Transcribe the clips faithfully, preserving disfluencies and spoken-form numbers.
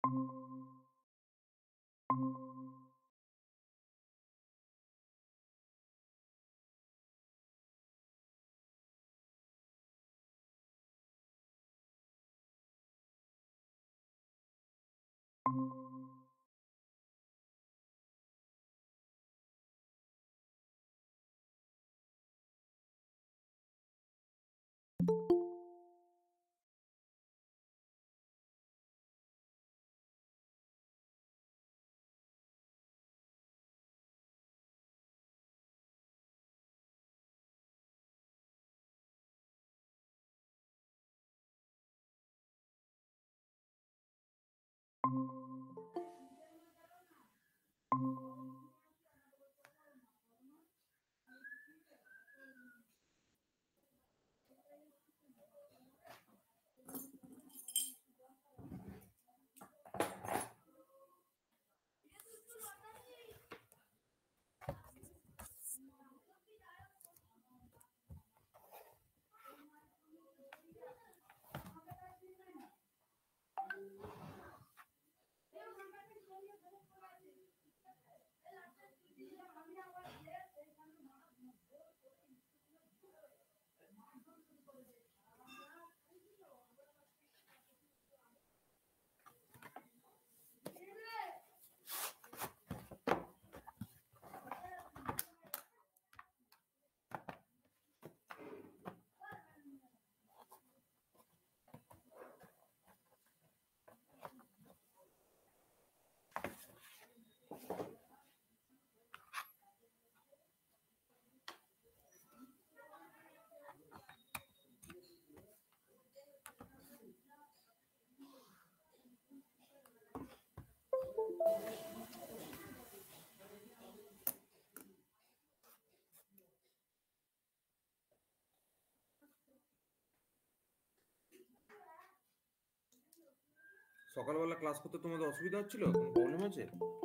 সকালবেলা ক্লাস করতে তোমাদের অসুবিধা হচ্ছিল? কোনো প্রবলেম আছে?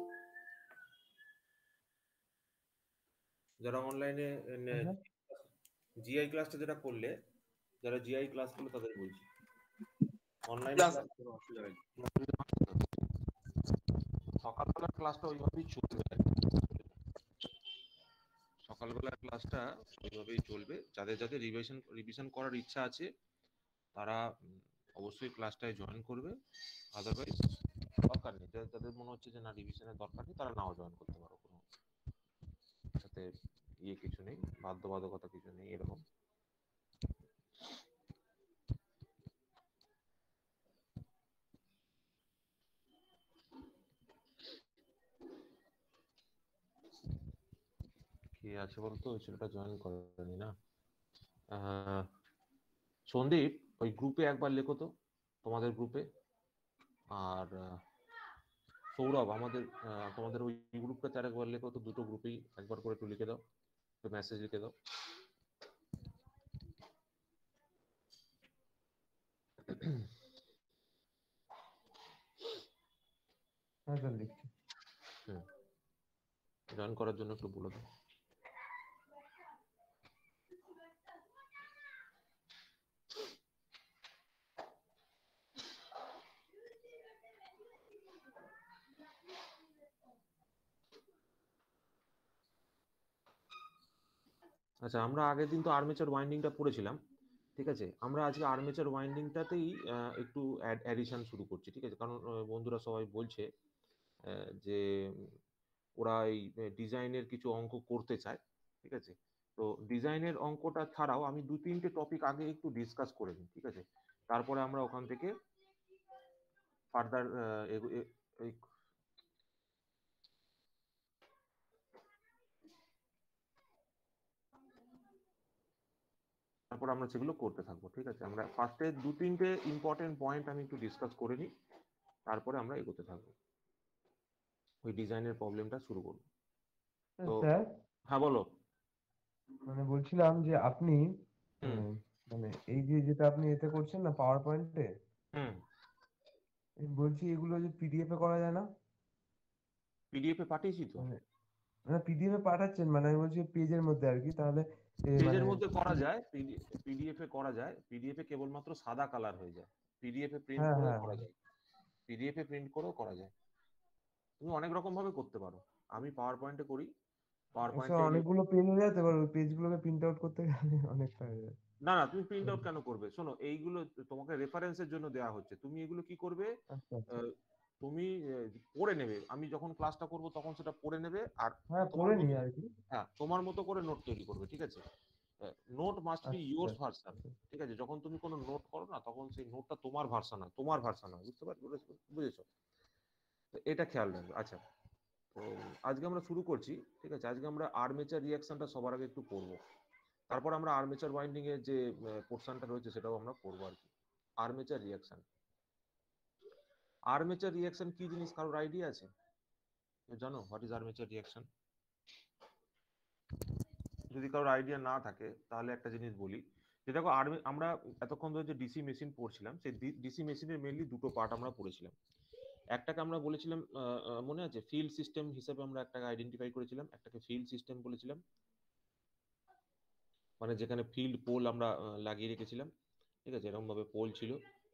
যারা অনলাইনে জিআই ক্লাসটা যেটা করলে, যারা জিআই ক্লাস করলে তাদের বলছি, অনলাইনে ক্লাস কোনো অসুবিধা নেই। সকালবেলার ক্লাসটা ওইভাবেই চলবে। সকালবেলার ক্লাসটা ওইভাবেই চলবে। যাদের যাদের রিভিশন রিভিশন করার ইচ্ছা আছে তারা অবশ্যই ক্লাসটায় জয়েন করবে, আদারওয়াইজ দরকার নেই। যাদের মনে হচ্ছে যে না রিভিশনের দরকার নেই তারা নাও জয়েন করতে পারো, কোনো সাথে ইয়ে কিছু নেই, বাধ্যবাধকতা কিছু নেই এরকম। কে আছে বলতো? ওই ছেলেটা জয়েন করেনি না। সন্দীপ, ওই গ্রুপে একবার লেখো তো, তোমাদের গ্রুপে। আর সৌরভ, আমাদের তোমাদের ওই গ্রুপটাতে আরেকবার লেখো তো, দুটো গ্রুপেই একবার করে একটু লিখে দাও, একটু মেসেজ লিখে দাও। হ্যাঁ স্যার, লিখছি। হুম, জয়েন করার জন্য একটু বলে দাও। আচ্ছা, আমরা আগের দিন তো আর্মেচার ওয়াইন্ডিংটা পড়েছিলাম, ঠিক আছে। আমরা আজকে আর্মেচার ওয়াইন্ডিংটাতেই একটু অ্যাডিশন শুরু করছি, ঠিক আছে। কারণ বন্ধুরা সবাই বলছে যে ওরা এই ডিজাইনের কিছু অঙ্ক করতে চায়, ঠিক আছে। তো ডিজাইনের অঙ্কটা ছাড়াও আমি দু তিনটে টপিক আগে একটু ডিসকাস করে নিই, ঠিক আছে। তারপরে আমরা ওখান থেকে ফার্দার তারপর আমরা সেগুলো করতে থাকবো, ঠিক আছে। আমরা ফার্স্টে দু তিনটে ইম্পর্টেন্ট পয়েন্ট আমি একটু ডিসকাস করে নিই, তারপরে আমরা এগোতে থাকবো, ওই ডিজাইনের প্রবলেমটা শুরু করবো। তো স্যার, হ্যাঁ বলো। মানে বলছিলাম যে আপনি মানে এই যে যেটা আপনি এতে করছেন না, পাওয়ার পয়েন্টে, হুম, বলছি এগুলো যে পিডিএফ এ করা যায় না? পিডিএফ এ পাঠিয়েছি তো। মানে না, পিডিএফ এ পাঠাচ্ছেন, মানে আমি বলছি পেজের মধ্যে আর কি, তাহলে এ মানে পেজের মধ্যে করা যায়, পিডিএফ এ করা যায়। পিডিএফ এ কেবলমাত্র সাদা কালার হয়ে যায়, পিডিএফ এ প্রিন্ট হ্যাঁ করে হ্যাঁ করা যায়, পিডিএফ এ প্রিন্ট করেও করা যায়, তুমি অনেক রকম ভাবে করতে পারো। আমি পাওয়ার পয়েন্টে করি, পাওয়ার আচ্ছা, পয়েন্টে অনেকগুলো পেজ হয়ে যায় তো, এবার ওই পেজগুলোকে প্রিন্ট আউট করতে গেলে অনেকটা হয়ে যায়। না না তুমি প্রিন্ট আউট কেন করবে, শোনো এইগুলো তোমাকে রেফারেন্সের জন্য দেওয়া হচ্ছে, তুমি এগুলো কি করবে, আচ্ছা আচ্ছা। আহ, তুমি আহ, পড়ে নেবে, আমি যখন ক্লাসটা করব তখন সেটা পড়ে নেবে, আর হ্যাঁ, তোমার পড়ে নিই মতো, আর কি। হ্যাঁ তোমার মতো করে নোট তৈরি করবে, ঠিক আছে। নোট মাস্ট বি আচ্ছা ইয়োর আচ্ছা ভার্সন, ঠিক আছে। যখন তুমি কোনো নোট করো না তখন সেই নোটটা তোমার ভার্সন হয়, তোমার ভার্সন হয়, বুঝতে পারছো, বুঝেছো, তো এটা খেয়াল রাখবে। আচ্ছা, তো আজকে আমরা শুরু করছি, ঠিক আছে। আজকে আমরা আর্মেচার রিয়াকশনটা সবার আগে একটু পড়বো, তারপর আমরা আর্মেচার ওয়াইন্ডিং এর যে পোর্শনটা রয়েছে সেটাও আমরা পড়বো আর কি। আর্মেচার রিয়াকশন, আর্মেচার রিয়াকশন কি জিনিস কারোর আইডিয়া আছে, জানো হোয়াট ইজ আর্মেচার রিয়াকশন? যদি কারোর আইডিয়া না থাকে তাহলে একটা জিনিস বলি, যে দেখো আর্মি, আমরা এতক্ষণ ধরে যে ডিসি মেশিন পড়ছিলাম, সেই ডিসি মেশিনের মেনলি দুটো পার্ট আমরা পড়েছিলাম। একটাকে আমরা বলেছিলাম, মনে আছে, ফিল্ড সিস্টেম হিসেবে আমরা একটাকে আইডেন্টিফাই করেছিলাম, একটাকে ফিল্ড সিস্টেম বলেছিলাম, মানে যেখানে ফিল্ড পোল আমরা লাগিয়ে রেখেছিলাম, ঠিক আছে, এরকম ভাবে পোল ছিল,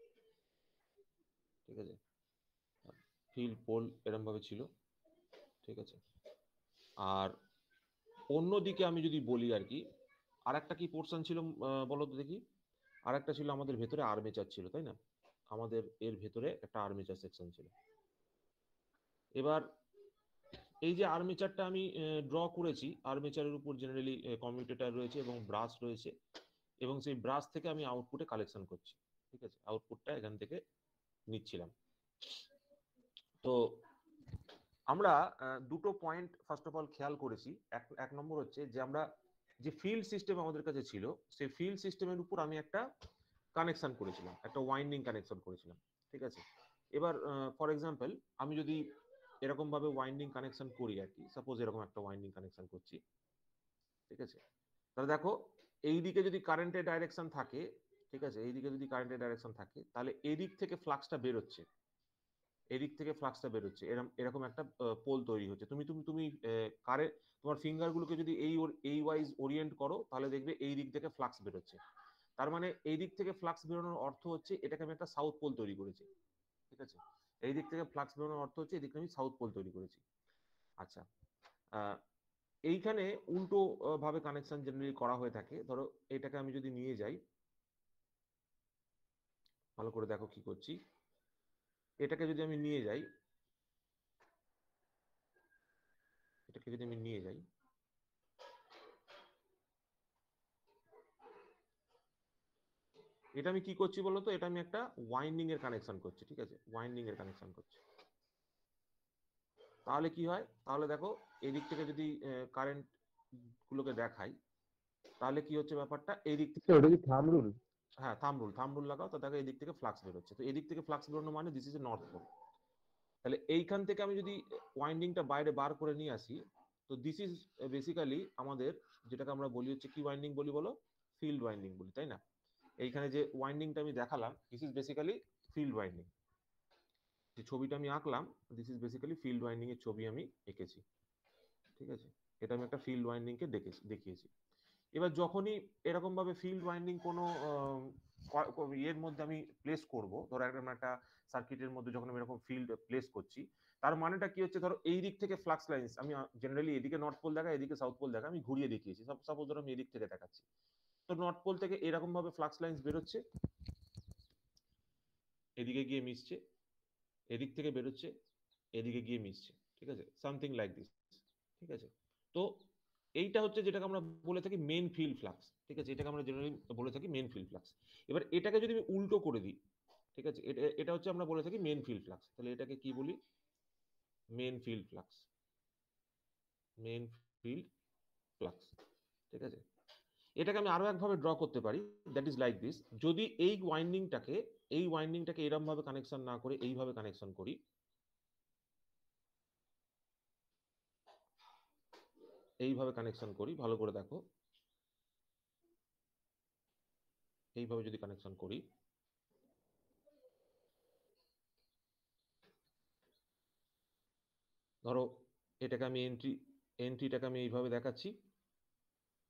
ঠিক আছে, ফিল্ড পোল এরকম ভাবে ছিল, ঠিক আছে। আর অন্যদিকে আমি যদি বলি আর কি, আর একটা কি পোর্শন ছিল বলো তো দেখি, আর একটা ছিল আমাদের ভেতরে আর্মেচার ছিল, তাই না, আমাদের এর ভেতরে একটা আর্মেচার সেকশন ছিল। এবার এই যে আর্মেচারটা আমি ড্র করেছি, আর্মেচারের উপর জেনারেলি কমিউটেটর রয়েছে এবং ব্রাশ রয়েছে, এবং সেই ব্রাশ থেকে আমি আউটপুটে কালেকশন করছি, ঠিক আছে, আউটপুটটা এখান থেকে নিচ্ছিলাম। তো আমরা দুটো পয়েন্ট ফার্স্ট অফ অল খেয়াল করেছি। এক এক নম্বর হচ্ছে যে আমরা যে ফিল্ড সিস্টেম আমাদের কাছে ছিল, সেই ফিল্ড সিস্টেমের উপর আমি একটা কানেকশন করেছিলাম, একটা ওয়াইন্ডিং কানেকশন করেছিলাম, ঠিক আছে। এবার ফর এক্সাম্পল আমি যদি এরকম ভাবে ওয়াইন্ডিং কানেকশন করি আর কি, সাপোজ এরকম একটা ওয়াইন্ডিং কানেকশন করছি, ঠিক আছে, তাহলে দেখো এই দিকে যদি কারেন্টের ডাইরেকশন থাকে, ঠিক আছে, এই দিকে যদি কারেন্টের ডাইরেকশন থাকে তাহলে এই দিক থেকে ফ্লাক্সটা বেরোচ্ছে, এদিক থেকে ফ্লাক্সটা বেরোচ্ছে, এরকম এরকম একটা পোল তৈরি হচ্ছে। তুমি তুমি তুমি কারে তোমার ফিঙ্গার গুলোকে যদি এই এই ওয়াইজ ওরিয়েন্ট করো তাহলে দেখবে এই দিক থেকে ফ্লাক্স বেরোচ্ছে, তার মানে এই দিক থেকে ফ্লাক্স বেরোনোর অর্থ হচ্ছে এটাকে আমি একটা সাউথ পোল তৈরি করেছি, ঠিক আছে। এই দিক থেকে ফ্লাক্স বেরোনোর অর্থ হচ্ছে এদিকে আমি সাউথ পোল তৈরি করেছি। আচ্ছা, এইখানে উল্টো ভাবে কানেকশন জেনারেলি করা হয়ে থাকে। ধরো এটাকে আমি যদি নিয়ে যাই, ভালো করে দেখো কি করছি, এটাকে যদি আমি নিয়ে যাই, এটাকে যদি আমি নিয়ে যাই, এটা আমি কি করছি বলতো, এটা আমি একটা ওয়াইন্ডিং এর কানেকশন করছি, ঠিক আছে, ওয়াইন্ডিং এর কানেকশন করছি। তাহলে কি হয়, তাহলে দেখো এদিক থেকে যদি কারেন্ট গুলোকে দেখাই তাহলে কি হচ্ছে ব্যাপারটা, এই দিক থেকে, ওটা কি থাম্ব রুল? হ্যাঁ থাম্ব রুল, থাম্ব রুল লাগাও, তো দেখো এই দিক থেকে ফ্লাক্স বেরোচ্ছে, তো এদিক থেকে ফ্লাক্স বেরোনো মানে this is a north pole. তাহলে এইখান থেকে আমি যদি ওয়াইন্ডিংটা বাইরে বার করে নিয়ে আসি, তো দিস ইজ বেসিক্যালি আমাদের, যেটাকে আমরা বলি হচ্ছে কি ওয়াইন্ডিং বলি বলো, ফিল্ড ওয়াইন্ডিং বলি, তাই না। এইখানে যে ওয়াইন্ডিংটা আমি দেখালাম this is basically field winding, যে ছবিটা আমি আঁকলাম this is basically field winding এর ছবি আমি এঁকেছি, ঠিক আছে, এটা আমি একটা ফিল্ড ওয়াইন্ডিং কে দেখিয়েছি। এবার যখনই এরকম ভাবে ফিল্ড ওয়াইন্ডিং কোনো ইয়ের মধ্যে আমি প্লেস করব, ধরো একদম একটা সার্কিটের মধ্যে যখন আমি এরকম ফিল্ড প্লেস করছি, তার মানেটা কি হচ্ছে, ধরো এই দিক থেকে ফ্লাক্স লাইন্স, আমি জেনারেলি এদিকে নর্থ পোল দেখা, এদিকে সাউথ পোল দেখা, আমি ঘুরিয়ে দেখিয়েছি, সাপোজ ধরো আমি এদিক থেকে দেখাচ্ছি, তো নর্থ পোল থেকে এরকম ভাবে ফ্লাক্স লাইন্স বেরোচ্ছে, এদিকে গিয়ে মিশছে, এদিক থেকে বেরোচ্ছে, এদিকে গিয়ে মিশছে, ঠিক আছে, সামথিং লাইক দিস, ঠিক আছে। তো এইটা হচ্ছে যেটাকে আমরা বলে থাকি মেন ফিল্ড ফ্লাক্স, ঠিক আছে, এটাকে আমরা জেনারেলি বলে থাকি মেন ফিল্ড ফ্লাক্স। এবার এটাকে যদি আমি উল্টো করে দিই, ঠিক আছে, এটা এটা হচ্ছে আমরা বলে থাকি মেন ফিল্ড ফ্লাক্স, তাহলে এটাকে কি বলি, main field flux, main field flux, ঠিক আছে। এটাকে আমি আরো একভাবে ড্র করতে পারি, দ্যাট ইজ লাইক দিস, যদি এই ওয়াইন্ডিংটাকে এই ওয়াইন্ডিংটাকে এরকম ভাবে কানেকশন না করে এইভাবে কানেকশন করি, এইভাবে কানেকশন করি, ভালো করে দেখো, এইভাবে যদি কানেকশন করি, ধরো এটাকে আমি এন্ট্রি, এন্ট্রিটাকে আমি এইভাবে দেখাচ্ছি,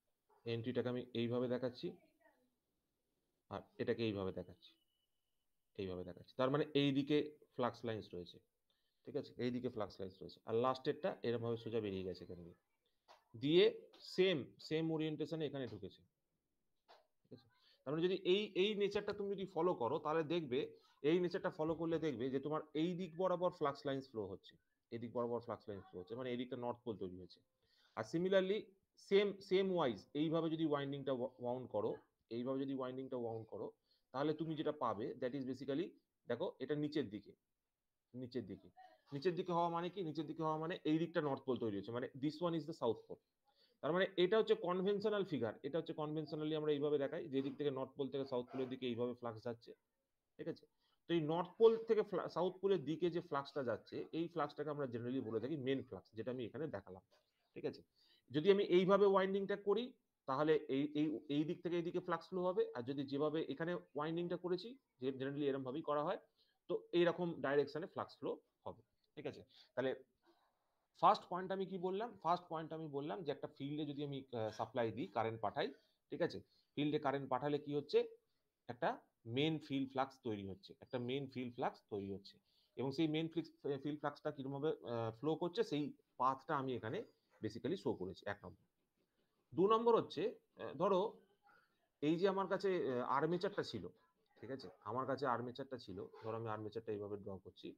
এন্ট্রিটাকে আমি এইভাবে দেখাচ্ছি, আর এটাকে এইভাবে দেখাচ্ছি, এইভাবে দেখাচ্ছি, তার মানে এই দিকে ফ্লাক্স লাইন্স রয়েছে, ঠিক আছে, এই দিকে ফ্লাক্স লাইন্স রয়েছে, আর লাস্টেরটা এরকম ভাবে সোজা বেরিয়ে গেছে এখানে দিয়ে, দিয়ে সেম সেম ওরিয়েন্টেশনে এখানে ঢুকেছে, ঠিক আছে। তার মানে যদি এই এই নেচারটা তুমি যদি ফলো করো তাহলে দেখবে, এই নেচারটা ফলো করলে দেখবে যে তোমার এই দিক বরাবর ফ্লাক্স লাইন্স ফ্লো হচ্ছে, এই দিক বরাবর ফ্লাক্স লাইন্স ফ্লো হচ্ছে, মানে এই দিকটা নর্থ পোল তৈরি হয়েছে। আর সিমিলারলি সেম সেম ওয়াইজ এইভাবে যদি ওয়াইন্ডিংটা ওয়াউন্ড করো, এইভাবে যদি ওয়াইন্ডিংটা ওয়াউন্ড করো, তাহলে তুমি যেটা পাবে দ্যাট ইজ বেসিক্যালি, দেখো এটা নিচের দিকে, নিচের দিকে নিচের দিকে হওয়া মানে কি, নিচের দিকে হওয়া মানে এই দিকটা নর্থ পোল তৈরি হচ্ছে, মানে this one is the south pole. তার মানে এটা হচ্ছে কনভেনশনাল ফিগার, এটা হচ্ছে কনভেনশনালি আমরা এইভাবে দেখাই, যে দিক থেকে নর্থ পোল থেকে সাউথ পোলের দিকে এইভাবে ফ্লাক্স যাচ্ছে, ঠিক আছে। তো এই নর্থ পোল থেকে সাউথ পোলের দিকে যে ফ্লাক্সটা যাচ্ছে, এই ফ্লাক্সটাকে আমরা জেনারেলি বলে থাকি মেন ফ্লাক্স, যেটা আমি এখানে দেখালাম, ঠিক আছে। যদি আমি এইভাবে ওয়াইন্ডিংটা করি তাহলে এই এই এই দিক থেকে এইদিকে ফ্লাক্স ফ্লো হবে, আর যদি যেভাবে এখানে ওয়াইন্ডিংটা করেছি, যে জেনারেলি এরকম ভাবেই করা হয়, তো এইরকম ডাইরেকশনে ফ্লাক্স ফ্লো হবে, ঠিক আছে। তাহলে ফার্স্ট পয়েন্ট আমি কি বললাম, ফার্স্ট পয়েন্ট আমি বললাম যে একটা ফিল্ডে যদি আমি সাপ্লাই দিই, কারেন্ট পাঠাই, ঠিক আছে, ফিল্ডে কারেন্ট পাঠালে কি হচ্ছে, একটা মেন ফিল্ড ফ্লাক্স তৈরি হচ্ছে, একটা মেন ফিল্ড ফ্লাক্স তৈরি হচ্ছে, এবং সেই মেন ফিল্ড ফ্লাক্সটা কিরকমভাবে ফ্লো করছে সেই পাথটা আমি এখানে বেসিক্যালি শো করেছি, এক নম্বর। দু নম্বর হচ্ছে, ধরো এই যে আমার কাছে আর্মেচারটা ছিল, ঠিক আছে, আমার কাছে আর্মেচারটা ছিল, ধরো আমি আর্মেচারটা এইভাবে ড্র করছি।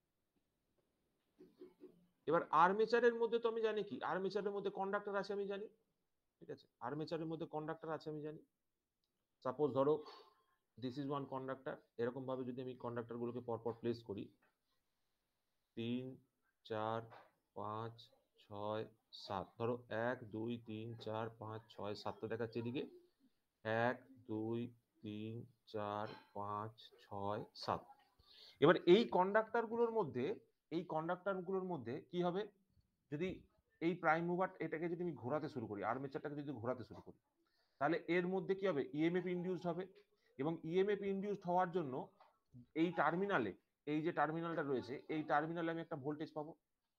এবার আর্মেচারের মধ্যে তো আমি জানি কি, আর্মেচারের মধ্যে কন্ডাক্টর আছে আমি জানি, ঠিক আছে, আর্মেচারের মধ্যে কন্ডাক্টর আছে আমি জানি। সাপোজ ধরো দিস ইজ ওয়ান কন্ডাক্টর, এরকম ভাবে যদি আমি কন্ডাক্টর গুলোকে পরপর প্লেস করি, তিন, চার, পাঁচ, ছয়, সাত, ধরো এক, দুই, তিন, চার, পাঁচ, ছয়, সাতটা দেখাচ্ছে এদিকে, এক, দুই, তিন, চার, পাঁচ, ছয়, সাত। এবার এই কন্ডাক্টর গুলোর মধ্যে, এই কন্ডাক্টর গুলোর মধ্যে কি হবে, যদি এই প্রাইম মুভার এটাকে যদি আমি ঘোরাতে শুরু করি, আর্মেচারটাকে যদি ঘোরাতে শুরু করি, তাহলে এর মধ্যে কি হবে, ইএমএফ ইনডিউসড হবে, এবং ইএমএফ ইনডিউসড হওয়ার জন্য এই টার্মিনালে, এই যে টার্মিনালটা রয়েছে, এই টার্মিনালে আমি একটা ভোল্টেজ পাবো,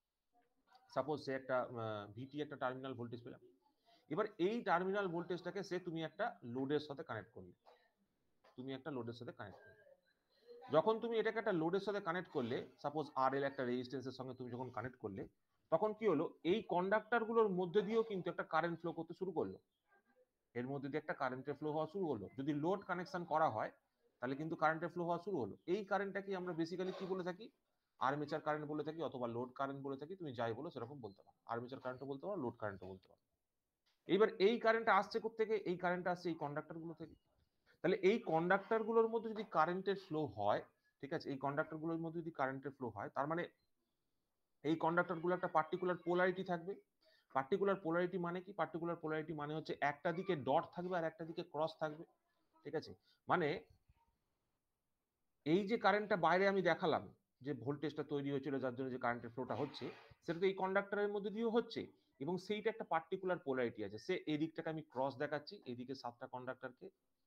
সাপোজ সে একটা ভিটি একটা টার্মিনাল ভোল্টেজ পেলাম। এবার এই টার্মিনাল ভোল্টেজটাকে সে তুমি একটা লোডের সাথে কানেক্ট করলে, তুমি একটা লোডের সাথে কানেক্ট করলে, যখন তুমি এটাকে একটা লোডের সাথে কানেক্ট করলে, সাপোজ আর এল একটা রেজিস্ট্যান্সের সঙ্গে তুমি যখন কানেক্ট করলে, তখন কি হলো, এই কন্ডাক্টর গুলোর মধ্যে দিয়েও কিন্তু একটা কারেন্ট ফ্লো করতে শুরু করলো, এর মধ্যে দিয়ে একটা কারেন্টের ফ্লো হওয়া শুরু হলো। যদি লোড কানেকশন করা হয় তাহলে কিন্তু কারেন্টের ফ্লো হওয়া শুরু হলো। এই কারেন্টটাকে আমরা বেসিক্যালি কি বলে থাকি, আর্মেচার কারেন্ট বলে থাকি, অথবা লোড কারেন্ট বলে থাকি, তুমি যাই বলো সেরকম বলতে পারো, আর্মেচার কারেন্টও বলতে পারো, লোড কারেন্টও বলতে পারো। এইবার এই কারেন্টটা আসছে কোত্থেকে, এই কারেন্টটা আসছে এই কন্ডাক্টর গুলো থেকে। তাহলে এই কন্ডাক্টর গুলোর মধ্যে যদি কারেন্টের ফ্লো হয়, ঠিক আছে, এই কন্ডাক্টর গুলোর মধ্যে যদি কারেন্টের ফ্লো হয়, তার মানে এই কন্ডাক্টর গুলো একটা পার্টিকুলার পোলারিটি থাকবে। পার্টিকুলার পোলারিটি মানে কি, পার্টিকুলার পোলারিটি মানে হচ্ছে একটা দিকে ডট থাকবে আর একটা দিকে ক্রস থাকবে, ঠিক আছে। মানে এই যে কারেন্টটা বাইরে আমি দেখালাম, যে ভোল্টেজটা তৈরি হয়েছিল যার জন্য যে কারেন্টের ফ্লোটা হচ্ছে, সেটা তো এই কন্ডাক্টরের মধ্যে দিয়েও হচ্ছে, এবং সেইটা একটা পার্টিকুলার পোলারিটি আছে। সে এই দিকটাকে আমি ক্রস দেখাচ্ছি, এইদিকে সাতটা কন্ডাক্টরকে,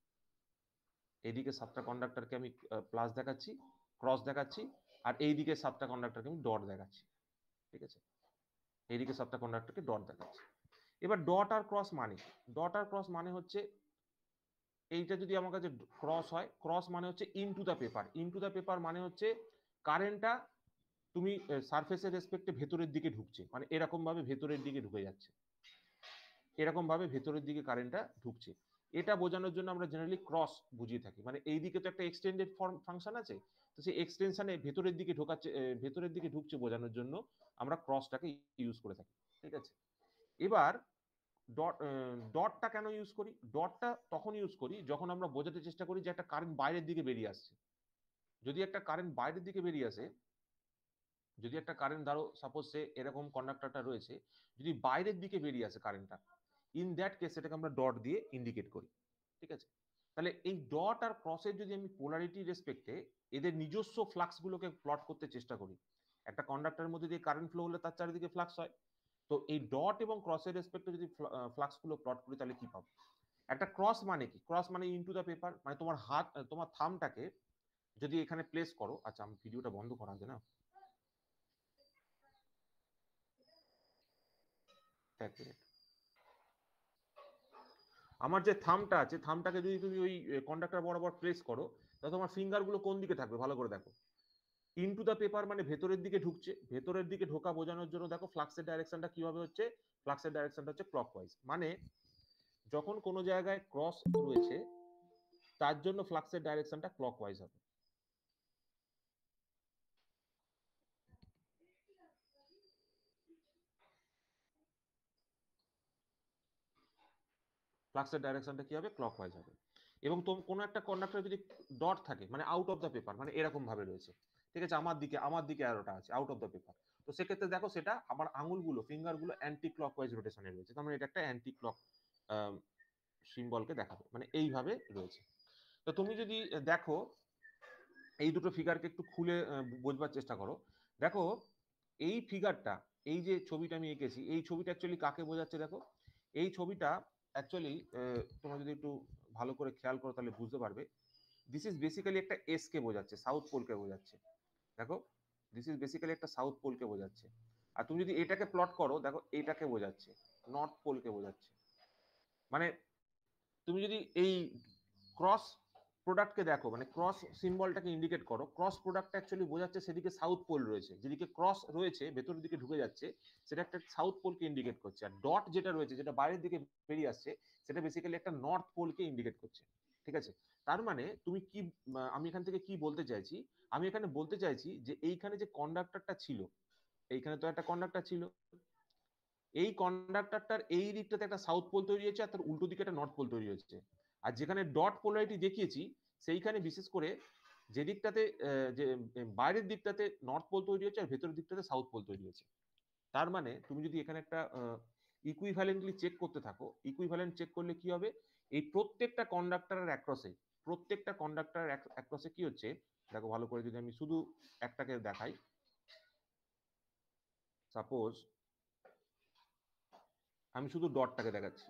এইদিকে সাতটা কন্ডাক্টরকে আমি প্লাস দেখাচ্ছি, ক্রস দেখাচ্ছি, আর এইদিকে সাতটা কন্ডাক্টরকে আমি ডট দেখাচ্ছি, ঠিক আছে, এইদিকে সাতটা কন্ডাক্টরকে ডট দেখাচ্ছি। এবার ডট আর ক্রস মানে, ডট আর ক্রস মানে হচ্ছে, এইটা যদি আমার কাছে ক্রস হয়, ক্রস মানে হচ্ছে into the paper, into the paper মানে হচ্ছে কারেন্টটা তুমি সারফেসের রেসপেক্টে ভেতরের দিকে ঢুকছে, মানে এরকম ভাবে ভেতরের দিকে ঢুকে যাচ্ছে, এরকম ভাবে ভেতরের দিকে কারেন্টটা ঢুকছে। এটা বোঝানোর জন্য আমরা জেনারেলি ক্রস বুঝিয়ে থাকি, মানে এইদিকে তো একটা এক্সটেন্ডেড ফর্ম ফাংশন আছে, তো সেই এক্সটেনশনে ভেতরের দিকে ঢোকাচ্ছে, ভেতরের দিকে ঢুকছে বোঝানোর জন্য আমরা ক্রসটাকে ইউজ করে থাকি, ঠিক আছে। এবার ডট, ডটটা কেন ইউজ করি, ডটটা তখন ইউজ করি যখন আমরা বোঝাতে চেষ্টা করি যে একটা কারেন্ট বাইরের দিকে বেরিয়ে আসছে। যদি একটা কারেন্ট বাইরের দিকে বেরিয়ে আসে, যদি একটা কারেন্ট ধরো সাপোজ সে এরকম কন্ডাক্টরটা রয়েছে, যদি বাইরের দিকে বেরিয়ে আসে কারেন্টটা, ইন দ্যাট কেস এটাকে আমরা ডট দিয়ে ইন্ডিকেট করি, ঠিক আছে। তাহলে এই ডট আর ক্রসের যদি আমি পোলারিটি রেসপেক্টে এদের নিজস্ব ফ্লাক্স গুলোকে প্লট করতে চেষ্টা করি, একটা কন্ডাক্টরের মধ্যে দিয়ে কারেন্ট ফ্লো হলে তার চারিদিকে ফ্লাক্স হয়, তো এই ডট এবং ক্রসের রেসপেক্টে যদি ফ্লাক্স গুলো প্লট করি তাহলে কি পাবো, একটা ক্রস মানে কি, ক্রস মানে ইনটু দ্য পেপার, মানে তোমার হাত, তোমার থামটাকে যদি এখানে প্লেস করো, আচ্ছা আমি ভিডিওটা বন্ধ করা আছে না, এক মিনিট, আমার যে থামটা আছে, থামটাকে যদি তুমি ওই কন্ডাক্টর বরাবর প্লেস করো, তাহলে তোমার ফিঙ্গার গুলো কোন দিকে থাকবে ভালো করে দেখো। ইনটু দ্য পেপার মানে ভেতরের দিকে ঢুকছে, ভেতরের দিকে ঢোকা বোঝানোর জন্য দেখো ফ্লাক্সের ডাইরেকশনটা কিভাবে হচ্ছে, ফ্লাক্সের ডাইরেকশনটা হচ্ছে ক্লকওয়াইজ। মানে যখন কোনো জায়গায় ক্রস রয়েছে তার জন্য ফ্লাক্সের ডাইরেকশনটা ক্লকওয়াইজ হবে। ফ্লাক্সের ডাইরেকশনটা কি হবে, ক্লকওয়াইজ হবে। এবং তো কোনো একটা কন্ডাক্টর যদি ডট থাকে মানে আউট অফ দ্য পেপার, মানে এরকম ভাবে রয়েছে, ঠিক আছে, আমার দিকে আমার দিকে অ্যারোটা আছে আউট অফ দ্য পেপার, তো সেক্ষেত্রে দেখো সেটা আমার আঙুলগুলো ফিঙ্গার গুলো অ্যান্টি ক্লকওয়াইজ রোটেশনে রয়েছে, তার মানে এটা একটা অ্যান্টি ক্লক সিম্বলকে দেখাবে, মানে এইভাবে রয়েছে। তো তুমি যদি দেখো এই দুটো ফিগারকে একটু খুলে বোঝবার চেষ্টা করো। দেখো এই ফিগারটা, এই যে ছবিটা আমি এঁকেছি, এই ছবিটা অ্যাকচুয়ালি কাকে বোঝাচ্ছে দেখো। এই ছবিটা অ্যাকচুয়ালি তোমরা যদি একটু ভালো করে খেয়াল করো তাহলে বুঝতে পারবে। দিস ইজ বেসিক্যালি একটা এস কে বোঝাচ্ছে, সাউথ পোলকে বোঝাচ্ছে। দেখো দিস ইজ বেসিক্যালি একটা সাউথ পোলকে বোঝাচ্ছে। আর তুমি যদি এটাকে প্লট করো দেখো এটাকে বোঝাচ্ছে, নর্থ পোলকে বোঝাচ্ছে। মানে তুমি যদি এই ক্রস প্রোডাক্টকে দেখো, মানে ক্রস সিম্বলটাকে ইন্ডিকেট করো, ক্রস প্রোডাক্টটা অ্যাকচুয়ালি বোঝাচ্ছে সেদিকে সাউথ পোল রয়েছে, যেদিকে ক্রস রয়েছে ভেতরের দিকে ঢুকে যাচ্ছে সেটা একটা সাউথ পোলকে ইন্ডিকেট করছে। আর ডট যেটা রয়েছে যেটা বাইরের দিকে বেরিয়ে আসছে সেটা বেসিক্যালি একটা নর্থ পোলকে ইন্ডিকেট করছে, ঠিক আছে। তার মানে তুমি কি, আমি এখান থেকে কি বলতে চাইছি, আমি এখানে বলতে চাইছি যে এইখানে যে কন্ডাক্টরটা ছিল, এইখানে তো একটা কন্ডাক্টর ছিল, এই কন্ডাক্টরটার এই দিকটাতে একটা সাউথ পোল তৈরি হয়েছে আর তার উল্টো দিকে একটা নর্থ পোল তৈরি হচ্ছে। আর যেখানে ডট পোলারিটি দেখিয়েছি সেইখানে বিশেষ করে যে দিকটাতে যে বাইরের দিকটাতে নর্থ পোল তৈরি হচ্ছে আর ভেতরের দিকটাতে সাউথ পোল তৈরি হচ্ছে। তার মানে তুমি যদি এখানে একটা ইকুইভ্যালেন্টলি চেক করতে থাকো, ইকুইভ্যালেন্ট চেক করলে কি হবে, এই প্রত্যেকটা কন্ডাক্টরের অ্যাক্রসে, প্রত্যেকটা কন্ডাক্টরের অ্যাক্রসে কি হচ্ছে দেখো ভালো করে, যদি আমি শুধু একটাকে দেখাই, সাপোজ আমি শুধু ডটটাকে দেখাচ্ছি,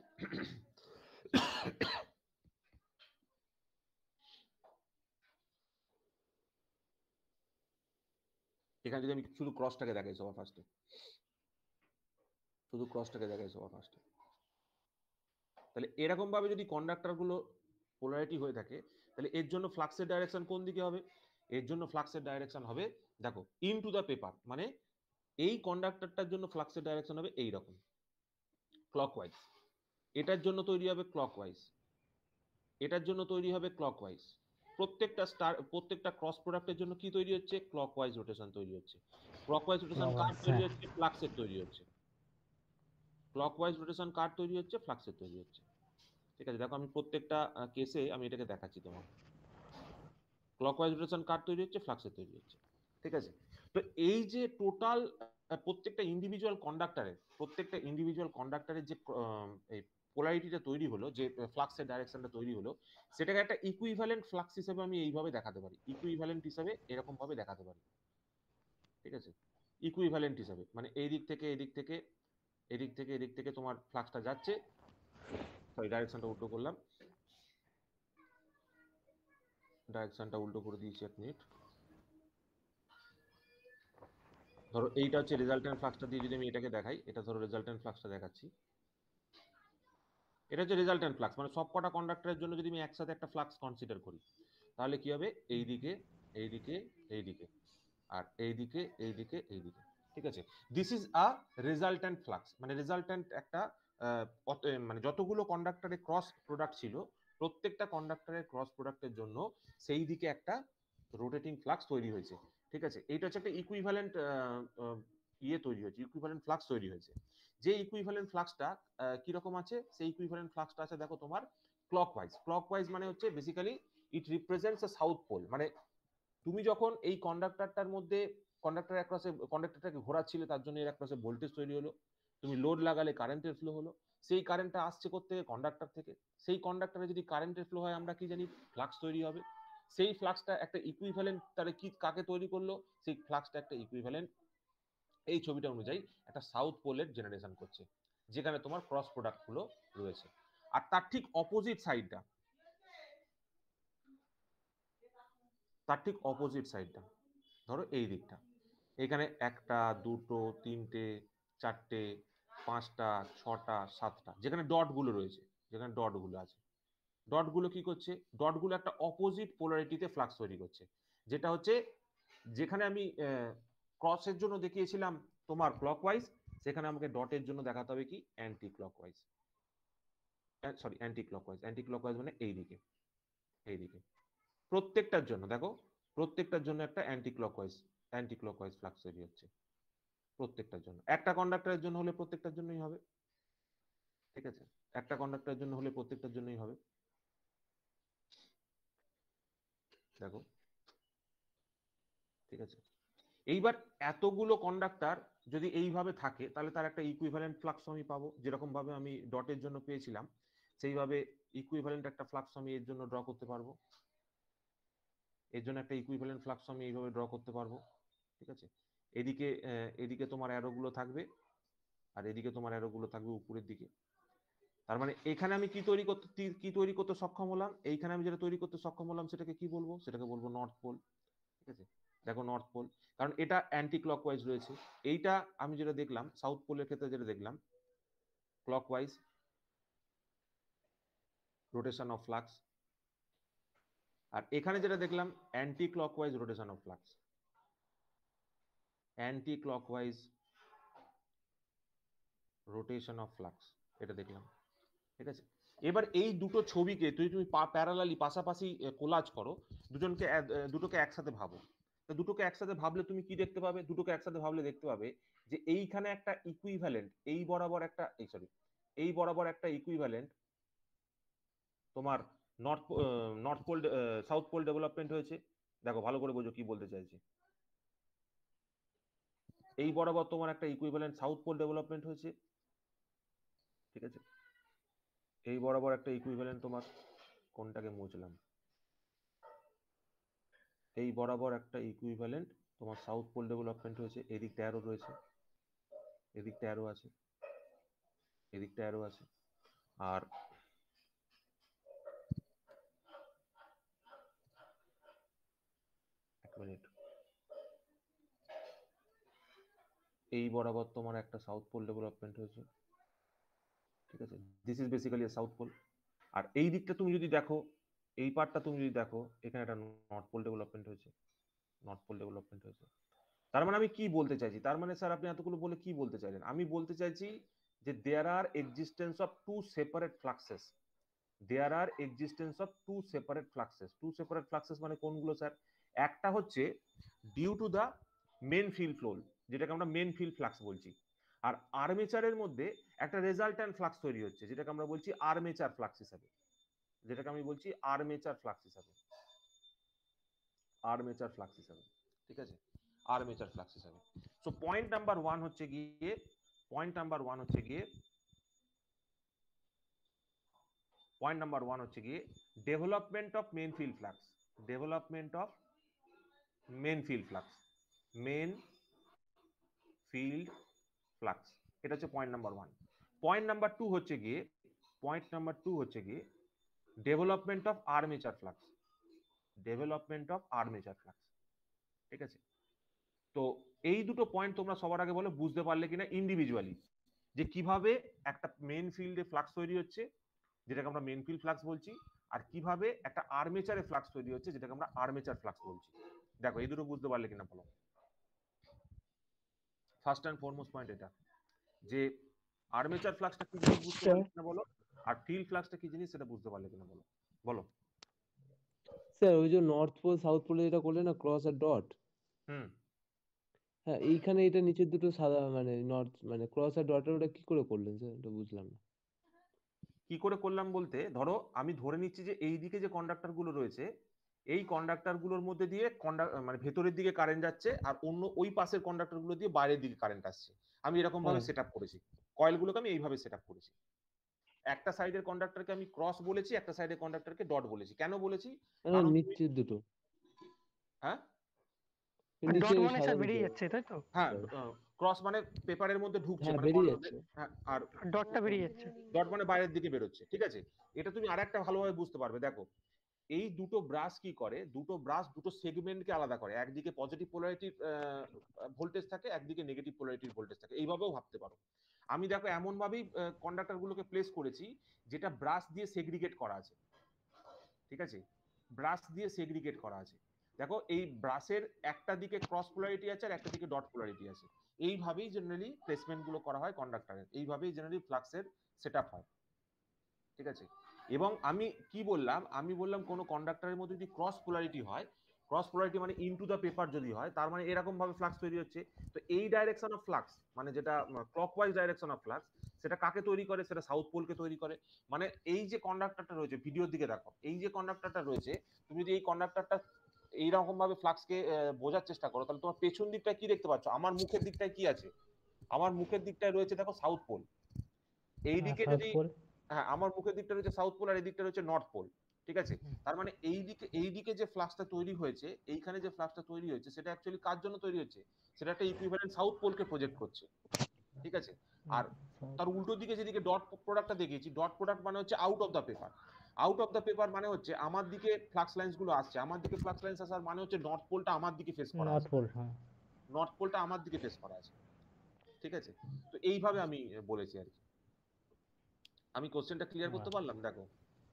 এখানে যদি আমি শুধু ক্রসটাকে দেখাই সবার ফার্স্টে, শুধু ক্রসটাকে দেখাই সবার ফার্স্টে, তাহলে এরকম ভাবে যদি কন্ডাক্টর গুলো পোলারিটি হয়ে থাকে তাহলে এর জন্য ফ্লাক্সের ডাইরেকশন কোন দিকে হবে, এর জন্য ফ্লাক্সের ডাইরেকশন হবে দেখো ইন টু দ্য পেপার, মানে এই কন্ডাক্টরটার জন্য ফ্লাক্সের ডাইরেকশন হবে এই রকম ক্লকওয়াইজ, এটার জন্য তৈরি হবে ক্লকওয়াইজ, এটার জন্য তৈরি হবে ক্লকওয়াইজ, প্রত্যেকটা স্টার প্রত্যেকটা ক্রস প্রোডাক্টের জন্য কি তৈরি হচ্ছে, ক্লকওয়াইজ রোটেশন তৈরি হচ্ছে। ক্লকওয়াইজ রোটেশন কার তৈরি হচ্ছে, ফ্লাক্সের তৈরি হচ্ছে। ক্লকওয়াইজ রোটেশন কার তৈরি হচ্ছে, ফ্লাক্সের তৈরি হচ্ছে, ঠিক আছে। দেখো আমি প্রত্যেকটা কেসে আমি এটাকে দেখাচ্ছি তোমার, ক্লকওয়াইজ রোটেশন কার তৈরি হচ্ছে, ফ্লাক্সের তৈরি হচ্ছে, ঠিক আছে। তো এই যে টোটাল প্রত্যেকটা ইন্ডিভিজুয়াল কন্ডাক্টরের প্রত্যেকটা ইন্ডিভিজুয়াল কন্ডাক্টরের যে এই পোলারিটিটা তৈরি হলো, যে ফ্লাক্সের ডাইরেকশনটা তৈরি হলো, সেটাকে একটা ইকুইভ্যালেন্ট ফ্লাক্স হিসেবে আমি এইভাবে দেখাতে পারি, ইকুইভ্যালেন্ট হিসেবে এরকম ভাবে দেখাতে পারি, ঠিক আছে। ইকুইভ্যালেন্ট হিসেবে মানে এই দিক থেকে এদিক থেকে এদিক থেকে এদিক থেকে তোমার ফ্লাক্সটা যাচ্ছে, সরি ডাইরেকশনটা উল্টো করলাম, ডাইরেকশনটা উল্টো করে দিয়েছি, এক মিনিট। ধরো এইটা হচ্ছে রেজাল্টেন্ট ফ্লাক্সটা দিয়ে যদি আমি এটাকে দেখাই, এটা ধরো রেজাল্টেন্ট ফ্লাক্সটা দেখাচ্ছি, এটা হচ্ছে রেজাল্টেন্ট ফ্লাক্স, মানে সব কটা কন্ডাক্টরের জন্য যদি আমি একসাথে একটা ফ্লাক্স কনসিডার করি তাহলে কি হবে, এইদিকে এইদিকে এইদিকে আর এইদিকে এইদিকে এইদিকে, ঠিক আছে। This is a resultant flux, মানে রেজাল্টেন্ট একটা মানে যতগুলো কন্ডাক্টরে ক্রস প্রোডাক্ট ছিল প্রত্যেকটা কন্ডাক্টরের ক্রস প্রোডাক্টের জন্য সেই দিকে একটা রোটেটিং ফ্লাক্স তৈরি হয়েছে, ঠিক আছে। এইটা হচ্ছে একটা ইকুইভ্যালেন্ট ইয়ে তৈরি হয়েছে, ইকুইভ্যালেন্ট ফ্লাক্স তৈরি হয়েছে। যে ইকুইভ্যালেন্ট ফ্লাক্সটা কিরকম আছে, সেই ইকুইভ্যালেন্ট ফ্লাক্সটা আছে দেখো তোমার ক্লকওয়াইজ। ক্লকওয়াইজ মানে হচ্ছে basically it represents a south pole, মানে তুমি যখন এই কন্ডাক্টরটার মধ্যে কন্ডাক্টর অ্যাক্রসে কন্ডাক্টরটাকে ঘোরাচ্ছিলে তার জন্য এর অ্যাক্রসে ভোল্টেজ তৈরি হলো, তুমি লোড লাগালে কারেন্টের ফ্লো হলো, সেই কারেন্টটা আসছে কোত্থেকে, কন্ডাক্টর থেকে, সেই কন্ডাক্টরে যদি কারেন্টের ফ্লো হয় আমরা কি জানি ফ্লাক্স তৈরি হবে, সেই ফ্লাক্সটা একটা ইকুইভ্যালেন্ট তাহলে কি কাকে তৈরি করলো, সেই ফ্লাক্সটা একটা ইকুইভ্যালেন্ট এই ছবিটা অনুযায়ী একটা সাউথ পোলের জেনারেশন করছে যেখানে তোমার ক্রস প্রোডাক্ট গুলো রয়েছে। আর তার ঠিক অপোজিট সাইডটা, তার ঠিক অপোজিট সাইডটা ধরো এই দিকটা, এখানে একটা দুটো তিনটে চারটে পাঁচটা ছটা সাতটা যেখানে ডট গুলো রয়েছে, যেখানে ডট গুলো আছে ডটগুলো কি করছে, ডটগুলো একটা অপোজিট পোলারিটিতে ফ্লাক্স তৈরি করছে, যেটা হচ্ছে যেখানে আমি ক্রসের জন্য দেখিয়েছিলাম তোমার ক্লকওয়াইজ, সেখানে আমাকে ডটের জন্য দেখাতে হবে কি anti clockwise, sorry anti clockwise, anti clockwise মানে এই দিকে, এই দিকে প্রত্যেকটার জন্য দেখো, প্রত্যেকটার জন্য একটা anti clockwise, anti clockwise flux তৈরি হচ্ছে প্রত্যেকটার জন্য। একটা কন্ডাক্টরের জন্য হলে প্রত্যেকটার জন্যই হবে, ঠিক আছে, একটা কন্ডাক্টরের জন্য হলে প্রত্যেকটার জন্যই হবে। দেখো ঠিক আছে, এইবার এতগুলো কন্ডাক্টর যদি এইভাবে থাকে তাহলে তার একটা ইকুইভ্যালেন্ট ফ্লাক্স আমি পাবো, যেরকম ভাবে আমি ডটের জন্য পেয়েছিলাম সেইভাবে ইকুইভ্যালেন্ট একটা ফ্লাক্স আমি এর জন্য ড্র করতে পারবো, এর জন্য একটা ইকুইভ্যালেন্ট ফ্লাক্স আমি এইভাবে ড্র করতে পারবো, ঠিক আছে। এদিকে এদিকে তোমার অ্যারোগুলো থাকবে আর এদিকে তোমার অ্যারোগুলো থাকবে উপরের দিকে। তার মানে এখানে আমি কি তৈরি করতে কি তৈরি করতে সক্ষম হলাম, এইখানে আমি যেটা তৈরি করতে সক্ষম হলাম সেটাকে কি বলবো, সেটাকে বলবো নর্থ পোল, ঠিক আছে। দেখো নর্থ পোল, কারণ এটা অ্যান্টি ক্লকওয়াইজ রয়েছে, এইটা আমি যেটা দেখলাম সাউথ পোলের ক্ষেত্রে যেটা দেখলাম ক্লকওয়াইজ রোটেশন অফ ফ্লাক্স, আর এখানে যেটা দেখলাম anti clockwise rotation of flux, anti clockwise rotation of flux, এটা দেখলাম, ঠিক আছে। এবার এই দুটো ছবিকে তুই তুমি প্যারালালি পাশাপাশি কোলাজ করো, দুজনকে দুটোকে একসাথে ভাবো, তো দুটোকে একসাথে ভাবলে তুমি কি দেখতে পাবে, দুটোকে একসাথে ভাবলে দেখতে পাবে যে এইখানে একটা ইকুইভ্যালেন্ট, এই বরাবর একটা এই সরি এই বরাবর একটা ইকুইভ্যালেন্ট তোমার north north pole south pole development হয়েছে। দেখো ভালো করে বোঝো কি বলতে চাইছি, এই বরাবর তোমার একটা ইকুইভ্যালেন্ট সাউথ পোল ডেভেলপমেন্ট হয়েছে, ঠিক আছে। এই বরাবর একটা ইকুইভ্যালেন্ট তোমার, কোনটাকে মুছলাম, এই বরাবর একটা ইকুইভ্যালেন্ট তোমার সাউথ পোল ডেভেলপমেন্ট হয়েছে, এদিকটা অ্যারো রয়েছে, এদিকটা অ্যারো আছে, এদিকটা অ্যারো আছে, আর এক মিনিট, এই বরাবর তোমার একটা সাউথ পোল ডেভেলপমেন্ট হয়েছে, ঠিক আছে। This is basically south pole. আর এই দিকটা তুমি যদি দেখো, এই পার্টটা তুমি যদি দেখো, এখানে একটা নর্থ পোল ডেভেলপমেন্ট হয়েছে, নর্থ পোল ডেভেলপমেন্ট হয়েছে। তার মানে আমি কি বলতে চাইছি, তার মানে স্যার আপনি এতগুলো বলে কি বলতে চাইলেন, আমি বলতে চাইছি যে there are existence of two separate fluxes, there are existence of two separate fluxes. Two separate fluxes মানে কোনগুলো স্যার, একটা হচ্ছে due to the main field flow, যেটাকে আমরা মেন ফিল্ড ফ্লাক্স বলছি, আর আর্মেচারের মধ্যে একটা রেজাল্ট্যান্ট ফ্লাক্স তৈরি হচ্ছে যেটাকে আমরা বলছি আর্মেচার ফ্লাক্স হিসাবে, যেটাকে আমি বলছি আর্মেচার ফ্লাক্স হিসাবে, আর্মেচার ফ্লাক্স হিসাবে, ঠিক আছে, আর্মেচার ফ্লাক্স হিসাবে। সো পয়েন্ট নাম্বার ওয়ান হচ্ছে গিয়ে, পয়েন্ট নাম্বার ওয়ান হচ্ছে গিয়ে পয়েন্ট নাম্বার ওয়ান হচ্ছে গিয়ে development of main field flux, development of main field flux, main field flux, এটা হচ্ছে point number one. Point number two হচ্ছে গিয়ে, পয়েন্ট নাম্বার টু হচ্ছে গিয়ে development of armature flux, development of armature flux, ঠিক আছে। তো এই দুটো পয়েন্ট তোমরা সবার আগে বলো বুঝতে পারলে কিনা ইন্ডিভিজুয়ালি, যে কিভাবে একটা মেন ফিল্ডে ফ্লাক্স তৈরি হচ্ছে যেটাকে আমরা মেন ফিল্ড ফ্লাক্স বলছি, আর কিভাবে একটা আর্মেচারে ফ্লাক্স তৈরি হচ্ছে যেটাকে আমরা আর্মেচার ফ্লাক্স বলছি। দেখো এই দুটো বুঝতে পারলে কিনা বলো। ফার্স্ট অ্যান্ড ফরমোস্ট পয়েন্ট এটা, যে আর্মেচার ফ্লাক্সটা কি জিনিস বুঝতে পারলে কিনা বলো, আর ফিল্ড ফ্লাক্সটা কি জিনিস সেটা বুঝতে পারলে কিনা বলো, বলো। স্যার ওই যে নর্থ পোল সাউথ পোলে যেটা করলেন না ক্রস আর ডট, হুম, হ্যাঁ এইখানে এটা নিচের দুটো সাদা মানে নর্থ মানে ক্রস আর ডটের ওটা কি করে করলেন স্যার, এটা বুঝলাম না। কি করে করলাম বলতে, ধরো আমি ধরে নিচ্ছি যে এই দিকে যে কন্ডাক্টর গুলো রয়েছে, এই কন্ডাক্টর গুলোর মধ্যে দিয়ে মানে ভেতরের দিকে কারেন্ট যাচ্ছে, আর অন্য ওই পাশের কন্ডাক্টর গুলো দিয়ে বাইরের দিকে কারেন্ট আসছে। আমি এরকম ভাবে হ্যাঁ সেট আপ করেছি, কয়েলগুলোকে আমি এইভাবে সেট আপ করেছি। একটা সাইডের কন্ডাক্টরকে আমি ক্রস বলেছি, একটা সাইডের কন্ডাক্টরকে ডট বলেছি। কেন বলেছি, মানে কারণ নিচের দুটো, হ্যাঁ নিচে ডট মানে সাদা স্যার দুটো, বেরিয়ে যাচ্ছে তাই তো? হ্যাঁ ক্রস মানে পেপারের মধ্যে ঢুকছে, হ্যাঁ মানে বেরিয়ে যাচ্ছে। হ্যাঁ, আর ডটটা বেরিয়ে যাচ্ছে। ডট মানে বাইরের দিকে বেরোচ্ছে, ঠিক আছে। এটা তুমি আরেকটা ভালোভাবে বুঝতে পারবে, দেখো এই দুটো ব্রাশ কি করে, দুটো ব্রাশ দুটো সেগমেন্টকে আলাদা করে, একদিকে পজিটিভ পোলারিটির ভোল্টেজ থাকে, একদিকে নেগেটিভ পোলারিটির ভোল্টেজ থাকে, এইভাবেও ভাবতে পারো। আমি দেখো এমন ভাবেই কন্ডাক্টর গুলোকে প্লেস করেছি যেটা ব্রাশ দিয়ে সেগ্রিগেট করা আছে, ঠিক আছে, ব্রাশ দিয়ে সেগ্রিগেট করা আছে। দেখো এই ব্রাশের একটা দিকে ক্রস পোলারিটি আছে আর একটা দিকে ডট পোলারিটি আছে। এইভাবেই জেনারেলি প্লেসমেন্ট গুলো করা হয় কন্ডাক্টরের, এইভাবেই জেনারেলি ফ্লাক্সের সেট আপ হয়। ঠিক আছে, এবং আমি কি বললাম, আমি বললাম কোনো কন্ডাক্টরের মধ্যে যদি ক্রস পোলারিটি হয়, ক্রস পোলারিটি মানে ইনটু দ্য পেপার যদি হয়, তার মানে এরকম ভাবে ফ্লাক্স তৈরি হচ্ছে। তো এই ডাইরেকশন অফ ফ্লাক্স মানে যেটা ক্লকওয়াইজ ডাইরেকশন অফ ফ্লাক্স, সেটা কাকে তৈরি করে? সেটা সাউথ পোলকে তৈরি করে। মানে এই যে কন্ডাক্টরটা রয়েছে, ভিডিওর দিকে দেখো, এই যে কন্ডাক্টরটা রয়েছে, তুমি যদি এই কন্ডাক্টরটা এইরকম ভাবে ফ্লাক্সকে বোঝার চেষ্টা করো, তাহলে তোমার পেছন দিকটা কি দেখতে পাচ্ছ? আমার মুখের দিকটায় কি আছে? আমার মুখের দিকটায় রয়েছে দেখো সাউথ পোল। এই দিকে যদি, হ্যাঁ, আমার মুখের দিকটা রয়েছে সাউথ পোল আর এই দিকটা রয়েছে নর্থ পোল। ঠিক আছে, তার মানে এই দিকে এই দিকে যে ফ্লাক্সটা তৈরি হয়েছে, এইখানে যে ফ্লাক্সটা তৈরি হয়েছে, সেটা অ্যাকচুয়ালি কার জন্য তৈরি হচ্ছে? সেটা একটা ইকুইভ্যালেন্ট সাউথ পোলকে প্রজেক্ট করছে। ঠিক আছে, আর তার উল্টো দিকে যেদিকে ডট প্রোডাক্টটা দেখিয়েছি, ডট প্রোডাক্ট মানে হচ্ছে out of the paper. Out of the paper মানে হচ্ছে আমার দিকে ফ্লাক্স লাইন্স গুলো আসছে, আমার দিকে ফ্লাক্স লাইন্স আসার মানে হচ্ছে নর্থ পোলটা আমার দিকে ফেস করা আছে, নর্থ পোলটা আমার দিকে ফেস করা আছে। ঠিক আছে, তো এইভাবে আমি বলেছি আর কি। আমি কোশ্চেনটা ক্লিয়ার করতে পারলাম? দেখো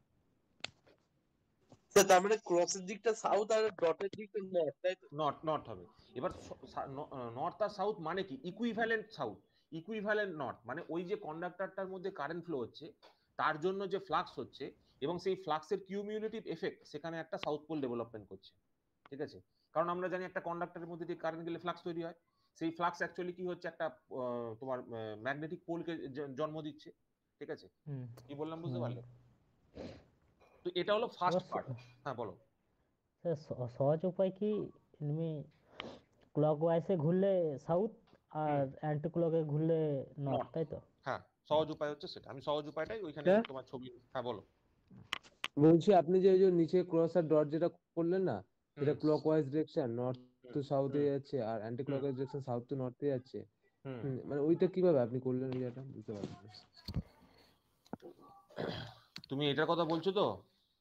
স্যার, তার মানে ক্রসের দিকটা সাউথ আর ডটের দিকটা নর্থ, তাই তো? নর্থ নর্থ হবে। এবার নর্থ আর সাউথ মানে কি? ইকুইভ্যালেন্ট সাউথ, ইকুইভ্যালেন্ট নর্থ, মানে ওই যে কন্ডাক্টরটার মধ্যে কারেন্ট ফ্লো হচ্ছে, তার জন্য যে ফ্লাক্স হচ্ছে, এবং সেই ফ্লাক্সের কিউমিউলেটিভ এফেক্ট সেখানে একটা সাউথ পোল ডেভেলপমেন্ট করছে। ঠিক আছে, কারণ আমরা জানি একটা কন্ডাক্টরের মধ্যে দিয়ে কারেন্ট গেলে ফ্লাক্স তৈরি হয়। সেই ফ্লাক্স অ্যাকচুয়ালি কি হচ্ছে? একটা তোমার ম্যাগনেটিক পোলকে জন্ম দিচ্ছে। ঠিক আছে, কি বললাম বুঝতে পারলে? তো এটা হলো ফার্স্ট পার্ট। হ্যাঁ বলো। সহজ উপায় কি ইনমি ক্লকওয়াইজে ঘুরলে সাউথ আর অ্যান্টি ক্লকে ঘুরলে নর্থ, তাই তো? হ্যাঁ, সহজ উপায় হচ্ছে সেটা। আমি সহজ উপায়টাই ওইখানে তোমার ছবি। হ্যাঁ বলো। বলছি আপনি যে ওই যে নিচে ক্রস আর ডট যেটা করলেন না, এটা ক্লকওয়াইজ ডিরেকশন নর্থ টু সাউথে যাচ্ছে, আর anti clockwise direction south to নর্থে যাচ্ছে। হুম, মানে ওইটা কিভাবে আপনি করলেন? এটা বুঝতে পারলাম না। তুমি এটার কথা বলছো তো?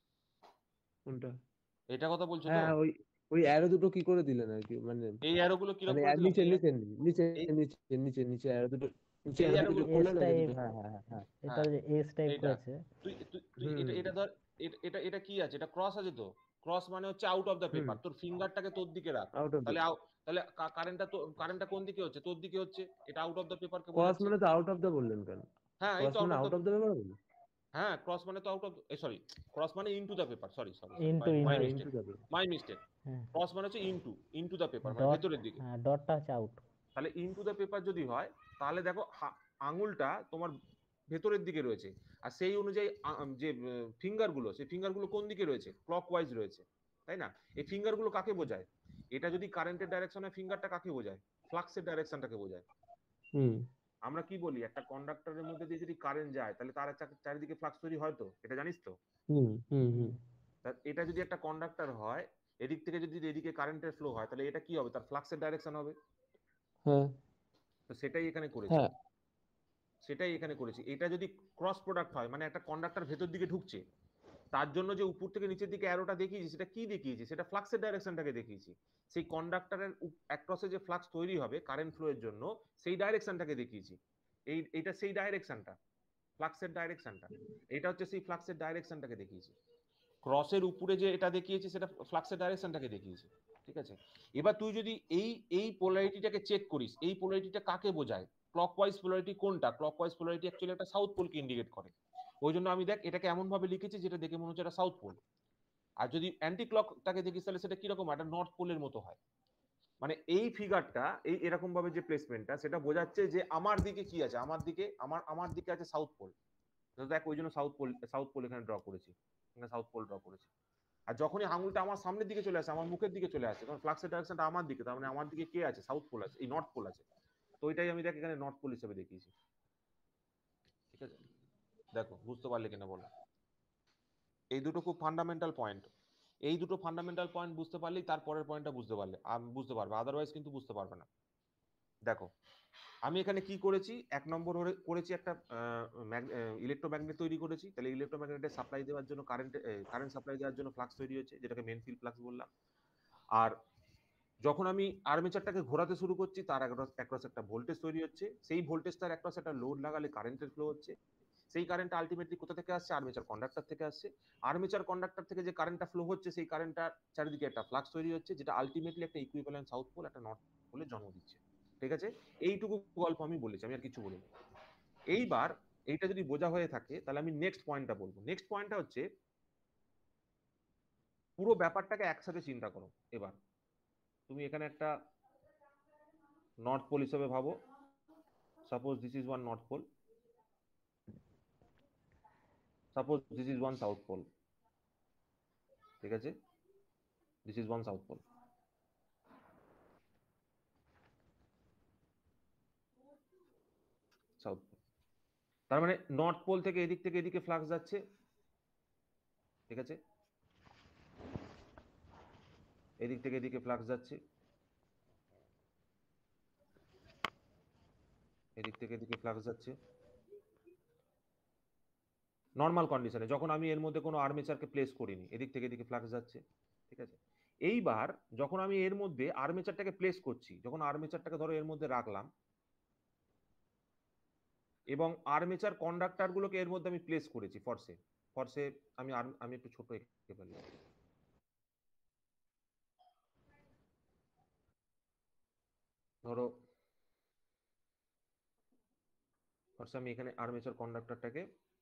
কোনটা? এটা কথা বলছো তো? হ্যাঁ, ওই ওই অ্যারো দুটো কি করে দিলেন আর কি, মানে এই অ্যারো গুলো কি রকম মানে করে দিলাম? নিচে নিচে নিচে নিচে নিচে নিচে অ্যারো দুটো নিচে এই অ্যারো অ্যারো দুটো গুলো করলেন না টাইপ, কিন্তু। হ্যাঁ হ্যাঁ হ্যাঁ, এটা যে এস টাইপ এটা করেছে। তুই তুই তুই এটা এটা ধর, এটা এটা এটা কি আছে? এটা ক্রস আছে তো? ক্রস মানে হচ্ছে আউট অফ দ্য পেপার। তোর ফিঙ্গারটাকে তোর দিকে রাখ, আউট অফ তাহলে তাহলে কারেন্টটা তো কারেন্টটা কোন দিকে হচ্ছে? তোর দিকে হচ্ছে। এটা আউট অফ দ্য পেপার কে ক্রস বোঝাচ্ছে। মানে তো আউট অফ দ্য বললেন কেন? হ্যাঁ, এই ক্রস তো আউট মানে of the, out of the paper বললেন? হ্যাঁ, ক্রস মানে তো আউট অফ, এই সরি, ক্রস মানে into the paper. Sorry sorry into my into mistake, my mistake. Cross মানে হচ্ছে ইনটু, ইনটু দ্য পেপার মানে ডট, ভেতরের দিকে। হ্যাঁ ডটটা হচ্ছে আউট। তাহলে ইনটু দ্য পেপার যদি হয়, তাহলে দেখো আঙুলটা তোমার ভেতরের দিকে রয়েছে, আর সেই অনুযায়ী যে ফিঙ্গার গুলো, সেই ফিঙ্গার গুলো কোন দিকে রয়েছে? ক্লকওয়াইজ রয়েছে, তাই না? এই ফিঙ্গার গুলো কাকে বোঝায়? এটা যদি কারেন্টের ডাইরেকশনে ফিঙ্গারটা কাকে বোঝায়? ফ্লাক্সের ডাইরেকশনটাকে বোঝায়। হুম, আমরা কি বলি, একটা কন্ডাক্টরের মধ্যে দিয়ে যদি কারেন্ট যায়, তাহলে তার চারিদিকে ফ্লাক্স তৈরি হয় তো, এটা জানিস তো? হুম, হুম, হুম। এটা যদি একটা কন্ডাক্টর হয়, এদিক থেকে যদি এদিকে কারেন্টের ফ্লো হয়, তাহলে এটা কি হবে? তার ফ্লাক্সের ডাইরেকশন হবে। হ্যাঁ, তো সেটাই এখানে করেছি, হ্যাঁ, সেটাই এখানে করেছি। এটা যদি ক্রস প্রোডাক্ট হয়, মানে একটা কন্ডাক্টর ভেতর দিকে ঢুকছে, তার জন্য যে উপর থেকে নিচের দিকে অ্যারোটা দেখিয়েছি, সেটা কি দেখিয়েছি? সেটা ফ্লাক্সের ডাইরেকশনটাকে দেখিয়েছি। সেই কন্ডাক্টরের অ্যাক্রসে যে ফ্লাক্স তৈরি হবে কারেন্ট ফ্লো এর জন্য, সেই ডাইরেকশনটাকে দেখিয়েছি। এই এটা সেই ডাইরেকশনটা, ফ্লাক্সের ডাইরেকশনটা। এটা হচ্ছে সেই ফ্লাক্সের ডাইরেকশনটাকে দেখিয়েছি। ক্রসের উপরে যে এটা দেখিয়েছি, সেটা ফ্লাক্সের ডাইরেকশনটাকে দেখিয়েছি। ঠিক আছে, এবার তুই যদি এই এই পোলারিটিটাকে চেক করিস, এই পোলারিটিটা কাকে বোঝায়? ক্লকওয়াইজ পোলারিটি কোনটা? ক্লকওয়াইজ পোলারিটি অ্যাকচুয়ালি একটা সাউথ পোলকে ইন্ডিকেট করে। ওই জন্য আমি দেখ এটাকে এমন ভাবে লিখেছি যেটা দেখে মনে হচ্ছে এটা সাউথ পোল। আর যদি অ্যান্টি ক্লকটাকে দেখিস, তাহলে সেটা কিরকম? একটা নর্থ পোলের মতো হয়। মানে এই ফিগারটা, এই এরকম ভাবে যে প্লেসমেন্টটা, সেটা বোঝাচ্ছে যে আমার দিকে কি আছে, আমার দিকে আমার আমার দিকে আছে সাউথ পোল। দেখ ওই জন্য সাউথ পোল, সাউথ পোল এখানে ড্র করেছি, এখানে সাউথ পোল ড্র করেছি। আর যখনই আঙুলটা আমার সামনের দিকে চলে আসে, আমার মুখের দিকে চলে আসে, তখন ফ্লাক্সের ডাইরেকশনটা আমার দিকে, তার মানে আমার দিকে কে আছে? সাউথ পোল আছে, এই নর্থ পোল আছে। তো ওইটাই আমি দেখ এখানে নর্থ পোল হিসেবে দেখিয়েছি। ঠিক আছে, দেখো বুঝতে পারলে কিনা বলো? এই দুটো খুব ফান্ডামেন্টাল পয়েন্ট। এই দুটো ফান্ডামেন্টাল পয়েন্ট বুঝতে পারলেই তারপরের পয়েন্টটা বুঝতে পারলে বুঝতে পারবে, আদারওয়াইজ কিন্তু বুঝতে পারবে না। দেখো আমি এখানে কি করেছি, এক নম্বর করেছি একটা ইলেকট্রোম্যাগনেট তৈরি করেছি। তাহলে ইলেকট্রোম্যাগনেটের সাপ্লাই দেওয়ার জন্য, কারেন্ট কারেন্ট সাপ্লাই দেওয়ার জন্য ফ্লাক্স তৈরি হচ্ছে, যেটাকে মেইন ফিল্ড ফ্লাক্স বললাম। আর যখন আমি আর্মেচারটাকে ঘোরাতে শুরু করছি, তার অ্যাক্রস একটা ভোল্টেজ তৈরি হচ্ছে। সেই ভোল্টেজটার অ্যাক্রস একটা লোড লাগালে কারেন্টের ফ্লো হচ্ছে। সেই কারেন্টটা আলটিমেটলি কোথা থেকে আসছে? আর্মেচার কন্ডাক্টর থেকে আসছে। আর্মেচার কন্ডাক্টর থেকে যে কারেন্টটা ফ্লো হচ্ছে, সেই কারেন্টটার চারিদিকে একটা ফ্লাক্স তৈরি হচ্ছে, যেটা আলটিমেটলি একটা ইকুইভ্যালেন্ট সাউথ পোল একটা নর্থ পোলের জন্ম দিচ্ছে। ঠিক আছে, এইটুকু গল্প আমি বলেছি, আমি আর কিছু বলিনি। এইবার এইটা যদি বোঝা হয়ে থাকে তাহলে আমি নেক্সট পয়েন্টটা বলবো। নেক্সট পয়েন্টটা হচ্ছে পুরো ব্যাপারটাকে একসাথে চিন্তা করো। এবার তুমি এখানে একটা নর্থ পোল হিসেবে ভাবো, suppose this is one north pole, suppose this is one south pole. ঠিক আছে, this is one south pole. South pole, তার মানে নর্থ পোল থেকে এদিক থেকে এদিকে ফ্লাক্স যাচ্ছে। ঠিক আছে, এদিক থেকে এদিকে ফ্লাক্স যাচ্ছে, এদিক থেকে এদিকে ফ্লাক্স যাচ্ছে নর্মাল কন্ডিশনে, যখন আমি এর মধ্যে কোনো আর্মেচারকে প্লেস করিনি, এদিক থেকে এদিকে ফ্লাক্স যাচ্ছে। ঠিক আছে, এইবার যখন আমি এর মধ্যে আর্মেচারটাকে প্লেস করছি, যখন আর্মেচারটাকে ধরো এর মধ্যে রাখলাম এবং আর্মেচার কন্ডাক্টর গুলোকে এর মধ্যে আমি প্লেস করেছি ফর্সে, ফর্সে আমি আমি একটু ছোট এঁকে ফেলি, ধরো ফর্সে আমি এখানে আর্মেচার কন্ডাক্টরটাকে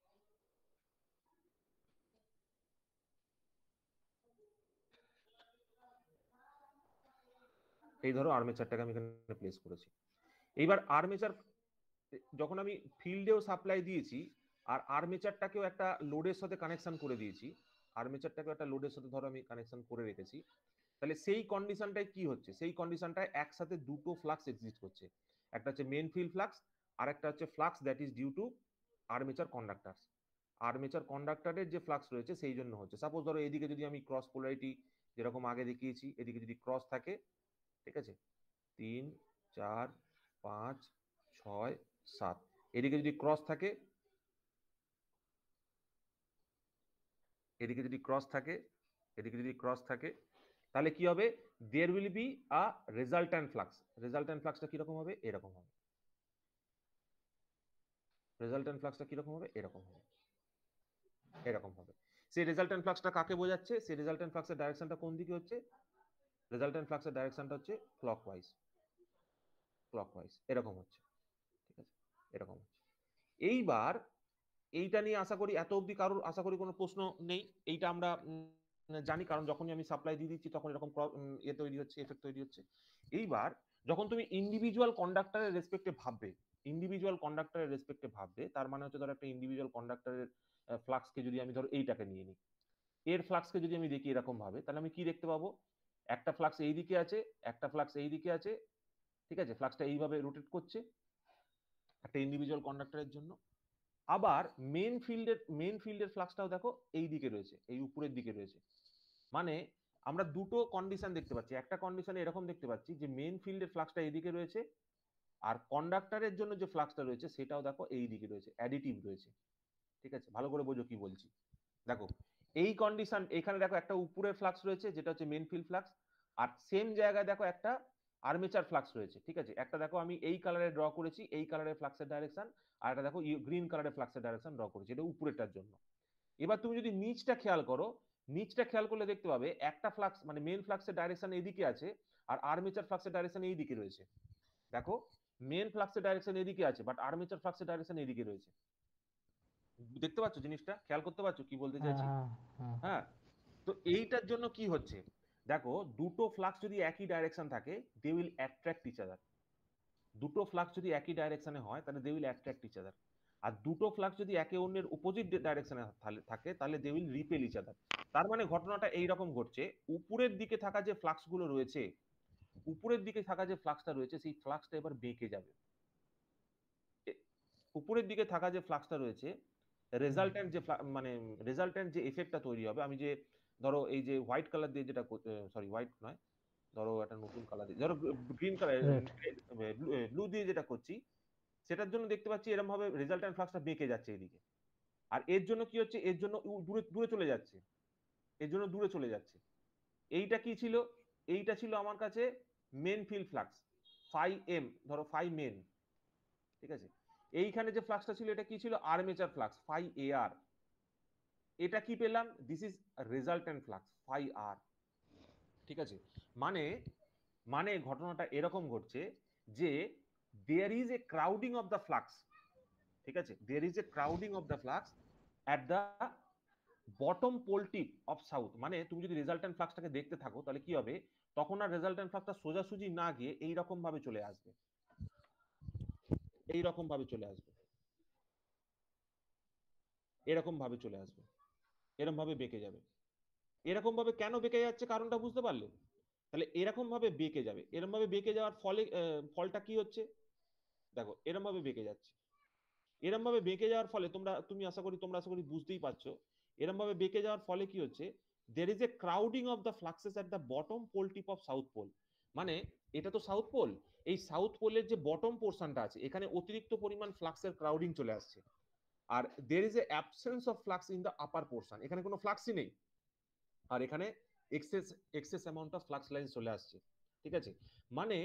এই ধরো আর্মেচারটাকে আমি এখানে প্লেস করেছি। এইবার আর্মেচার যখন আমি ফিল্ডেও সাপ্লাই দিয়েছি আর আর্মেচারটাকেও একটা লোডের সাথে কানেকশন করে দিয়েছি, আর্মেচারটাকেও একটা লোডের সাথে ধরো আমি কানেকশন করে রেখেছি, তাহলে সেই কন্ডিশনটাই কি হচ্ছে? সেই কন্ডিশনটায় একসাথে দুটো ফ্লাক্স এক্সিস্ট করছে। একটা হচ্ছে মেন ফিল্ড ফ্লাক্স, আর একটা হচ্ছে flux that is due to armature conductors. Armature কন্ডাক্টরের যে ফ্লাক্স রয়েছে সেই জন্য হচ্ছে। সাপোজ ধরো এদিকে যদি আমি ক্রস পোলারিটি যেরকম আগে দেখিয়েছি, এদিকে যদি ক্রস থাকে, ঠিক আছে, তিন চার পাঁচ ছয় সাত, এদিকে যদি ক্রস থাকে, এদিকে যদি ক্রস থাকে, এদিকে যদি ক্রস থাকে, তাহলে কি হবে? There will be a resultant flux. Resultant ফ্লাক্সটা কিরকম হবে? এরকম হবে। রেজাল্ট্যান্ট ফ্লাক্সটা কিরকম হবে? এরকম হবে, এরকম হবে। সেই রেজাল্ট্যান্ট ফ্লাক্সটা কাকে বোঝাচ্ছে? সেই রেজাল্ট্যান্ট ফ্লাক্সের ডাইরেকশনটা কোন দিকে হচ্ছে? রেজাল্ট্যান্ট ফ্লাক্সের ডাইরেকশনটা হচ্ছে ক্লকওয়াইজ, ক্লকওয়াইজ এরকম হচ্ছে। ঠিক আছে, এরকম হচ্ছে। এইবার এইটা নিয়ে আশা করি এত অবধি কারোর আশা করি কোনো প্রশ্ন নেই। এইটা আমরা জানি, কারণ যখনই আমি সাপ্লাই দিয়ে দিচ্ছি তখন এরকম এ তৈরি হচ্ছে, এফেক্ট তৈরি হচ্ছে। এইবার যখন তুমি ইন্ডিভিজুয়াল কন্ডাক্টরের রেসপেক্টে ভাববে, ইন্ডিভিজুয়াল কন্ডাক্টরের রেসপেক্টে ভাববে, তার মানে হচ্ছে ধরো একটা ইন্ডিভিজুয়াল কন্ডাক্টরের ফ্লাক্সকে যদি আমি ধরো এইটাকে নিয়ে নিই, এর ফ্লাক্সকে যদি আমি দেখি এরকম ভাবে, তাহলে আমি কি দেখতে পাবো? একটা ফ্লাক্স এই দিকে আছে, একটা ফ্লাক্স এই দিকে আছে। ঠিক আছে, ফ্লাক্সটা এইভাবে রোটেট করছে একটা ইন্ডিভিজুয়াল কন্ডাক্টরের জন্য। আবার মেন ফিল্ডের মেন ফিল্ডের ফ্লাক্সটাও দেখো এই দিকে রয়েছে, এই উপরের দিকে রয়েছে। মানে আমরা দুটো কন্ডিশন দেখতে পাচ্ছি। একটা কন্ডিশনে এরকম দেখতে পাচ্ছি যে মেন ফিল্ডের ফ্লাক্সটা এইদিকে রয়েছে, আর কন্ডাক্টরের জন্য যে ফ্লাক্সটা রয়েছে সেটাও দেখো এই দিকে রয়েছে, অ্যাডিটিভ রয়েছে। ঠিক আছে, ভালো করে বোঝো কি বলছি। দেখো এই কন্ডিশন, এখানে দেখো একটা উপরের ফ্লাক্স রয়েছে যেটা হচ্ছে মেন ফিল্ড ফ্লাক্স, আর সেম জায়গায় দেখো একটা আর্মেচার ফ্লাক্স রয়েছে। ঠিক আছে, একটা দেখো আমি এই কালারে ড্র করেছি, এই কালারের ফ্লাক্সের ডাইরেকশন, আর একটা দেখো গ্রিন কালারের ফ্লাক্সের ডাইরেকশন ড্র করেছি, এটা উপরেরটার জন্য। এবার তুমি যদি নিচটা খেয়াল করো, নিচটা খেয়াল করলে দেখতে পাবে একটা ফ্লাক্স মানে মেন ফ্লাক্সের ডাইরেকশন এইদিকে আছে, আর আর্মেচার ফ্লাক্সের ডাইরেকশন এই দিকে রয়েছে। দেখো মেন ফ্লাক্সের ডাইরেকশন এদিকে আছে, বাট আর্মেচার ফ্লাক্সের ডাইরেকশন এইদিকে রয়েছে। দেখতে পাচ্ছ জিনিসটা? খেয়াল করতে পারছো কি বলতে হ্যাঁ চাইছি? হ্যাঁ হ্যাঁ হ্যাঁ, তো এইটার জন্য কি হচ্ছে দেখো, দুটো ফ্লাক্স যদি একই ডাইরেকশন থাকে, they will attract each other. দুটো ফ্লাক্স যদি একই ডাইরেকশনে হয় তাহলে they will attract each other. আর দুটো ফ্লাক্স যদি একে অন্যের অপোজিট ডাইরেকশনে থাকে তাহলে they will repel each other. তার মানে ঘটনাটা এইরকম ঘটছে, উপরের দিকে থাকা যে ফ্লাক্স গুলো রয়েছে, উপরের দিকে থাকা যে ফ্লাক্সটা রয়েছে সেই ফ্লাক্সটা এবার বেঁকে যাবে। উপরের দিকে থাকা যে ফ্লাক্সটা রয়েছে, রেজাল্ট্যান্ট যে মানে রেজাল্ট্যান্ট যে এফেক্টটা তৈরি হবে, আমি যে ধরো এই যে হোয়াইট কালার দিয়ে যেটা, সরি হোয়াইট নয়, ধরো একটা নতুন কালার দিয়ে, ধরো গ্রিন কালার রেড ব্লু দিয়ে যেটা করছি, সেটার জন্য দেখতে পাচ্ছি এরকম ভাবে রেজাল্ট্যান্ট ফ্লাক্সটা বেঁকে যাচ্ছে এদিকে। আর এর জন্য কি হচ্ছে? এর জন্য দূরে দূরে চলে যাচ্ছে, এর জন্য দূরে চলে যাচ্ছে। এইটা কি ছিল? এইটা ছিল আমার কাছে main field flux, phi M, ধরো ফাই মেন। ঠিক আছে, এইখানে যে ফ্লাক্সটা ছিল এটা কি ছিল, আর্মেচার ফ্লাক্স ফাই এ আর। এটা কি পেলাম, this is resultant flux phi R. ঠিক আছে, মানে মানে ঘটনাটা এরকম ঘটছে যে there is a crowding of the flux. ঠিক আছে, there is a crowding of the flux at the bottom pole tip of south. মানে তুমি যদি রেজাল্টেন্ট ফ্লাক্সটাকে দেখতে থাকো তাহলে কি হবে, তখন আর রেজাল্টেন্ট ফ্লাক্সটা সোজাসুজি না গিয়ে এইরকম ভাবে চলে আসবে, এইরকম ভাবে চলে আসবে, এরকম ভাবে চলে আসবে, এরকম ভাবে বেঁকে যাবে। এরকম ভাবে কেন বেঁকে যাচ্ছে কারণটা বুঝতে পারলে? তাহলে এরকম ভাবে বেঁকে যাবে, এরকম ভাবে বেঁকে যাওয়ার ফলে ফলটা কি হচ্ছে, দেখো এরকম ভাবে বেঁকে যাচ্ছে, এরকম ভাবে বেঁকে যাওয়ার ফলে তোমরা তুমি আশা করি তোমরা আশা করি বুঝতেই পারছো, এরকম ভাবে বেঁকে যাওয়ার ফলে কি হচ্ছে, there is a crowding of the fluxes at the bottom pole tip of south pole। মানে এটা তো সাউথ পোল, এই সাউথ পোলের যে বটম পোর্শনটা আছে এখানে অতিরিক্ত পরিমাণ ফ্লাক্সের ক্রাউডিং চলে আসছে। আর there is a absence of flux in the upper portion, এখানে কোনো ফ্লাক্সই নেই, আর এখানে excess excess amount of flux line চলে আসছে। ঠিক আছে, মানে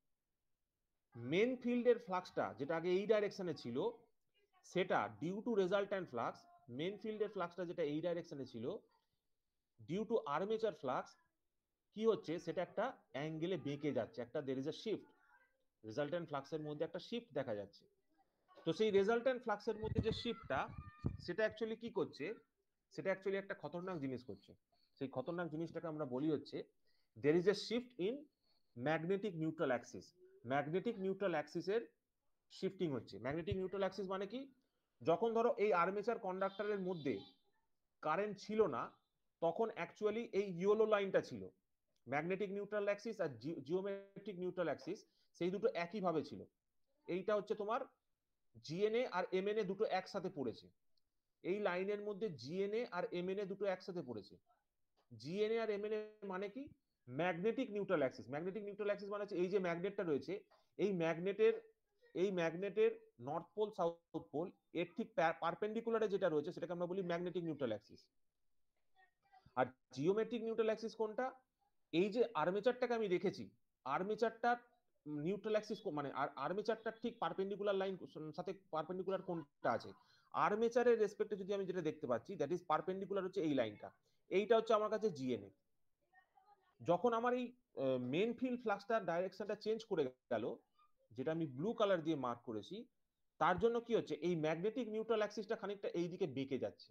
মেন ফিল্ডের ফ্লাক্সটা যেটা আগে এই ডাইরেকশনে ছিল সেটা due to resultant flux, main ফিল্ডের ফ্লাক্সটা যেটা এই ডাইরেকশনে ছিল ডিউ টু আর্মেচার ফ্লাক্স কি হচ্ছে, সেটা একটা অ্যাঙ্গেলে বেঁকে যাচ্ছে, একটা there is a shift, resultant ফ্লাক্সের মধ্যে একটা শিফট দেখা যাচ্ছে। তো সেই রেজাল্ট্যান্ট ফ্লাক্সের মধ্যে যে শিফটটা সেটা অ্যাকচুয়ালি কি করছে, সেটা অ্যাকচুয়ালি একটা খতরনাক জিনিস করছে। সেই খতরনাক জিনিসটাকে আমরা বলি হচ্ছে there is a shift in magnetic neutral axis. Magnetic neutral অ্যাক্সিসের শিফটিং হচ্ছে। ম্যাগনেটিক নিউট্রাল অ্যাক্সিস মানে কি, যখন ধরো এই আর্মেচার কন্ডাক্টরের মধ্যে কারেন্ট ছিল না তখন অ্যাকচুয়ালি এই ইয়েলো লাইনটা ছিল, ম্যাগনেটিক নিউট্রাল অ্যাক্সিস আর জিওমেট্রিক নিউট্রাল অ্যাক্সিস সেই দুটো একই ভাবে ছিল। এইটা হচ্ছে তোমার জিএনএ আর এমএনএ দুটো একসাথে পড়েছে, এই লাইনের মধ্যে জিএনএ আর এমএনএ দুটো একসাথে পড়েছে। জিএনএ আর এমএনএ মানে কি, magnetic neutral axis. Magnetic neutral axis মানে হচ্ছে এই যে ম্যাগনেটটা রয়েছে এই ম্যাগনেটের এই ম্যাগনেটের নর্থ পোল সাউথ পোল এর ঠিক পারপেন্ডিকুলারে যেটা রয়েছে সেটাকে আমরা বলি ম্যাগনেটিক নিউট্রাল অ্যাক্সিস। আর জিওমেট্রিক নিউট্রাল অ্যাক্সিস কোনটা, এই যে আর্মেচারটাকে আমি রেখেছি, আর্মেচারটা নিউট্রাল অ্যাক্সিস মানে আর্মেচারটা ঠিক পারপেন্ডিকুলার লাইন সাথে পারপেন্ডিকুলার কোনটা আছে, আর্মেচারের রেসপেক্টে যদি আমি যেটা দেখতে পাচ্ছি দ্যাট ইজ পারপেন্ডিকুলার হচ্ছে এই লাইনটা, এইটা হচ্ছে আমার কাছে জিএনএ। যখন আমার এই মেন ফিল্ড ফ্লাক্সটার ডাইরেকশনটা চেঞ্জ করে গেল, যেটা আমি ব্লু কালার দিয়ে মার্ক করেছি, তার জন্য কি হচ্ছে এই ম্যাগনেটিক নিউট্রাল অ্যাক্সিসটা খানিকটা এইদিকে বেঁকে যাচ্ছে,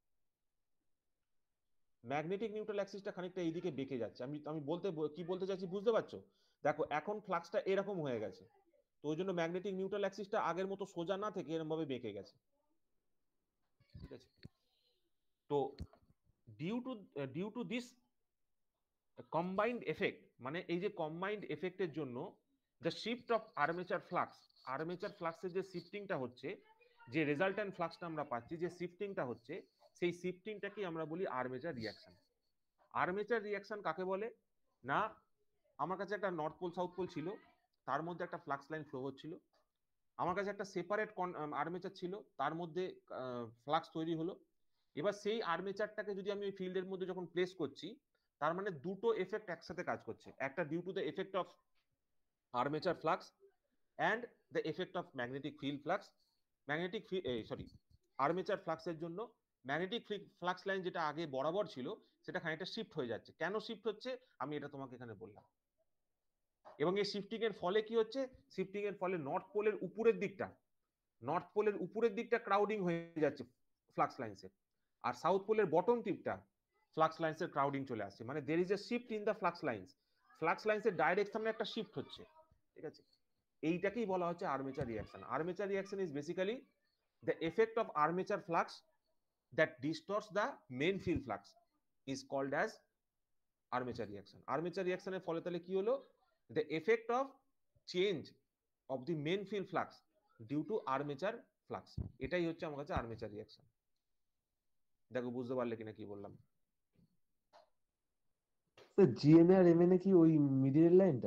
ম্যাগনেটিক নিউট্রাল অ্যাক্সিসটা খানিকটা এইদিকে বেঁকে যাচ্ছে। আমি আমি বলতে কি বলতে চাইছি বুঝতে পারছো? দেখো এখন ফ্লাক্সটা এরকম হয়ে গেছে, তো ওই জন্য ম্যাগনেটিক নিউট্রাল অ্যাক্সিসটা আগের মতো সোজা না থেকে এরকম ভাবে বেঁকে গেছে। ঠিক আছে, তো due to due to this combined effect, মানে এই যে কম্বাইন্ড এফেক্টের জন্য the shift of armature flux, armature ফ্লাক্সের যে শিফটিংটা হচ্ছে, যে রেজাল্ট্যান্ট ফ্লাক্সটা আমরা পাচ্ছি যে শিফটিংটা হচ্ছে, সেই শিফটিংটাকে আমরা বলি আর্মেচার রিঅ্যাকশন। আর্মেচার রিঅ্যাকশন কাকে বলে না, আমার কাছে একটা নর্থ পোল সাউথ পোল ছিল, তার মধ্যে একটা ফ্লাক্স লাইন ফ্লো হচ্ছিল, আমার কাছে একটা সেপারেট আর্মেচার ছিল, তার মধ্যে ফ্লাক্স তৈরি হলো। এবার সেই আর্মেচারটাকে যদি আমি ওই ফিল্ডের মধ্যে যখন প্লেস করছি, তার মানে দুটো এফেক্ট একসাথে কাজ করছে, একটা due to the effect of armature flux and the effect of magnetic field flux. Magnetic sorry armature ফ্লাক্সের জন্য ম্যাগনেটিক ফ্লাক্স লাইন যেটা আগে বরাবর ছিল সেটা খানিকটা শিফট হয়ে যাচ্ছে। কেন শিফট হচ্ছে আমি এটা তোমাকে এখানে বললাম। এবং এই শিফটিং এর ফলে কি হচ্ছে, শিফটিং এর ফলে নর্থ পোলের উপরের দিকটা নর্থ পোলের উপরের দিকটা ক্রাউডিং হয়ে যাচ্ছে ফ্লাক্স লাইন্সের, আর সাউথ পোলের বটম টিপটা ফ্লাক্স লাইন্সের ক্রাউডিং চলে আসছে। মানে there is a shift in the flux lines, flux লাইন্সের ডাইরেকশনে একটা শিফট হচ্ছে। ঠিক আছে, এইটাকেই বলা হচ্ছে armature reaction. Armature reaction is basically the effect of armature flux that distorts the main field flux is called as armature reaction. Armature রিঅ্যাকশনের ফলে তাহলে কি হলো, the effect of change of the main field flux due to armature flux, এটাই হচ্ছে আমার কাছে armature reaction. দেখো বুঝতে পারলে কিনা কি বললাম। জিএনএ আর এমএনএ কি ওই মিডিলের লাইনটা?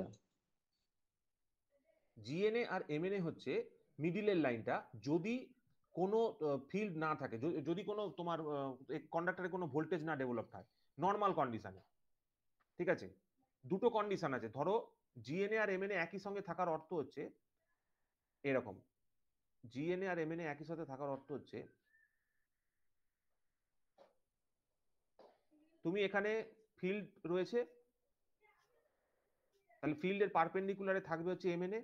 জিএনএ আর এমএনএ হচ্ছে মিডিলের লাইনটা, যদি কোনো ফিল্ড না থাকে, যদি কোনো তোমার কন্ডাক্টরে কোনো ভোল্টেজ না ডেভেলপ হয় নর্মাল কন্ডিশনে। ঠিক আছে, দুটো কন্ডিশন আছে, ধরো জিএনএ আর এমএনএ একই সঙ্গে থাকার অর্থ হচ্ছে এরকম, জিএনএ আর এমএনএ একই সাথে থাকার অর্থ হচ্ছে তুমি এখানে ফিল্ড রয়েছে, তাহলে ফিল্ডের পারপেন্ডিকুলারে থাকবে হচ্ছে এমএনএ।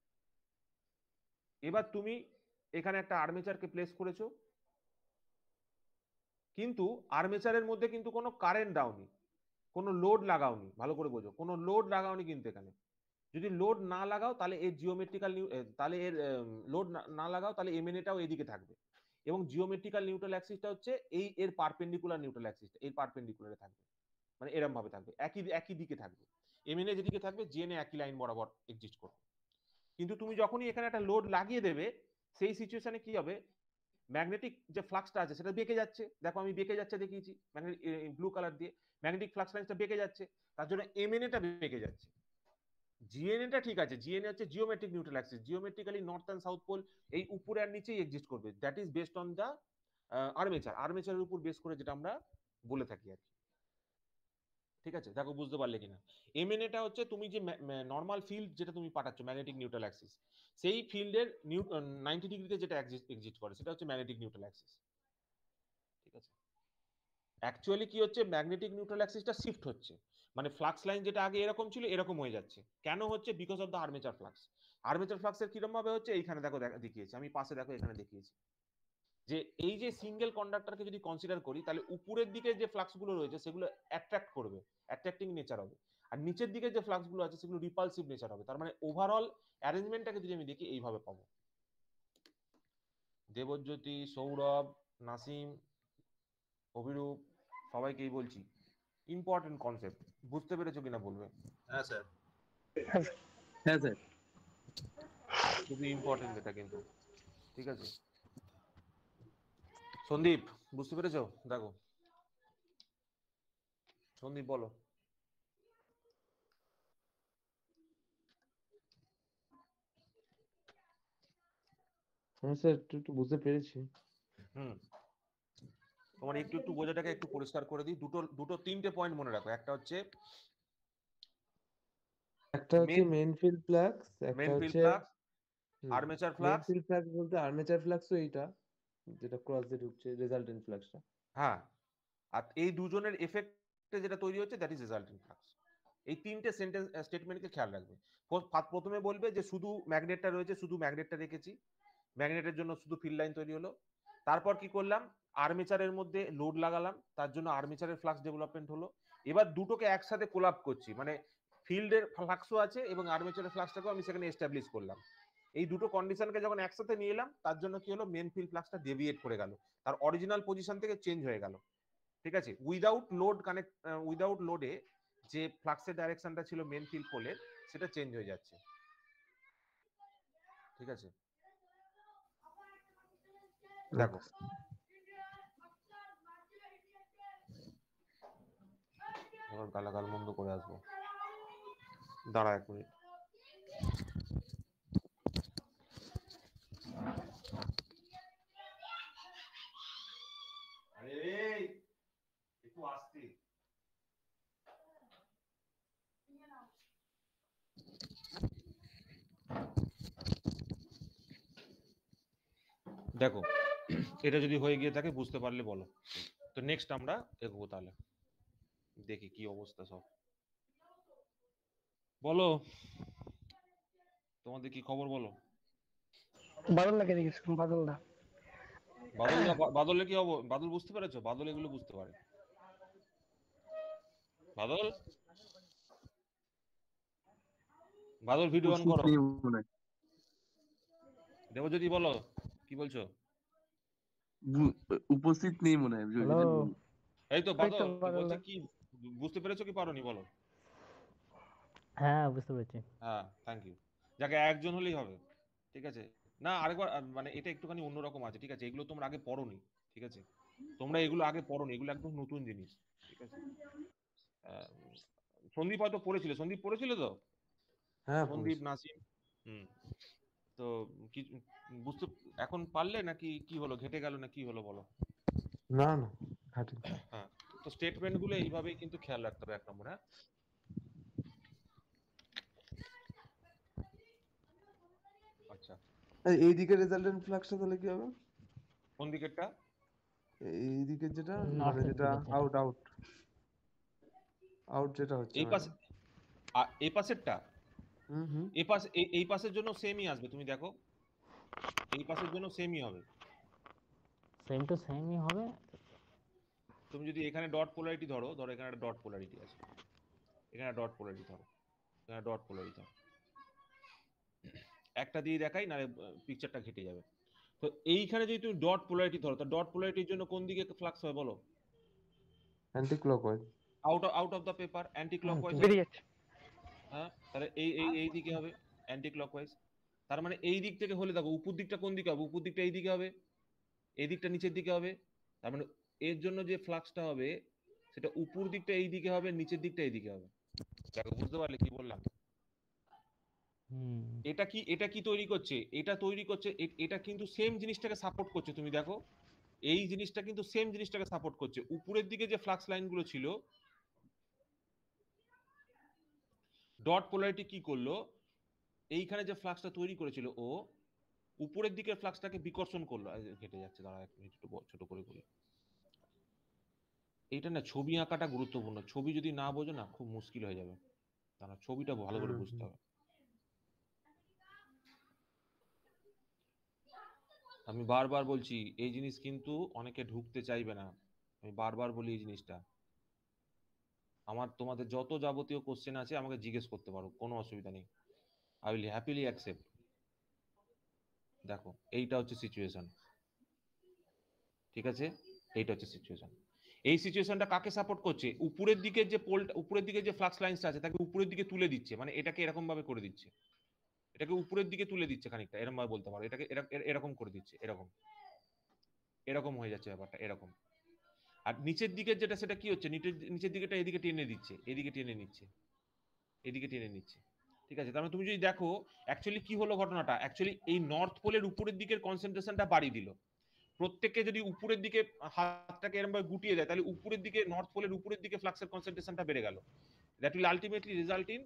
এবার তুমি এখানে একটা আর্মেচারকে প্লেস করেছো, কিন্তু আর্মেচারের মধ্যে কিন্তু কোনো কারেন্ট দাওনি, কোনো লোড লাগাওনি, ভালো করে বোঝো, কোনো লোড লাগাওনি কিন্তু এখানে। যদি লোড না লাগাও তাহলে এর জিওমেট্রিক্যাল তাহলে এর লোড না লাগাও তাহলে এমএনএটাও এদিকে থাকবে, এবং জিওমেট্রিক্যাল নিউট্রাল অ্যাক্সিসটা হচ্ছে এই এর পারপেন্ডিকুলার নিউট্রাল অ্যাক্সিসটা এর পারপেন্ডিকুলারে থাকবে, মানে এরকম ভাবে থাকবে, একই একই দিকে থাকবে। এমএনএ যেদিকে থাকবে জিএনএ একই লাইন বরাবর এক্সিস্ট করবে। কিন্তু তুমি যখনই এখানে একটা লোড লাগিয়ে দেবে সেই সিচুয়েশনে কি হবে, ম্যাগনেটিক যে ফ্লাক্সটা আছে সেটা বেঁকে যাচ্ছে, দেখো আমি বেঁকে যাচ্ছে দেখিয়েছি ব্লু কালার দিয়ে, ম্যাগনেটিক ফ্লাক্স লাইনটা বেঁকে যাচ্ছে, তার জন্য এমএনএটা বেঁকে যাচ্ছে। জিএনএটা ঠিক আছে, জিএনএ হচ্ছে geometric neutral axis, geometrically north and south pole এই উপরে আর নিচেই এক্সিস্ট করবে, that is based on the armature, আর্মেচারের উপর বেস করে যেটা আমরা বলে থাকি আর কি। ঠিক আছে, দেখো বুঝতে পারলে কিনা। এমএনএটা হচ্ছে তুমি যে নর্মাল ফিল্ড যেটা তুমি পাঠাচ্ছ ম্যাগনেটিক নিউট্রাল অ্যাক্সিস, সেই ফিল্ডের নাইনটি ডিগ্রিতে যেটা এক্সিস্ট করে সেটা হচ্ছে ম্যাগনেটিক নিউট্রাল অ্যাক্সিস। ঠিক আছে, অ্যাকচুয়ালি কি হচ্ছে, ম্যাগনেটিক নিউট্রাল অ্যাক্সিসটা শিফট হচ্ছে, মানে ফ্লাক্স লাইন যেটা আগে এরকম ছিল এরকম হয়ে যাচ্ছে। কেন হচ্ছে? Because of the armature flux. Armature ফ্লাক্সের কিরকম ভাবে হচ্ছে, এইখানে দেখো দেখিয়েছি আমি, পাশে দেখো এখানে দেখিয়েছি, যে এই যে সিঙ্গেল কন্ডাক্টরকে যদি কনসিডার করি তাহলে উপরের দিকে যে ফ্লাক্স গুলো রয়েছে সেগুলো অ্যাট্রাক্ট করবে, অ্যাট্রাক্টিং নেচার হবে, আর নিচের দিকে যে ফ্লাক্স গুলো আছে সেগুলো রিপালসিভ নেচার হবে। তার মানে ওভারঅল অ্যারেঞ্জমেন্টটাকে যদি আমি দেখি এইভাবে পাবো। দেবজ্যোতি, সৌরভ, নাসিম, অভিরূপ, সবাইকেই বলছি ইম্পর্টেন্ট কনসেপ্ট, বুঝতে পেরেছো কিনা বলবে। হ্যাঁ স্যার। হ্যাঁ স্যার। খুবই ইম্পর্টেন্ট এটা কিন্তু। ঠিক আছে সন্দীপ, বুঝতে পেরেছো? দেখো সন্দীপ বলো। হ্যাঁ স্যার, একটু একটু বুঝতে পেরেছি। হুম, তোমার একটু একটু বোঝাটাকে একটু পরিষ্কার করে দিই। দুটো দুটো তিনটে পয়েন্ট মনে রাখো, একটা হচ্ছে একটা হচ্ছে মেইন ফিল্ড ফ্লাক্স, একটা মেইন ফিল্ড হচ্ছে flux, armature main flux. Field flux বলতে আর্মেচার ফ্লাক্সও এইটা যেটা ক্রস দিয়ে ঢুকছে, রেজাল্টেন্ট ফ্লাক্সটা। হ্যাঁ, আর এই দুজনের এফেক্টে যেটা তৈরি হচ্ছে দ্যাট ইজ রেজাল্টেন্ট ফ্লাক্স। এই তিনটে সেন্টেন্স স্টেটমেন্টকে খেয়াল রাখবে। প্রথমে বলবে যে শুধু ম্যাগনেটটা রয়েছে, শুধু ম্যাগনেটটা রেখেছি, ম্যাগনেটের জন্য শুধু ফিল্ড লাইন তৈরি হলো। তারপর কি করলাম, আর্মেচারের মধ্যে লোড লাগালাম, তার জন্য আর্মেচারের ফ্লাক্স ডেভেলপমেন্ট হলো। এবার দুটোকে একসাথে কোলাপ করছি, মানে ফিল্ডের ফ্লাক্সও আছে এবং আর্মেচারের ফ্লাক্সটাকেও আমি সেখানে এস্টাবলিশ করলাম। এই দুটো কন্ডিশনকে যখন একসাথে নিয়ে এলাম তার জন্য কি হলো, মেন ফিল্ড ফ্লাক্সটা ডেভিয়েট করে গেল, তার অরিজিনাল পজিশন থেকে চেঞ্জ হয়ে গেল। ঠিক আছে, উইদাউট লোড কানেক্ট, উইদাউট লোডে যে ফ্লাক্সের ডাইরেকশনটা ছিল মেন ফিল্ড পোলের সেটা চেঞ্জ হয়ে যাচ্ছে। ঠিক আছে, দেখো এবার গালাগাল বন্ধ করে আসবো, দাঁড়া এক মিনিট। একটু আস্তে। দেখো এটা যদি হয়ে গিয়ে থাকে বুঝতে পারলে বলো, তো নেক্সট আমরা এগোবো। তাহলে দেখি কি অবস্থা সব, বলো তোমাদের কি খবর বলো। বাদল লাগে দেখিস, বাদল দা বাদল বাদলের কি হবে? বাদল বুঝতে পেরেছো? বাদল এগুলো বুঝতে পারে। বাদল বাদল ভিডিও অন করো। দেবজ্যোতি বলো কি বলছো। উপস্থিত নেই মনে হয়। এই তো বাদল বলছে কি, বুঝতে পেরেছো কি পারোনি বলো। হ্যাঁ বুঝতে পেরেছি। হ্যাঁ থ্যাংক ইউ, যাকে একজন হলেই হবে। ঠিক আছে, না আরেকবার, মানে এটা একটুখানি অন্যরকম আছে। ঠিক আছে, এগুলো তোমরা আগে পড়োনি। ঠিক আছে, তোমরা এগুলো আগে পড়োনি, এগুলো একদম নতুন জিনিস। ঠিক আছে, সন্দীপ হয়তো পড়েছিল, সন্দীপ পড়েছিল তো। হ্যাঁ সন্দীপ, নাসিম। হুম, তো কি বুঝতে এখন পারলে নাকি কি হলো, ঘেটে গেল না কি হলো বলো। না না ঘাটে। হ্যাঁ, তো স্টেটমেন্ট গুলো এইভাবেই কিন্তু খেয়াল রাখতে হবে এক নম্বর। হ্যাঁ, আচ্ছা আর এইদিকে রেজাল্টেন্ট ফ্লাক্সটা তাহলে কি হবে? কোন দিকেরটা? এইদিকে যেটা মানে নর্থের যেটা দিকে যেটা আউট আউট আউট যেটা হচ্ছে এই মানে পাশে, আ- এই পাশেরটা, হুম হুম এই পাশে, এই এই পাশের জন্য সেমই আসবে, তুমি দেখো এই পাশের জন্য সেমই হবে। সেম টু সেমই হবে। তুমি যদি এখানে ডট পোলারিটি ধরো, ধরো এখানে একটা ডট পোলারিটি আছে, এখানে ডট পোলারিটি ধরো, এখানে ডট পোলারিটি ধরো, একটা দিয়ে দেখাই না পিকচারটা ঘেটে যাবে। তো এইখানে যদি তুমি ডট পোলারিটি ধরো, তো ডট পোলারিটির জন্য কোন দিকে ফ্লাক্স হয় বলো? Anticlockwise. Out out of the paper, anticlockwise হবে। বেরিয়ে যাচ্ছে। হ্যাঁ, তাহলে এই এই এই দিকে হবে অ্যান্টি ক্লকওয়াইজ। তার মানে এই দিক থেকে হলে দেখো উপর দিকটা কোন দিকে হবে? উপর দিকটা এই দিকে হবে, এই দিকটা নিচের দিকে হবে। তার মানে এর জন্য যে ফ্লাক্সটা হবে সেটা উপর দিকটা এই দিকে হবে, নিচের দিকটা এই দিকে হবে। দেখো বুঝতে পারলে কি বললাম? হুম এটা কি, এটা কি তৈরি করছে? এটা তৈরি করছে, এ- এটা কিন্তু সেম জিনিসটাকে সাপোর্ট করছে। তুমি দেখো এই জিনিসটা কিন্তু সেম জিনিসটাকে সাপোর্ট করছে। উপরের দিকে যে ফ্লাক্স লাইনগুলো ছিল, ডট পোলারিটি কি করলো, এইখানে যে ফ্লাক্সটা তৈরি করেছিল ও উপরের দিকের ফ্লাক্সটাকে বিকর্ষণ করলো। এই যে কেটে যাচ্ছে, দাঁড়া এক মিনিট একটু ব- ছোট করে বলি। এইটা না ছবি আঁকাটা গুরুত্বপূর্ণ, ছবি যদি না বোঝো না খুব মুশকিল হয়ে যাবে, তারা ছবিটা ভালো করে বুঝতে হবে। আমি বারবার বলছি এই জিনিস কিন্তু অনেকে ঢুকতে চাইবে না, আমি বারবার বলি এই জিনিসটা। আমার তোমাদের যত যাবতীয় কোশ্চেন আছে আমাকে জিজ্ঞেস করতে পারো, কোনো অসুবিধা নেই, আই উইল হ্যাপিলি অ্যাকসেপ্ট। দেখো এইটা হচ্ছে সিচুয়েশন, ঠিক আছে? এইটা হচ্ছে সিচুয়েশন। এই সিচুয়েশনটা কাকে সাপোর্ট করছে? উপরের দিকে যে পোলটা, উপরের দিকে যে ফ্লাক্স লাইনসটা আছে তাকে উপরের দিকে তুলে দিচ্ছে, মানে এটাকে এরকম ভাবে করে দিচ্ছে, এটাকে উপরের দিকে তুলে দিচ্ছে খানিকটা, এরকম ভাবে বলতে পারো, এটাকে এরা- এরা- এরকম করে দিচ্ছে, এরকম এরকম হয়ে যাচ্ছে ব্যাপারটা, এরকম। আর নিচের দিকে যেটা সেটা কি হচ্ছে, নিচের নিচের দিকেটা এদিকে টেনে দিচ্ছে, এদিকে টেনে নিচ্ছে, এদিকে টেনে নিচ্ছে, ঠিক আছে? তার মানে তুমি যদি দেখো অ্যাকচুয়ালি কি হলো ঘটনাটা, অ্যাকচুয়ালি এই নর্থ পোলের উপরের দিকের কনসেন্ট্রেশনটা বাড়িয়ে দিল। প্রত্যেককে যদি উপরের দিকে হাতটাকে এরকম ভাবে গুটিয়ে দেয় তাহলে উপরের দিকে, নর্থ পোলের উপরের দিকে ফ্লাক্সের কনসেন্ট্রেশনটা বেড়ে গেল। That will ultimately result in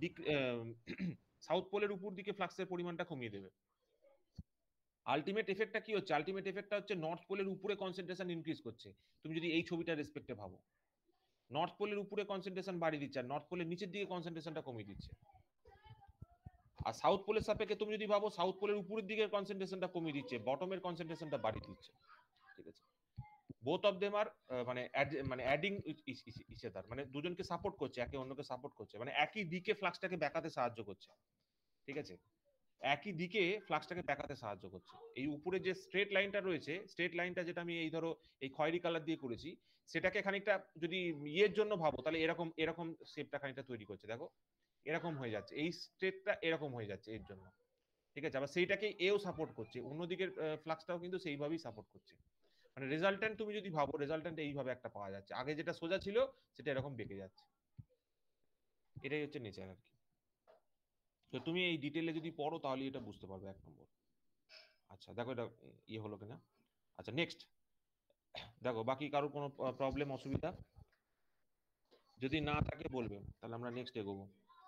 south পোলের উপর দিকে ফ্লাক্সের পরিমাণটা কমিয়ে দেবে। আলটিমেট এফেক্টটা কি হচ্ছে? আলটিমেট এফেক্টটা হচ্ছে নর্থ পোলের উপরে কনসেন্ট্রেশন ইনক্রিজ করছে। তুমি যদি এই ছবিটার রেসপেক্টে ভাবো, নর্থ পোলের উপরে কনসেন্ট্রেশন বাড়িয়ে দিচ্ছে আর নর্থ পোলের নিচের দিকে কনসেন্ট্রেশনটা কমিয়ে দিচ্ছে। আর সাউথ পোলের সাপেক্ষে তুমি যদি ভাবো, সাউথ পোলের উপরের দিকের কনসেন্ট্রেশনটা কমিয়ে দিচ্ছে, বটমের কনসেন্ট্রেশনটা বাড়িয়ে দিচ্ছে, ঠিক আছে? বোথ অফ দেম আর মানে add- মানে অ্যাডিং ইচ আদার, মানে দুজনকে সাপোর্ট করছে, একে অন্যকে সাপোর্ট করছে, মানে একই দিকে ফ্লাক্সটাকে বেঁকাতে সাহায্য করছে, ঠিক আছে? একই দিকে ফ্লাক্সটাকে বেঁকাতে সাহায্য করছে। এই উপরে যে স্ট্রেট লাইনটা রয়েছে, স্ট্রেট লাইনটা যেটা আমি এই ধরো এই খয়েরি কালার দিয়ে করেছি, সেটাকে খানিকটা যদি ইয়ের জন্য ভাবো তাহলে এরকম এরকম শেপটা খানিকটা তৈরি করছে, দেখো এরকম হয়ে যাচ্ছে, এই স্ট্রেটটা এরকম হয়ে যাচ্ছে এর জন্য, ঠিক আছে? আবার সেইটাকে এও সাপোর্ট করছে, অন্যদিকের ফ্লাক্সটাও কিন্তু সেইভাবেই সাপোর্ট করছে। মানে রেজাল্টেন্ট তুমি যদি ভাবো, রেজাল্টেন্ট এইভাবে একটা পাওয়া যাচ্ছে, আগে যেটা সোজা ছিল সেটা এরকম বেঁকে যাচ্ছে, এটাই হচ্ছে নেচার আর কি। তো তুমি এই ডিটেলে যদি পড়ো তাহলে এটা বুঝতে পারবে এক নম্বর। আচ্ছা দেখো এটা ইয়ে হলো কিনা। আচ্ছা নেক্সট দেখো, বাকি কারোর কোনো প্রবলেম অসুবিধা যদি না থাকে বলবে, তাহলে আমরা নেক্সট এগোবো।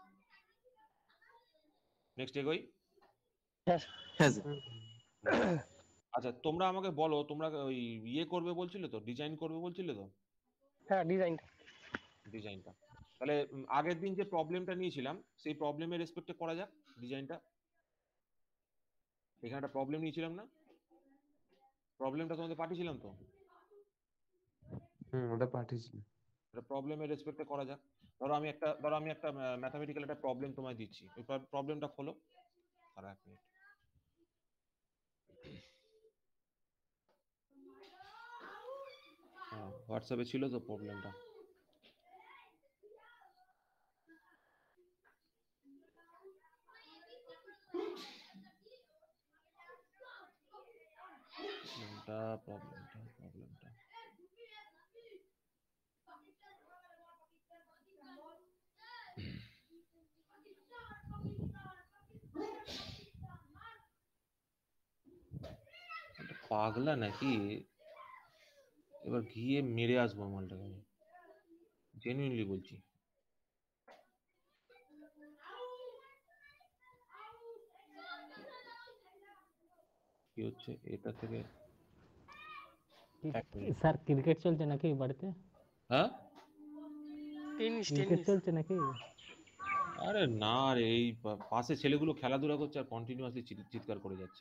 নেক্সট এগোই। হ্যাঁ হ্যাঁ স্যার। আচ্ছা তোমরা আমাকে বলো, তোমরা ওই ইয়ে করবে বলছিলে তো, ডিজাইন করবে বলছিলে তো, হ্যাঁ ডিজাইনটা ডিজাইনটা তাহলে উম, আগের দিন যে প্রবলেমটা নিয়েছিলাম সেই প্রবলেমের রেসপেক্টে করা যাক ডিজাইনটা। এখানে একটা প্রবলেম নিয়েছিলাম না, প্রবলেমটা তোমাদের পাঠিয়েছিলাম তো, হুম ওটা পাঠিয়েছিল। এটা প্রবলেমের রেসপেক্টে করা যাক। ধরো আমি একটা ধরো আমি একটা ম্যাথামেটিক্যাল একটা প্রবলেম তোমায় দিচ্ছি, ওই প্রবলেমটা খোলো, আর এক মিনিট। হ্যাঁ হোয়াটসঅ্যাপে ছিল তো প্রবলেমটা। প্রবলেমটা প্রবলেমটা প্রবলেমটা পাগলা নাকি, এবার গিয়ে মেরে আসবো মালটাকে, আমি জেনুইনলি বলছি। কি হচ্ছে এটা থেকে এক মিনিট স্যার ক্রিকেট চলছে নাকি বাড়িতে? হ্যাঁ টেনিস ক্রিকেট টেনিস চলছে নাকি? আরে না রে, এই পা- পাশে ছেলেগুলো খেলাধুলা করছে আর কন্টিনিউয়াসলি চিৎকার করে যাচ্ছে।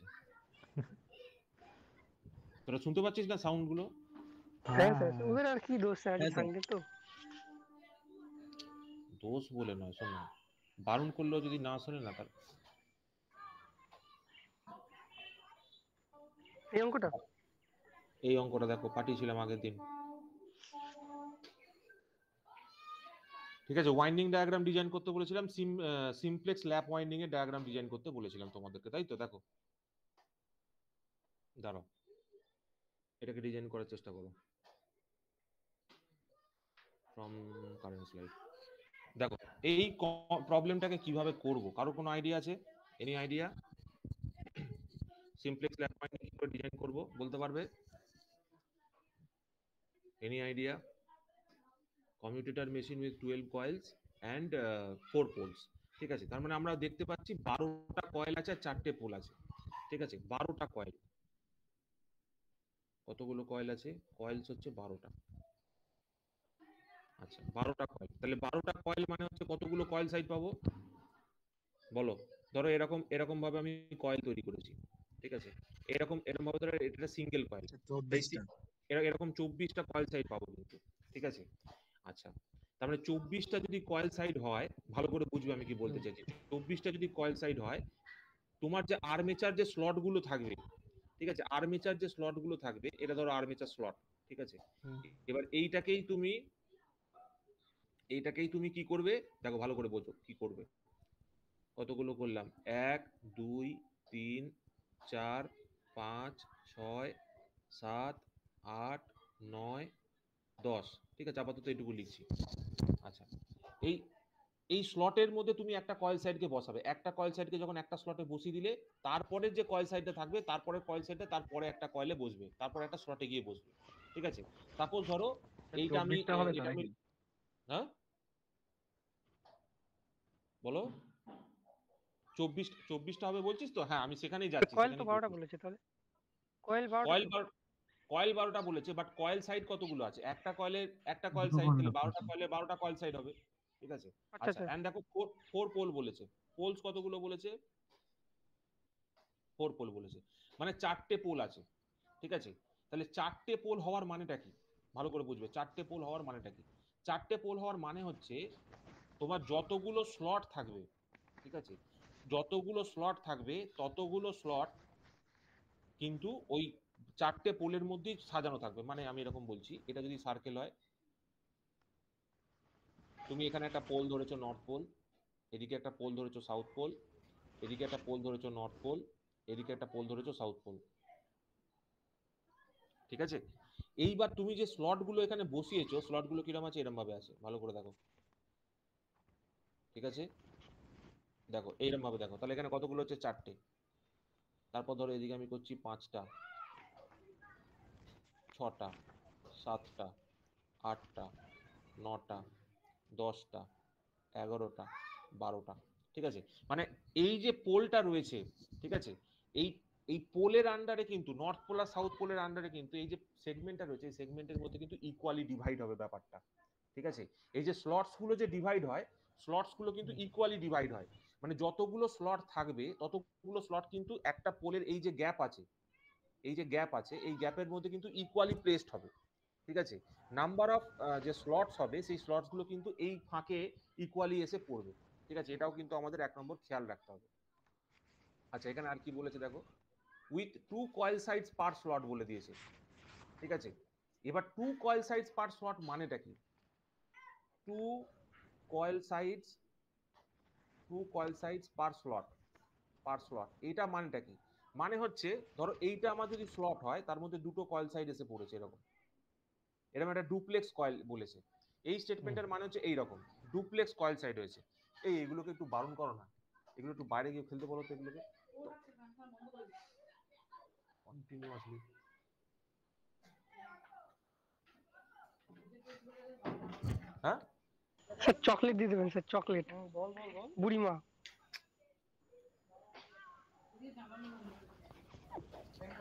তোরা শুনতে পাচ্ছিস না সাউন্ড গুলো? হ্যাঁ হ্যাঁ স্যার, ওদের আর কি দোষ স্যার, আজ হ্যাঁ স্যার। সানডে তো। দোষ বলে নয়, শোন না, বারণ করলেও যদি না শোনে না তার এই অঙ্কটা এই অঙ্কটা দেখো পাঠিয়েছিলাম আগের দিন। ঠিক আছে, ওয়াইন্ডিং ডায়াগ্রাম ডিজাইন করতে বলেছিলাম, সিম সিমপ্লেক্স ল্যাপ ওয়াইন্ডিং এর ডায়াগ্রাম ডিজাইন করতে বলেছিলাম তোমাদেরকে, তাই তো? দেখো দাঁড়াও, এটাকে ডিজাইন করার চেষ্টা করো ফ্রম কারেন্ট স্লাইড। দেখো এই প্রবলেমটাকে কিভাবে করব, কারো কোনো আইডিয়া আছে? Any idea? Simplex lap winding কি করে ডিজাইন করব বলতে পারবে? Any idea? Commutator machine with twelve coils and four poles. ঠিক আছে, তার মানে আমরা দেখতে পাচ্ছি বারোটা কয়েল আছে আর চারটে পোল আছে। ঠিক আছে, বারোটা কয়েল। কতগুলো কয়েল আছে? কয়েলস হচ্ছে বারোটা। আচ্ছা, বারোটা কয়েল, তাহলে বারোটা কয়েল মানে হচ্ছে কতগুলো কয়েল সাইড পাবো বলো? ধরো এরকম এরকম ভাবে আমি কয়েল তৈরি করেছি, ঠিক আছে, এরকম এরকম ভাবে ধরো এটা সিঙ্গেল কয়েল, চব্বিশটা। এরকম চব্বিশটা কয়েল সাইড পাবো কিন্তু। ঠিক আছে, আচ্ছা, তার মানে চব্বিশটা যদি কয়েল সাইড হয়, ভালো করে বুঝবে আমি কি বলতে চাইছি। চব্বিশটা যদি কয়েল সাইড হয়, তোমার যে আর্মেচার যে স্লট গুলো থাকবে, ঠিক আছে, আর্মেচার যে স্লট গুলো থাকবে, এটা ধরো আর্মেচার স্লট, ঠিক আছে, এবার এইটাকেই তুমি এইটাকেই তুমি কি করবে দেখো, ভালো করে বোঝো কি করবে। কতগুলো করলাম? এক, দুই, তিন, চার, পাঁচ, ছয়, সাত, আট, নয়, দশ। ঠিক আছে, আপাতত এইটুকু লিখছি। আচ্ছা, এই এই স্লটের মধ্যে তুমি একটা কয়েল সাইডকে বসাবে, একটা কয়েল সাইডকে যখন একটা স্লটে বসিয়ে দিলে, তারপরে যে কয়েল সাইডটা থাকবে, তারপরে কয়েল সাইডটা তারপরে একটা কয়েলে বসবে, তারপরে একটা স্লটে গিয়ে বসবে। ঠিক আছে, সাপোজ ধরো এইটা আমি চব্বিশটা হবে তো এটা আমি নাকি? হ্যাঁ বলো, চব্বিশ চব্বিশটা হবে বলছিস তো? হ্যাঁ, আমি সেখানেই যাচ্ছি, কয়েল তো সেখানেই বারোটা বলছি। বলেছে তাহলে, কয়েল বারোটা কয়েল তো। বারো কয়েল বারোটা বলেছে, বাট কয়েল সাইড কতগুলো আছে? একটা কয়েলের একটা কয়েল দুটো সাইড, করে তাহলে আছে। বারোটা কয়েলে বারোটা কয়েল সাইড হবে। ঠিক আছে, আচ্ছা আচ্ছা, আচ্ছা, এন্ড দেখো ফোর ফোর পোল বলেছে। পোলস কতগুলো বলেছে? ফোর পোল বলেছে, মানে চারটে পোল আছে। ঠিক আছে, তাহলে চারটে পোল হওয়ার মানেটা কি ভালো করে বুঝবে। চারটে পোল হওয়ার মানেটা কি? চারটে পোল হওয়ার মানে হচ্ছে তোমার যতগুলো স্লট থাকবে, ঠিক আছে, যতগুলো স্লট থাকবে ততগুলো স্লট কিন্তু ওই চারটে পোলের মধ্যেই সাজানো থাকবে। মানে আমি এরকম বলছি, এটা যদি সার্কেল হয়, তুমি এখানে একটা পোল ধরেছো নর্থ পোল, এদিকে একটা পোল ধরেছো সাউথ পোল, এদিকে একটা পোল ধরেছো নর্থ পোল, এদিকে একটা পোল ধরেছো সাউথ পোল। ঠিক আছে, এইবার তুমি যে স্লট গুলো এখানে বসিয়েছো, স্লট গুলো কিরকম আছে? এরকম ভাবে আছে, ভালো করে দেখো। ঠিক আছে, দেখো এইরকম ভাবে দেখো, তাহলে এখানে কতগুলো হচ্ছে? চারটে। তারপর ধরো এদিকে আমি করছি পাঁচটা, ছটা, সাতটা, আটটা, নটা, দশটা, এগারোটা, বারোটা। ঠিক আছে, মানে এই যে পোলটা রয়েছে, ঠিক আছে, এই এই পোলের আন্ডারে কিন্তু নর্থ পোল আর সাউথ পোলের আন্ডারে কিন্তু এই যে সেগমেন্টটা রয়েছে, এই সেগমেন্টের মধ্যে কিন্তু ইকুয়ালি ডিভাইড হবে ব্যাপারটা। ঠিক আছে, এই যে স্লটস গুলো যে ডিভাইড হয়, স্লটস গুলো কিন্তু ইকুয়ালি ডিভাইড হয়, মানে যতগুলো স্লট থাকবে ততগুলো স্লট কিন্তু একটা পোলের এই যে গ্যাপ আছে, এই যে গ্যাপ আছে, এই গ্যাপের মধ্যে কিন্তু ইকুয়ালি প্লেসড হবে। ঠিক আছে, নাম্বার অফ যে স্লটস হবে, সেই স্লটস গুলো কিন্তু এই ফাঁকে ইকুয়ালি এসে পড়বে। ঠিক আছে, এটাও কিন্তু আমাদের এক নম্বর খেয়াল রাখতে হবে। আচ্ছা, এখানে আর কি বলেছে দেখো, with two coil sides per slot বলে দিয়েছে। ঠিক আছে, এবার two coil sides per slot মানেটা কি? Two coil sides two coil sides per slot per slot এটা মানেটা কি? মানে হচ্ছে ধরো এইটা আমার যদি স্লট হয়, তার মধ্যে দুটো কয়েল সাইড এসে পড়েছে, এরকম এরকম একটা ডুপ্লেক্স কয়েল বলেছে। এই স্টেটমেন্টের মানে হচ্ছে এইরকম ডুপ্লেক্স কয়েল সাইড হয়েছে। এই এগুলোকে একটু বারণ করো না, এগুলো একটু বাইরে গিয়ে খেলতে বলো তো এগুলোকে কন্টিনিউয়াসলি। হ্যাঁ স্যার চকলেট দিয়ে দেবেন স্যার, চকলেট। বুড়িমা।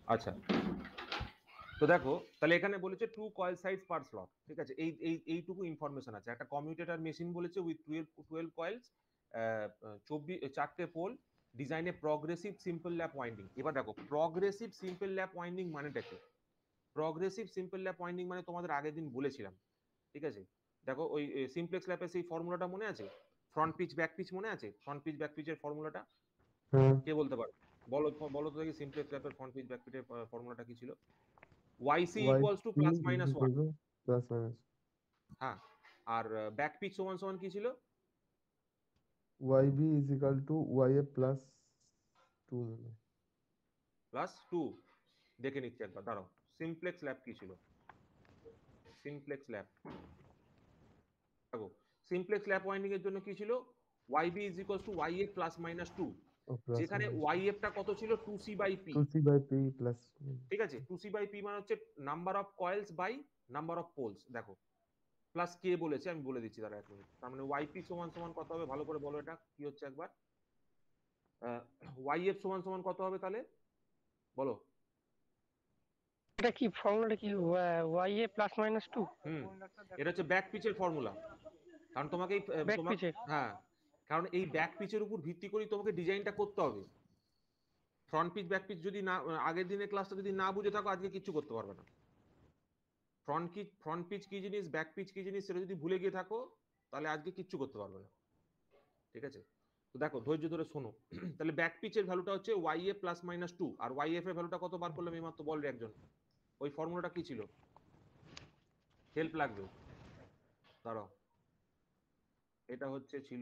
আচ্ছা, তো দেখো তাহলে এখানে বলেছে টু কয়েল সাইজ পার স্লট, ঠিক আছে, এই এই এইটুকু ইনফরমেশন আছে। একটা কমিউটেটর মেশিন বলেছে উইথ টুয়েলভ টুয়েলভ কয়েলস, চব্বিশ চারটে পোল, ডিজাইনে প্রগ্রেসিভ সিম্পল ল্যাপ ওয়াইন্ডিং। এবার দেখো প্রগ্রেসিভ সিম্পল ল্যাপ ওয়াইন্ডিং মানেটা কি? প্রগ্রেসিভ সিম্পল ল্যাপ ওয়াইন্ডিং মানে তোমাদের আগের দিন বলেছিলাম, ঠিক আছে। দেখো ওই সিমপ্লেক্স ল্যাপের সেই ফর্মুলাটা মনে আছে? ফ্রন্ট পিচ ব্যাক পিচ মনে আছে? ফ্রন্ট পিচ ব্যাক পিচের ফর্মুলাটা কে বলতে পারবে? বলো বলো তো দেখি, সিমপ্লেক্স ল্যাপের ফ্রন্ট পিচ ব্যাক পিচের ফর্মুলাটা কি ছিল? YC equals to plus minus one, plus minus, হ্যাঁ। আর ব্যাক পিচ সমান সমান কি ছিল? YB is equal to YA plus two, plus two. দেখে নিচ্ছি একবার, দাঁড়াও। সিমপ্লেক্স ল্যাপ কি ছিল? সিমপ্লেক্স ল্যাপ, দেখো সিমপ্লেক্স ল্যাপ ওয়াইন্ডিং এর জন্য কি ছিল? YB is equals to YA plus minus two, যেখানে ওয়াইএফ টা কত ছিল? Two C by P, two C by P plus, ঠিক আছে। টু সি বাই পি মানে হচ্ছে number of coils by number of poles. দেখো প্লাস কে বলেছে, আমি বলে দিচ্ছি দাঁড়া এক মিনিট। তার মানে ওয়াইপি সমান সমান কত হবে? ভালো করে বলো এটা কি হচ্ছে একবার। ওয়াইএফ সমান সমান কত হবে তাহলে বলো? এটা কি ফর্মুলাটা কি? YA plus minus two. Hmm, এটা হচ্ছে ব্যাক পিচের ফর্মুলা। কারণ তোমাকে ব্যাক পিচে, হ্যাঁ, কারণ এই ব্যাক পিচের উপর ভিত্তি করে তোমাকে ডিজাইনটা করতে হবে। ফ্রন্ট পিচ ব্যাক পিচ যদি না, আগের দিনের ক্লাসটা যদি না বুঝে থাকো আজকে কিচ্ছু করতে পারবে না। ফ্রন্ট কি ফ্রন্ট পিচ কি জিনিস, ব্যাক পিচ কি জিনিস, সেটা যদি ভুলে গিয়ে থাকো তাহলে আজকে কিচ্ছু করতে পারবে না, ঠিক আছে। তো দেখো ধৈর্য ধরে শোনো। তাহলে ব্যাক পিচের ভ্যালুটা হচ্ছে ওয়াইএ প্লাস মাইনাস টু, আর ওয়াইএফ এর ভ্যালুটা কত বার করলাম এইমাত্র? বল রে একজন, ওই ফর্মুলাটা কি ছিল? হেল্প লাগবে, দাঁড়াও। এটা হচ্ছে ছিল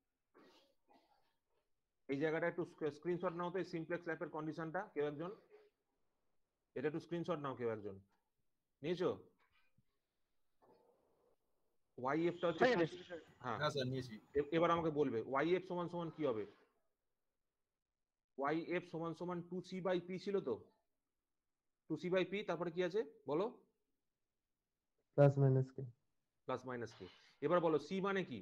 এই জায়গাটা, একটু স্ক্রিনশট নাও তো এই সিমপ্লেক্স ল্যাপের কন্ডিশনটা কেউ একজন, এটা একটু স্ক্রিনশট নাও কেউ একজন, নিয়েছো? ওয়াইএফ টা হচ্ছে, হ্যাঁ হ্যাঁ স্যার নিয়েছি। এবার আমাকে বলবে ওয়াইএফ সমান সমান কি হবে? ওয়াইএফ সমান সমান টু সি বাই পি ছিল তো, টু সি বাই পি, তারপরে কি আছে বলো? Plus minus K, plus minus K. এবার বলো সি মানে কি?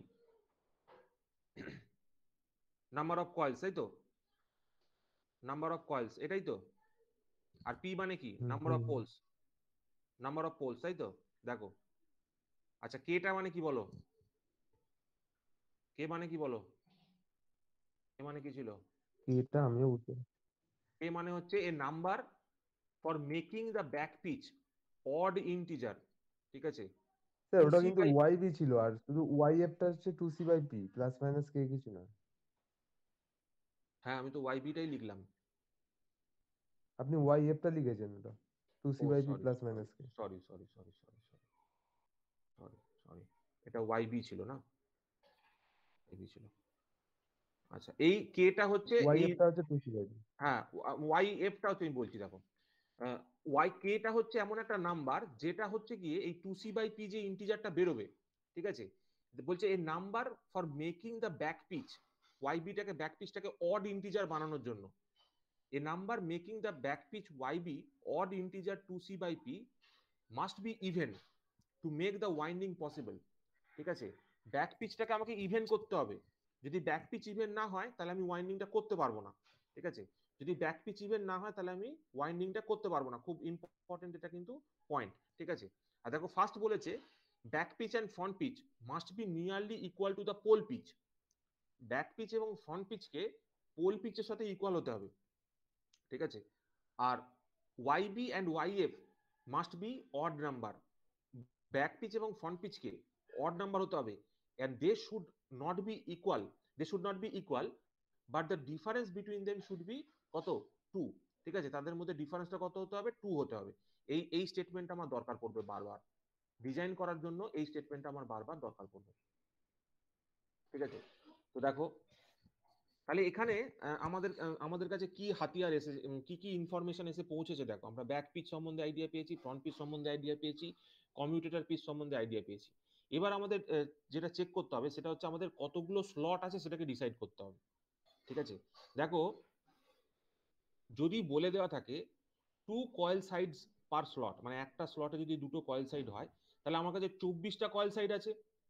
নাম্বার অফ কয়েলস, তাই তো? নাম্বার অফ কয়েলস, এটাই তো। আর পি মানে কি? Number of poles, number of poles, তাই তো? দেখো আচ্ছা, কেটা মানে কি বলো? কে মানে কি বলো? কে মানে কি ছিল? এটা আমিও বুঝতে, কে মানে হচ্ছে a number for making the back pitch odd integer, ঠিক আছে। স্যার ওটা কিন্তু ওয়াইবি ছিল, আর শুধু ওয়াইএফ টা হচ্ছে two C by P plus minus K, কিছু না। হ্যাঁ আমি তো ওয়াইবিটাই লিখলাম। আপনি ওয়াইএফ টা লিখেছেন, ওটা টু সি ও by P sorry plus minus K. Sorry sorry sorry sorry sorry sorry sorry এটা ওয়াইবি ছিল না, ওয়াইবি ছিল। আচ্ছা এই কেটা হচ্ছে এই, ওয়াইএফ টা হচ্ছে টু সি বাই পি, হ্যাঁ ওয়াইএফ টা হচ্ছে, আমি বলছি দেখো, ওয়াই কেটা হচ্ছে এমন একটা নাম্বার যেটা হচ্ছে গিয়ে এই টু সি বাই পি যে ইন্টিজারটা বেরোবে, ঠিক আছে। বলছে এই number for making the back pitch, ওয়াইবিটাকে ব্যাক পিচটাকে অড ইন্টিজার বানানোর জন্য, a number making the back pitch YB odd integer two C by P must be even to make the winding possible, ঠিক আছে। ব্যাক পিচটাকে আমাকে even করতে হবে, যদি ব্যাক পিচ ইভেন না হয় তাহলে আমি ওয়াইন্ডিংটা করতে পারবো না, ঠিক আছে। যদি ব্যাক পিচ ইভেন না হয় তাহলে আমি ওয়াইন্ডিংটা করতে পারবো না, খুব ইম্পর্টেন্ট এটা কিন্তু পয়েন্ট, ঠিক আছে। আর দেখো ফার্স্ট বলেছে back pitch and front pitch must be nearly equal to the pole pitch, back pitch এবং ফ্রন্ট পিচকে পোল পিচের সাথে ইকুয়াল হতে হবে, ঠিক আছে। আর YB and YF must be odd number, back pitch এবং ফ্রন্ট পিচকে অড নাম্বার হতে হবে, and they should not be equal, they should not be equal but the difference between them should be কত? টু, ঠিক আছে। তাদের মধ্যে ডিফারেন্সটা কত হতে হবে? টু হতে হবে। এই এই স্টেটমেন্টটা আমার দরকার পড়বে বারবার ডিজাইন করার জন্য, এই স্টেটমেন্টটা আমার বারবার দরকার পড়বে, ঠিক আছে। তো দেখো তাহলে এখানে আমাদের আমাদের কাছে কি হাতিয়ার এসে, কি কি ইনফরমেশন এসে পৌঁছেছে দেখো। আমরা ব্যাক পিচ সম্বন্ধে আইডিয়া পেয়েছি, ফ্রন্ট পিচ সম্বন্ধে আইডিয়া পেয়েছি, কমিউটেটর পিচ সম্বন্ধে আইডিয়া পেয়েছি। এবার আমাদের যেটা চেক করতে হবে সেটা হচ্ছে আমাদের কতগুলো স্লট আছে সেটাকে ডিসাইড করতে হবে, ঠিক আছে। দেখো যদি বলে দেওয়া থাকে two coil sides per slot, মানে একটা স্লটে যদি দুটো কয়েল সাইড হয় তাহলে আমার কাছে চব্বিশটা কয়েল সাইড আছে,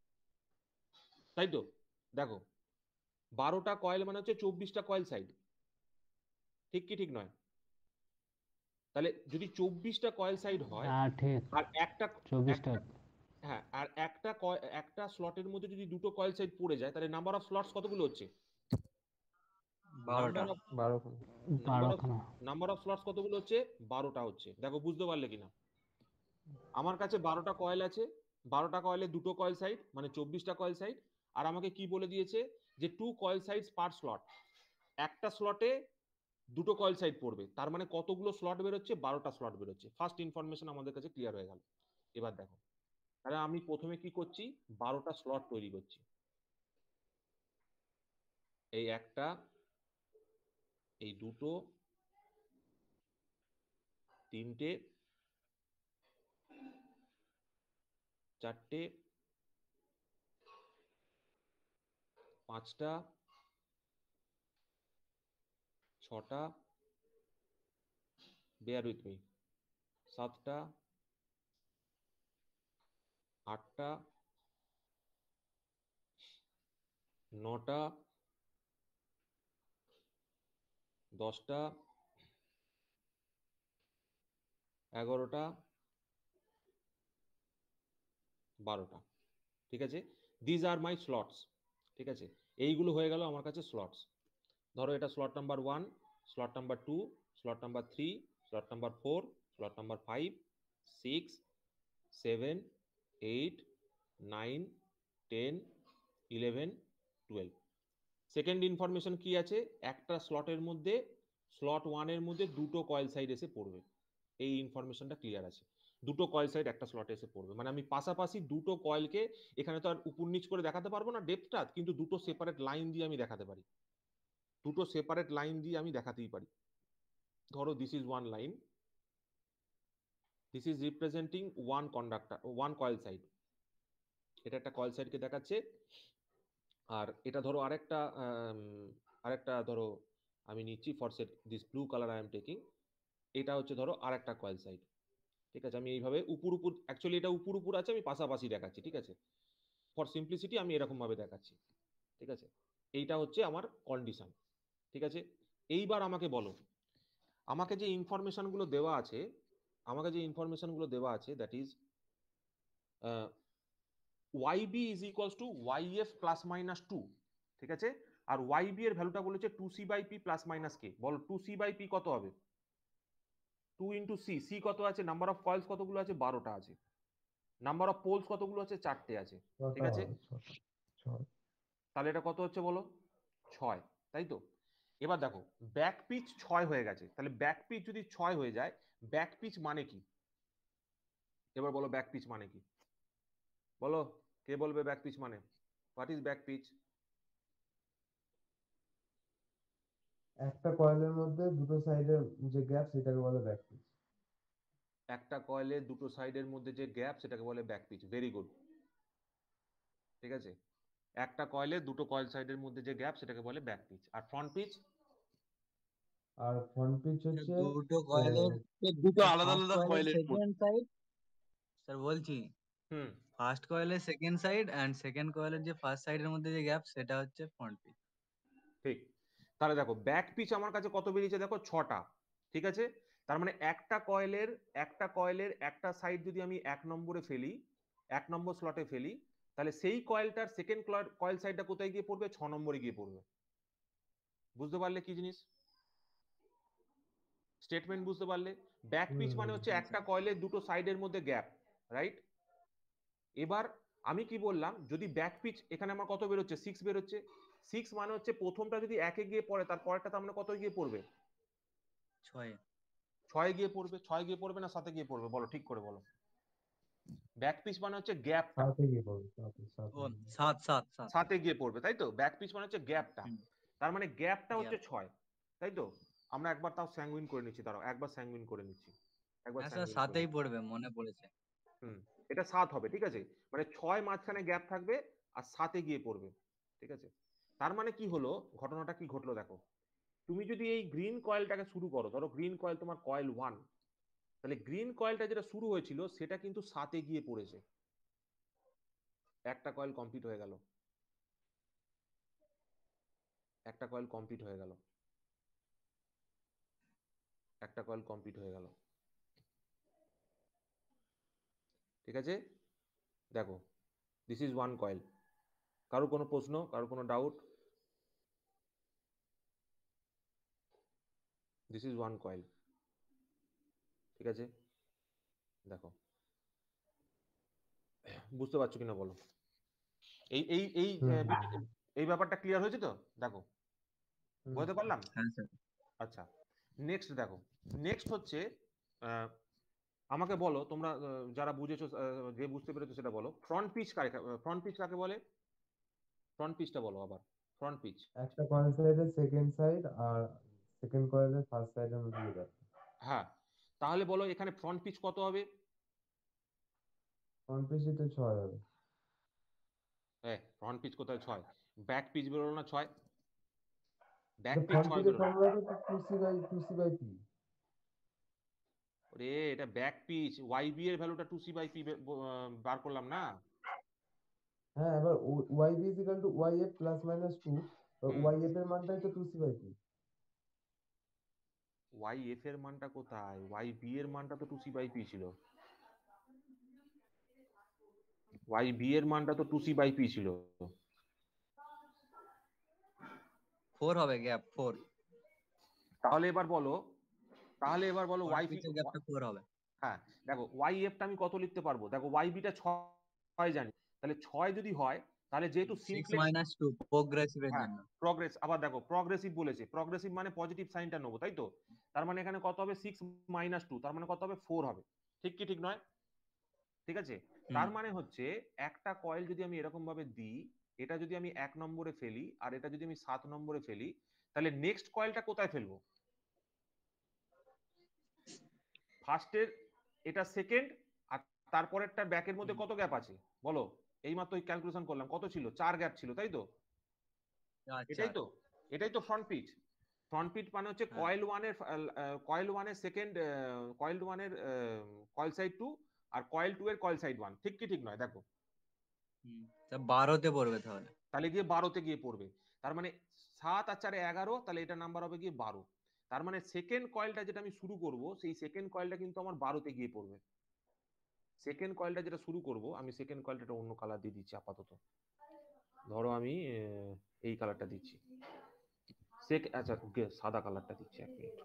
তাই তো? দেখো বারোটা কয়েল মানে হচ্ছে চব্বিশটা কয়েল সাইড, ঠিক কি ঠিক নয়? তাহলে যদি চব্বিশটা কয়েল সাইড হয় হ্যাঁ ঠিক, আর একটা চব্বিশটা। একটা হ্যাঁ আর একটা একটা স্লটের মধ্যে যদি দুটো কয়েল সাইড পড়ে যায় তাহলে নাম্বার অফ স্লটস কতগুলো হচ্ছে? বারোটা। নাম্বার অফ বারোখানা। নাম্বার অফ বারোখানা। নাম্বার অফ স্লটস কতগুলো হচ্ছে? বারোটা হচ্ছে। দেখো বুঝতে পারলে কিনা? আমার কাছে বারোটা কয়েল আছে, বারোটা কয়েলে দুটো কয়েল সাইড মানে চব্বিশটা কয়েল সাইড। আর আমাকে কি বলে দিয়েছে যে two coil sides per slot, একটা স্লটে দুটো কয়েল সাইড পড়বে, তার মানে কতগুলো স্লট বেরোচ্ছে? বারোটা স্লট বেরোচ্ছে। ফার্স্ট ইনফরমেশন আমাদের কাছে ক্লিয়ার হয়ে গেল। এবার দেখো, তাহলে আমি প্রথমে কি করছি, বারোটা স্লট তৈরি করছি। এই একটা, এই দুটো, তিনটে, চারটে, পাঁচটা, ছটা, বেয়ার উইথ মি, সাতটা, আটটা, নটা, দশটা, এগারোটা, বারোটা। ঠিক আছে, দিজ আর মাই স্লটস। ঠিক আছে, এইগুলো হয়ে গেল আমার কাছে স্লটস। ধরো এটা slot number one, slot number two, slot number three, slot number four, slot number five, six, seven, eight, nine, ten, eleven, twelve. Second information কি আছে? একটা স্লটের মধ্যে, স্লট ওয়ানের মধ্যে দুটো কয়েল সাইড এসে পড়বে। এই ইনফরমেশনটা ক্লিয়ার আছে, দুটো কয়েল সাইড একটা স্লটে এসে পড়বে, মানে আমি পাশাপাশি দুটো কয়েলকে, এখানে তো আর উপর নিচ করে দেখাতে পারবো না ডেপথটা, কিন্তু দুটো সেপারেট লাইন দিয়ে আমি দেখাতে পারি, দুটো সেপারেট লাইন দিয়ে আমি দেখাতেই পারি। ধরো this is one line, this is representing one conductor, one coil side, এটা একটা কয়েল সাইডকে দেখাচ্ছে। আর এটা ধরো আরেকটা আরেকটা ধরো আমি নিচ্ছি for set this blue colour I am taking, এটা হচ্ছে ধরো আরেকটা কয়েল সাইড। ঠিক আছে, আমি এইভাবে উপর উপর, অ্যাকচুয়ালি এটা উপর উপর আছে, আমি পাশাপাশি দেখাচ্ছি। ঠিক আছে, ফর সিম্পলিসিটি আমি এরকম ভাবে দেখাচ্ছি। ঠিক আছে, এইটা হচ্ছে আমার কন্ডিশন। ঠিক আছে, এইবার আমাকে বলো, আমাকে যে ইনফরমেশন গুলো দেওয়া আছে, আমাকে যে ইনফরমেশন গুলো দেওয়া আছে, that is YB is equals to YF plus minus two. ঠিক আছে, আর ওয়াইবি এর ভ্যালুটা বলেছে two C by P plus minus K. বলো টু সি বাই পি কত হবে? টু ইন্টু সি, সি কত আছে? নাম্বার অফ কয়েলস কতগুলো আছে? বারোটা আছে। নাম্বার অফ পোলস কতগুলো আছে? চারটে আছে। ঠিক ছটা আছে, ছটা ছয়। তাহলে এটা কত হচ্ছে বলো? ছয়, তাই তো? এবার দেখো, ব্যাক পিচ ছয় হয়ে গেছে, তাহলে ব্যাক পিচ যদি ছয় হয়ে যায়, ব্যাক পিচ মানে কি? এবার বলো ব্যাক পিচ মানে কি? বলো, কে বলবে ব্যাক পিচ মানে? What is back pitch? একটা কয়েলের মধ্যে দুটো সাইডের যে গ্যাপ সেটাকে বলে ব্যাক পিচ। একটা কয়েলের দুটো সাইডের মধ্যে যে গ্যাপ সেটাকে বলে ব্যাক পিচ। Very good. ঠিক আছে, একটা কয়েলের দুটো কয়েল সাইডের মধ্যে যে গ্যাপ সেটাকে বলে ব্যাক পিচ। আর ফ্রন্ট পিচ? আর ফ্রন্ট পিচ হচ্ছে দুটো কয়েলের দুটো আলাদা ফার্স্ট আলাদা কয়েলের কয়েলের সেকেন্ড সাইড। স্যার বলছি, হুম, ফার্স্ট কয়েলের সেকেন্ড সাইড এন্ড সেকেন্ড কয়েলের যে ফার্স্ট সাইডের মধ্যে যে গ্যাপ সেটা হচ্ছে ফ্রন্ট পিচ। ঠিক। তাহলে দেখো ব্যাক পিচ আমার কাছে কত বেরিয়েছে? দেখো ছটা। ঠিক আছে, তার মানে একটা কয়েলের একটা কয়েলের একটা সাইড যদি আমি এক নম্বরে ফেলি, এক নম্বর স্লটে ফেলি, তাহলে সেই কয়েলটার সেকেন্ড কয়েল সাইডটা কোথায় গিয়ে পড়বে? ছ নম্বরে গিয়ে পড়বে। বুঝতে পারলে কি জিনিস? স্টেটমেন্ট বুঝতে পারলে? ব্যাক পিচ মানে হচ্ছে একটা কয়েলের দুটো সাইডের মধ্যে গ্যাপ, রাইট? এবার আমি কি বললাম, যদি ব্যাক পিচ এখানে আমার কত বেরোচ্ছে? সিক্স বেরোচ্ছে। সিক্স মানে হচ্ছে প্রথমটা যদি একে গিয়ে পড়ে, তার পরেরটা তার মানে কত গিয়ে পড়বে? ছয়। ছয় গিয়ে পড়বে। ছয় গিয়ে পড়বে না সাথে গিয়ে পড়বে? বলো, ঠিক করে বলো। ব্যাক পিচ মানে হচ্ছে গ্যাপটা, সাথে গিয়ে পড়বে, সাথে সাথে ও সাত সাত সাত সাথে গিয়ে পড়বে, তাই তো? ব্যাক পিচ মানে হচ্ছে গ্যাপটা, হুম, তার মানে গ্যাপটা হচ্ছে গ্যাপ। ছয়, তাই তো? আমরা একবার তাও স্যাঙ্গুইন করে নিচ্ছি, দাঁড়াও একবার স্যাঙ্গুইন করে নিচ্ছি, একবার হ্যাঁ স্যার স্যাঙ্গুইন করে সাতেই নিচ্ছি। পড়বে, মনে পড়েছে। হুম, এটা সাত হবে। ঠিক আছে, মানে ছয় মাঝখানে গ্যাপ থাকবে আর সাতে গিয়ে পড়বে। ঠিক আছে, তার মানে কি হলো, ঘটনাটা কি ঘটলো দেখো। তুমি যদি এই গ্রিন কয়েলটাকে শুরু করো, ধরো গ্রিন কয়েল তোমার কয়েল ওয়ান, তাহলে গ্রিন কয়েলটা যেটা শুরু হয়েছিল সেটা কিন্তু সাতে গিয়ে পড়েছে। একটা কয়েল কমপ্লিট হয়ে গেল, একটা কয়েল কমপ্লিট হয়ে গেল, একটা কয়েল কমপ্লিট হয়ে গেল। ঠিক আছে, দেখো দিস ইজ ওয়ান কয়েল। কারো কোনো প্রশ্ন, কারো কোনো doubt? This is one coil, ঠিক আছে। দেখো বুঝতে পারছো কিনা বলো? এই এই এই এই ব্যাপারটা ক্লিয়ার হয়েছে তো? দেখো বুঝতে পারলাম। হ্যাঁ স্যার। আচ্ছা, নেক্সট দেখো, নেক্সট হচ্ছে আমাকে বলো তোমরা যারা বুঝেছো, যে বুঝতে পেরেছো সেটা বলো। ফ্রন্ট পিচ কাকে, ফ্রন্ট পিচ কাকে বলে? ফ্রন্ট পিচটা বলো আবার। ফ্রন্ট পিচ একটা কয়েল সাইডের সেকেন্ড সাইড আর সেকেন্ড কয়েলের ফার্স্ট সাইডের মধ্যে দিয়ে দেয়। হ্যাঁ, তাহলে বলো এখানে ফ্রন্ট পিচ কত হবে? ফ্রন্ট পিচ তো ছয় হবে। হ্যাঁ, ফ্রন্ট পিচ কোথায় ছয়? ব্যাক পিচ বেরোলো না ছয়? ব্যাক তো পিচ ফ্রন্ট ছয় পিচের বেরোলো। ফর্মুলা তো two C by two C by P. ওরে এটা ব্যাক পিচ, ওয়াই বি এর ভ্যালুটা টু সি বাই পি বার করলাম না। হ্যাঁ, এবার Y B is equal to Y F plus minus two, hmm. Y F এর মানটাই তো two C by P. Y F এর মানটা কোথায়? ওয়াই বি এর মানটা তো টু সি বাই পি ছিল। ওয়াই বি এর মানটা তো টু সি বাই পি ছিল। ফোর হবে গ্যাপ, ফোর। তাহলে এবার বলো, তাহলে এবার বলো ওয়াই পি, গ্যাপটা ফোর হবে। হ্যাঁ দেখো ওয়াই এফটা আমি কত লিখতে পারবো? দেখো ওয়াই বিটা ছয় জানি, তাহলে ছয় যদি হয় তাহলে যেহেতু সিক্স সিমপ্লেক্স, মাইনাস টু প্রোগ্রেসিভের হ্যাঁ জন্য। প্রগ্রেস, আবার দেখো প্রগ্রেসিভ বলেছে, প্রগ্রেসিভ মানে পজিটিভ সাইনটা নেবো, তাই তো? তার মানে এখানে কত হবে? সিক্স মাইনাস টু, তার মানে কত হবে? ফোর হবে। ঠিক কি ঠিক নয়? ঠিক আছে, তার মানে হচ্ছে একটা কয়েল যদি আমি এরকম ভাবে দিই, এটা যদি আমি এক নম্বরে ফেলি আর এটা যদি আমি সাত নম্বরে ফেলি, তাহলে নেক্সট কয়েলটা কোথায় ফেলবো? ফার্স্টের এটা সেকেন্ড, আর তারপরেরটা ব্যাকের মধ্যে কত গ্যাপ আছে বলো? এইমাত্র ক্যালকুলেশন করলাম, কত ছিল? চার গ্যাপ ছিল, তাই তো? এটাই তো, এটাই তো ফ্রন্ট পিচ। ফ্রন্ট পিচ মানে হচ্ছে কয়েল ওয়ানের, কয়েল ওয়ানের সেকেন্ড, কয়েল ওয়ানের কয়েল সাইড টু, আর কয়েল টু এর কয়েল সাইড ওয়ান। ঠিক কি ঠিক নয়? দেখো বারোতে পড়বে তাহলে, তাহলে গিয়ে বারোতে গিয়ে পড়বে। তার মানে সাত আর চারে এগারো, তাহলে এটা নাম্বার হবে গিয়ে বারো। তার মানে সেকেন্ড কয়েলটা যেটা আমি শুরু করব, সেই সেকেন্ড কয়েলটা কিন্তু আমার বারোতে গিয়ে পড়বে। সেকেন্ড কয়েলটা যেটা শুরু করব, আমি সেকেন্ড কয়েলটা অন্য কালার দিয়ে দিচ্ছি আপাতত। ধরো আমি এই কালারটা দিচ্ছি, আচ্ছা সাদা কালারটা দিচ্ছি। এক মিনিট,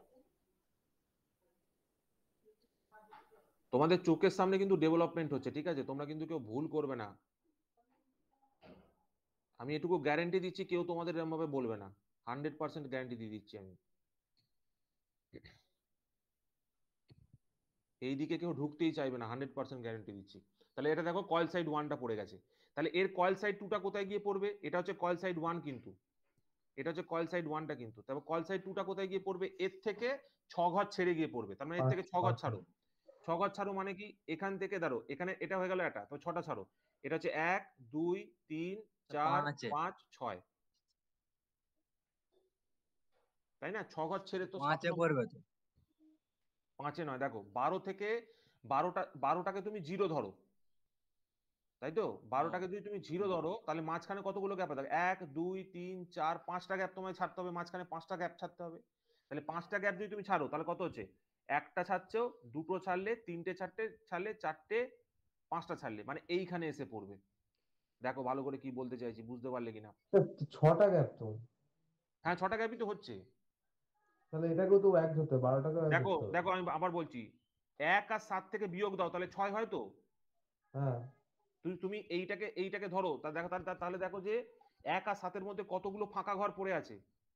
তোমাদের চোখের সামনে কিন্তু ডেভেলপমেন্ট হচ্ছে, ঠিক আছে? তোমরা কিন্তু কেউ ভুল করবে না, আমি এটুকু গ্যারেন্টি দিচ্ছি, কেউ তোমাদের এরকম ভাবে বলবে না। হান্ড্রেড পার্সেন্ট গ্যারেন্টি দিয়ে দিচ্ছি আমি। এইদিকে কেউ ঢুকতেই চাইবে না, হান্ড্রেড পার্সেন্ট গ্যারেন্টি দিচ্ছি। তাহলে এটা দেখো কয়েল সাইড ওয়ানটা পড়ে গেছে, তাহলে এর কয়েল সাইড টুটা কোথায় গিয়ে পড়বে? এটা হচ্ছে কয়েল সাইড ওয়ান, কিন্তু এটা হচ্ছে কয়েল সাইড ওয়ানটা, কিন্তু তবে কয়েল সাইড টুটা কোথায় গিয়ে পড়বে? এর থেকে ছ ঘর ছেড়ে গিয়ে পড়বে। তার মানে এর থেকে ছ ঘর ছাড়ো। ছ ঘর ছাড়ো মানে কি? এখান থেকে ধরো এখানে এটা হয়ে গেল একটা, তো ছটা ছাড়ো। এটা হচ্ছে এক দুই তিন চার পাঁচ ছয়, তাই না? ছ ঘর ছেড়ে তো সাত পড়বে তো। পাঁচে নয়, দেখো বারো থেকে বারোটা, বারোটাকে তুমি জিরো ধরো, তাই তো? বারোটাকে যদি তুমি জিরো ধরো, তাহলে মাঝখানে কতগুলো গ্যাপ আছে? এক দুই তিন চার, পাঁচটা গ্যাপ তোমায় ছাড়তে হবে, মাঝখানে পাঁচটা গ্যাপ ছাড়তে হবে। তাহলে পাঁচটা গ্যাপ যদি তুমি ছাড়ো, তাহলে কত হচ্ছে? একটা ছাড়ছেও, দুটো ছাড়লে, তিনটে চারটে ছাড়লে, চারটে পাঁচটা ছাড়লে, মানে এইখানে এসে পড়বে। দেখো ভালো করে কি বলতে চাইছি, বুঝতে পারলে কিনা? ছটা গ্যাপ তো। হ্যাঁ ছটা গ্যাপই তো হচ্ছে। তাহলে এটাকেও তো এক ধরতে হবে, বারোটাকেও এক দেখো ধরতে হবে। দেখো আমি আবার বলছি, এক আর সাত থেকে বিয়োগ দাও, তাহলে ছয় হয় তো? হ্যাঁ, তুমি তুমি এইটাকে এইটাকে ধরো, তা দেখো তাহলে দেখো যে এক আর সাতের মধ্যে কতগুলো ফাঁকা ঘর পড়ে আছে?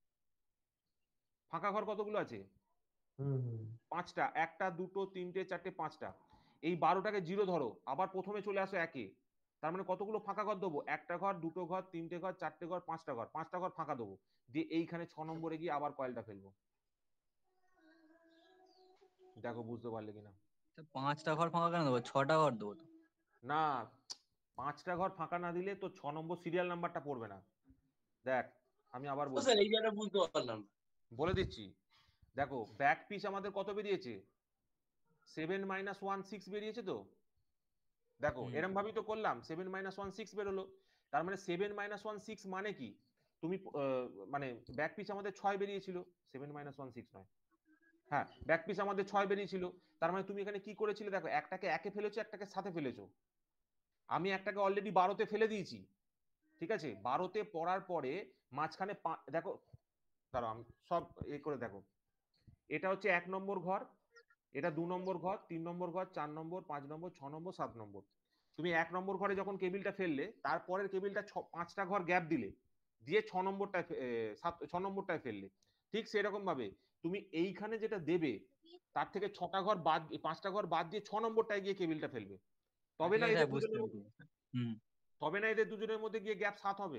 ফাঁকা ঘর কতগুলো আছে? হুম হুম পাঁচটা। একটা দুটো তিনটে চারটে পাঁচটা। এই বারোটাকে জিরো ধরো, আবার প্রথমে চলে আসো একে, তার মানে কতগুলো ফাঁকা ঘর দেবো? একটা ঘর, দুটো ঘর, তিনটে ঘর, চারটে ঘর, পাঁচটা ঘর, পাঁচটা ঘর ফাঁকা দেবো, দিয়ে এইখানে ছ নম্বরে গিয়ে আবার কয়েলটা ফেলবো। দেখো বুঝতে পারলে কিনা? পাঁচটা ঘর ফাঁকা কেন দেবো? ছটা ঘর দেবো তো। না, পাঁচটা ঘর ফাঁকা না দিলে তো ছ নম্বর সিরিয়াল নাম্বারটা পড়বে না। দেখ আমি আবার বলছি, এই জায়গাটা বুঝতে পারলাম না। বলে দিচ্ছি, দেখো ব্যাক পিচ আমাদের কত বেরিয়েছে? সেভেন মাইনাস ওয়ান সিক্স বেরিয়েছে তো? দেখো এরম ভাবেই তো করলাম, সেভেন মাইনাস ওয়ান সিক্স বেরোলো। তার মানে সেভেন মাইনাস ওয়ান সিক্স মানে কি? তুমি মানে ব্যাক পিচ আমাদের ছয় বেরিয়েছিল, সেভেন মাইনাস ওয়ান সিক্স নয়, হ্যাঁ, ব্যাক পিস আমাদের ছয় বেরিয়েছিল, তার মানে তুমি এখানে কি করেছিলে দেখো, একটাকে একে ফেলেছো, একটাকে সাথে ফেলেছো। আমি একটাকে অলরেডি বারোতে ফেলে দিয়েছি, ঠিক আছে। বারোতে পড়ার পরে মাঝখানে দেখো, দাঁড়াও আমি সব এ করে দেখো, এটা হচ্ছে এক নম্বর ঘর, এটা দু নম্বর ঘর, তিন নম্বর ঘর, চার নম্বর, পাঁচ নম্বর, ছ নম্বর, সাত নম্বর। তুমি এক নম্বর ঘরে যখন কেবিলটা ফেললে, তারপরের কেবিলটা পাঁচটা ঘর গ্যাপ দিলে, দিয়ে ছ নম্বরটায় সাত ছ নম্বরটায় ফেললে। ঠিক সেরকম ভাবে তুমি এইখানে যেটা দেবে, তার থেকে ছটা ঘর বাদ, পাঁচটা ঘর বাদ দিয়ে ছ নম্বরটায় গিয়ে কেবিলটা ফেলবে। তবে না এদের দুজনের মধ্যে, তবে না এদের দুজনের মধ্যে গিয়ে গ্যাপ সাত হবে।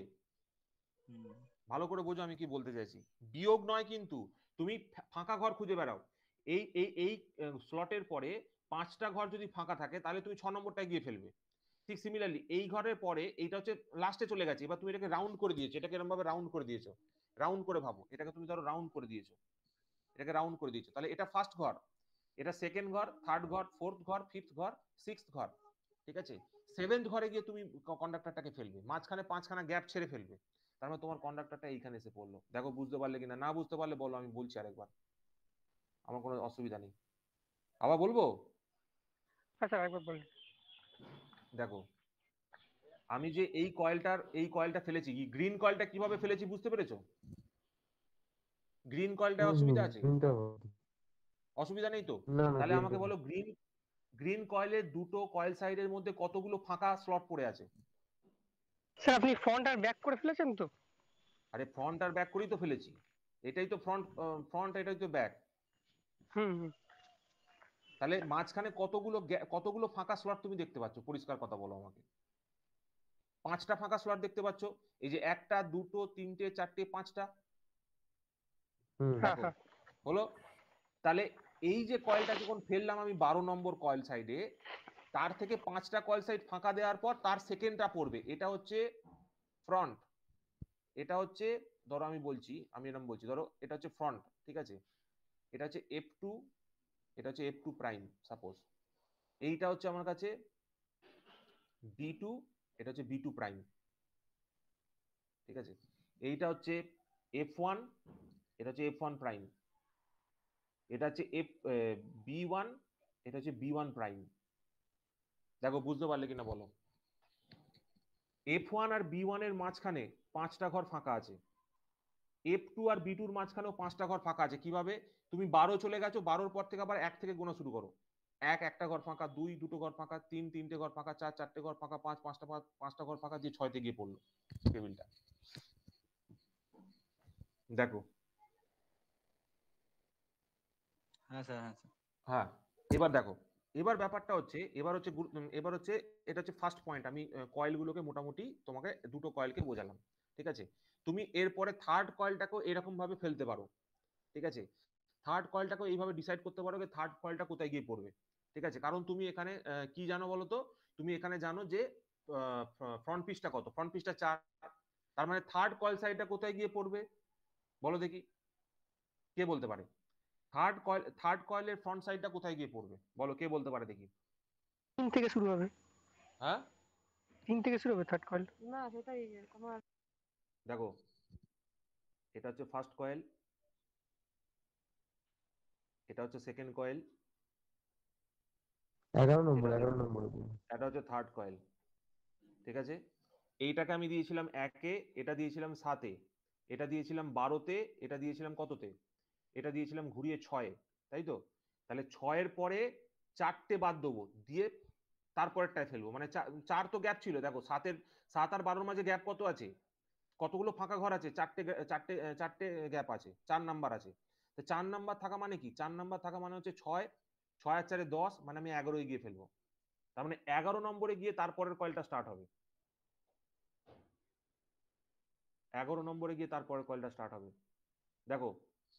ভালো করে বোঝো আমি কি বলতে চাইছি। বিয়োগ নয় কিন্তু, তুমি ফাঁকা ঘর খুঁজে বেড়াও। এই এই এই স্লটের পরে পাঁচটা ঘর যদি ফাঁকা থাকে, তাহলে তুমি ছ নম্বরটায় গিয়ে ফেলবে। ঠিক সিমিলারলি এই ঘরের পরে এইটা হচ্ছে লাস্টে চলে গেছে, এবার তুমি এটাকে রাউন্ড করে দিয়েছো, এটাকে এরকম ভাবে রাউন্ড করে দিয়েছো, রাউন্ড করে ভাবো, এটাকে তুমি ধরো রাউন্ড করে দিয়েছো, এটাকে রাউন্ড করে দিয়েছো, তাহলে এটা ফার্স্ট ঘর, এটা সেকেন্ড ঘর, থার্ড ঘর, ফোর্থ ঘর, ফিফথ ঘর, সিক্সথ ঘর, ঠিক আছে। সেভেন্থ ঘরে গিয়ে তুমি কন্ডাক্টরটাকে ফেলবে, মাঝখানে পাঁচখানা গ্যাপ ছেড়ে ফেলবে, তার মানে তোমার কন্ডাক্টরটা এইখানে এসে পড়লো। দেখো বুঝতে পারলে কিনা, না বুঝতে পারলে বলো, আমি বলছি আরেকবার, আমার কোনো অসুবিধা নেই। আবার বলবো? আচ্ছা একবার বলুন। দেখো আমি যে এই কয়েলটার এই কয়েলটা ফেলেছি, গ্রিন কয়েলটা কিভাবে ফেলেছি বুঝতে পেরেছো? গ্রিন কয়েলটা অসুবিধা আছে? অসুবিধা নেই তো? না না, তাহলে আমাকে গ্রিনটা বলো, গ্রিন গ্রিন কয়েলের দুটো কয়েল সাইডের মধ্যে কতগুলো ফাঁকা স্লট পড়ে আছে? স্যার আপনি ফ্রন্ট আর ব্যাক করে ফেলেছেন তো? আরে ফ্রন্ট আর ব্যাক করেই তো ফেলেছি, এটাই তো ফ্রন্ট, ফ্রন্ট এটাই তো ব্যাক। হুম হুম। তাহলে মাঝখানে কতগুলো কতগুলো ফাঁকা স্লট তুমি দেখতে পাচ্ছ? পরিষ্কার কথা বলো আমাকে। পাঁচটা ফাঁকা স্লট দেখতে পাচ্ছ, এই যে একটা, দুটো, তিনটে, চারটে, পাঁচটা, হ্যাঁ দেখো হ্যাঁ। হলো। তাহলে এই যে কয়েলটা যখন ফেললাম আমি বারো নম্বর কয়েল সাইডে, তার থেকে পাঁচটা কয়েল সাইড ফাঁকা দেওয়ার পর তার সেকেন্ডটা পড়বে, এটা হচ্ছে ফ্রন্ট, এটা হচ্ছে, ধরো আমি বলছি, আমি এরকম বলছি, ধরো এটা হচ্ছে ফ্রন্ট, ঠিক আছে, এটা হচ্ছে এফ টু, এটা হচ্ছে এফ টু প্রাইম সাপোজ, এইটা হচ্ছে আমার কাছে বি টু, এটা হচ্ছে বি টু প্রাইম, ঠিক আছে, এইটা হচ্ছে এফ ওয়ান, এটা হচ্ছে এফ ওয়ান প্রাইম, এটা হচ্ছে এফ বি ওয়ান, এটা হচ্ছে বি ওয়ান প্রাইম। দেখো বুঝতে পারলে কিনা বলো। এফ ওয়ান আর বি ওয়ান এর মাঝখানে পাঁচটা ঘর ফাঁকা আছে, এফ টু আর বি টুর মাঝখানেও পাঁচটা ঘর ফাঁকা আছে। কিভাবে? তুমি বারো চলে গেছো, বারোর পর থেকে আবার এক থেকে গোনা শুরু করো। এক একটা ঘর ফাঁকা, দুই দুটো ঘর ফাঁকা, তিন তিনটে ঘর ফাঁকা, চার চারটে ঘর ফাঁকা, পাঁচ পাঁচটা পাঁচটা ঘর ফাঁকা, দিয়ে ছয়তে গিয়ে পড়লো টেবিলটা। দেখো হ্যাঁ স্যার, হ্যাঁ স্যার। হ্যাঁ, এবার দেখো, এবার ব্যাপারটা হচ্ছে, এবার হচ্ছে এবার হচ্ছে এটা হচ্ছে ফার্স্ট পয়েন্ট, আমি কয়েলগুলোকে মোটামুটি তোমাকে দুটো কয়েলকে বোঝালাম, ঠিক আছে। তুমি এরপরে থার্ড কয়েলটাকেও এরকম ভাবে ফেলতে পারো, ঠিক আছে। থার্ড কয়েলটাকেও এইভাবে ডিসাইড করতে পারো যে থার্ড কয়েলটা কোথায় গিয়ে পড়বে, ঠিক আছে। কারণ তুমি এখানে কি জানো বলো তো, তুমি এখানে জানো যে ফ্রন্ট পিসটা কত, ফ্রন্ট পিসটা চার, তার মানে থার্ড কয়েল সাইডটা কোথায় গিয়ে পড়বে বলো দেখি, কে বলতে পারে? থার্ড কয়েল থার্ড কয়েলের ফ্রন্ট সাইডটা কোথায় গিয়ে পড়বে বলো, কে বলতে পারে দেখি? তিন থেকে শুরু হবে। হ্যাঁ, তিন থেকে শুরু হবে থার্ড কয়েল। না সেটাই আমার। দেখো এটা হচ্ছে ফার্স্ট কয়েল, এটা হচ্ছে সেকেন্ড কয়েল, এগারো নম্বর এগারো নম্বর এটা হচ্ছে থার্ড কয়েল, ঠিক আছে। এইটাকে আমি দিয়েছিলাম একে, এটা দিয়েছিলাম সাতে, এটা দিয়েছিলাম বারোতে, এটা দিয়েছিলাম কততে, এটা দিয়েছিলাম ঘুরিয়ে ছয়ে, তাই তো? তাহলে ছয়ের পরে চারটে বাদ দেবো, দিয়ে তারপরেরটায় ফেলবো, মানে চার তো গ্যাপ ছিল, দেখো সাতের সাত আর বারোর মাঝে গ্যাপ কত আছে, কতগুলো ফাঁকা ঘর আছে, চারটে চারটে চারটে গ্যাপ আছে, চার নাম্বার আছে। তো চার নাম্বার থাকা মানে কি, চার নাম্বার থাকা মানে হচ্ছে ছয়, ছয় আর চারে দশ, মানে আমি এগারোয় গিয়ে ফেলবো, তার মানে এগারো নম্বরে গিয়ে তারপরের কয়েলটা স্টার্ট হবে, এগারো নম্বরে গিয়ে তারপরের কয়েলটা স্টার্ট হবে। দেখো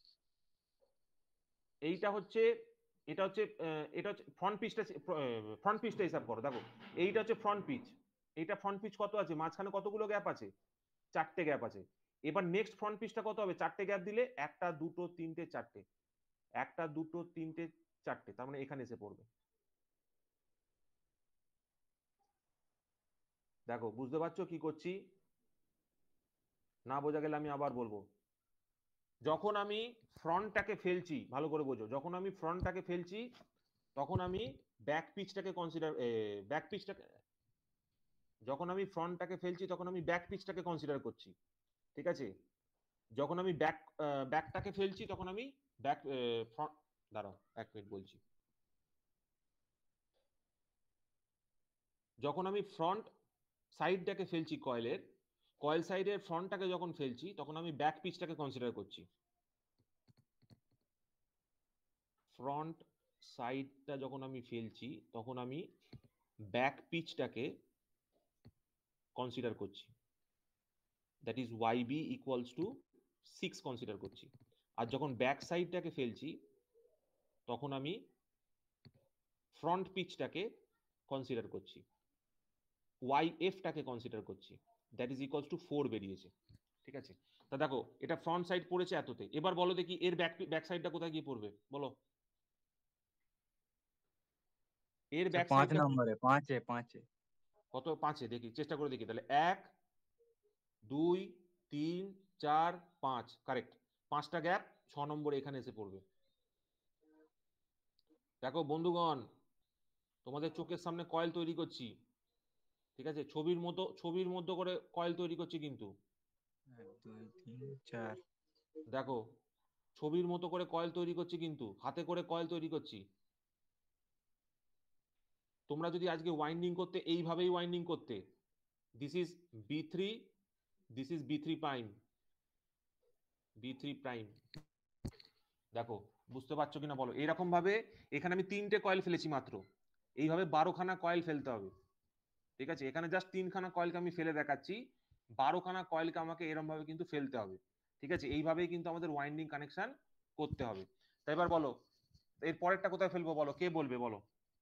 এইটা হচ্ছে, এটা হচ্ছে এটা হচ্ছে ফ্রন্ট পিচটা, ফ্রন্ট পিচটা হিসাব করো। দেখো এইটা হচ্ছে ফ্রন্ট পিচ, এইটা ফ্রন্ট পিচ কত আছে, মাঝখানে কতগুলো গ্যাপ আছে, চারটে গ্যাপ আছে। এবার নেক্সট ফ্রন্ট পিচটা কত হবে, চারটে গ্যাপ দিলে একটা দুটো তিনটে চারটে, একটা দুটো তিনটে চারটে, তার মানে এখানে এসে পড়বে। দেখো বুঝতে পারছো কি করছি? না বোঝা গেলে আমি আবার বলবো। যখন আমি ফ্রন্টটাকে ফেলছি, ভালো করে বোঝো, যখন আমি ফ্রন্টটাকে ফেলছি তখন আমি ব্যাক পিচটাকে কনসিডার ব্যাক পিচটাকে যখন আমি ফ্রন্টটাকে ফেলছি তখন আমি ব্যাক পিচটাকে কনসিডার করছি, ঠিক আছে? যখন আমি ব্যাক ব্যাকটাকে ফেলছি তখন আমি ব্যাক ফ্রন্ট, দাঁড়াও এক মিনিট বলছি। যখন আমি ফ্রন্ট সাইডটাকে ফেলছি কয়েলের, কয়েল সাইডের ফ্রন্টটাকে যখন ফেলছি তখন আমি ব্যাক পিচটাকে কনসিডার করছি। ফ্রন্ট সাইডটা যখন আমি ফেলছি তখন আমি ব্যাক পিচটাকে কনসিডার করছি, that is Y B equals to six consider করছি। আর যখন ব্যাক সাইডটাকে ফেলছি তখন আমি ফ্রন্ট পিচটাকে কনসিডার করছি, ওয়াই এফটাকে কনসিডার করছি, that is equals to four বেরিয়েছে, ঠিক আছে? তা দেখো এটা ফ্রন্ট সাইড পড়েছে এততে, এবার বলো দেখি এর ব্যাক ব্যাক সাইডটা কোথায় গিয়ে পড়বে বলো, এর ব্যাক পাঁচ সাইডটা নম্বরে, পাঁচে পাঁচে কত? পাঁচে, দেখি চেষ্টা করে দেখি তাহলে। এক দুই তিন চার পাঁচ, কারেক্ট। পাঁচটা গ্যাপ, ছ নম্বরে এখানে এসে পড়বে। দেখো বন্ধুগণ, তোমাদের চোখের সামনে কয়েল তৈরি করছি, ঠিক আছে? ছবির মতো ছবির মধ্যে করে কয়েল তৈরি করছি কিন্তু, এক দুই তিন চার দেখো ছবির মতো করে কয়েল তৈরি করছি কিন্তু, হাতে করে কয়েল তৈরি করছি। তোমরা যদি আজকে ওয়াইন্ডিং করতে এইভাবেই ওয়াইন্ডিং করতে, this is B three, this is B three prime, B three prime, দেখো বুঝতে পারছো কিনা বলো? এরকম ভাবে এখানে আমি তিনটে কয়েল ফেলেছি মাত্র, এইভাবে বারোখানা কয়েল ফেলতে হবে, ঠিক আছে? এখানে জাস্ট তিনখানা কয়েলকে আমি ফেলে দেখাচ্ছি, বারোখানা কয়েলকে আমাকে এরকম ভাবে কিন্তু ফেলতে হবে, ঠিক আছে? এইভাবেই কিন্তু আমাদের ওয়াইন্ডিং কানেকশন করতে হবে। তাই এবার বলো এর পরেরটা কোথায় ফেলবো বলো, কে বলবে বলো,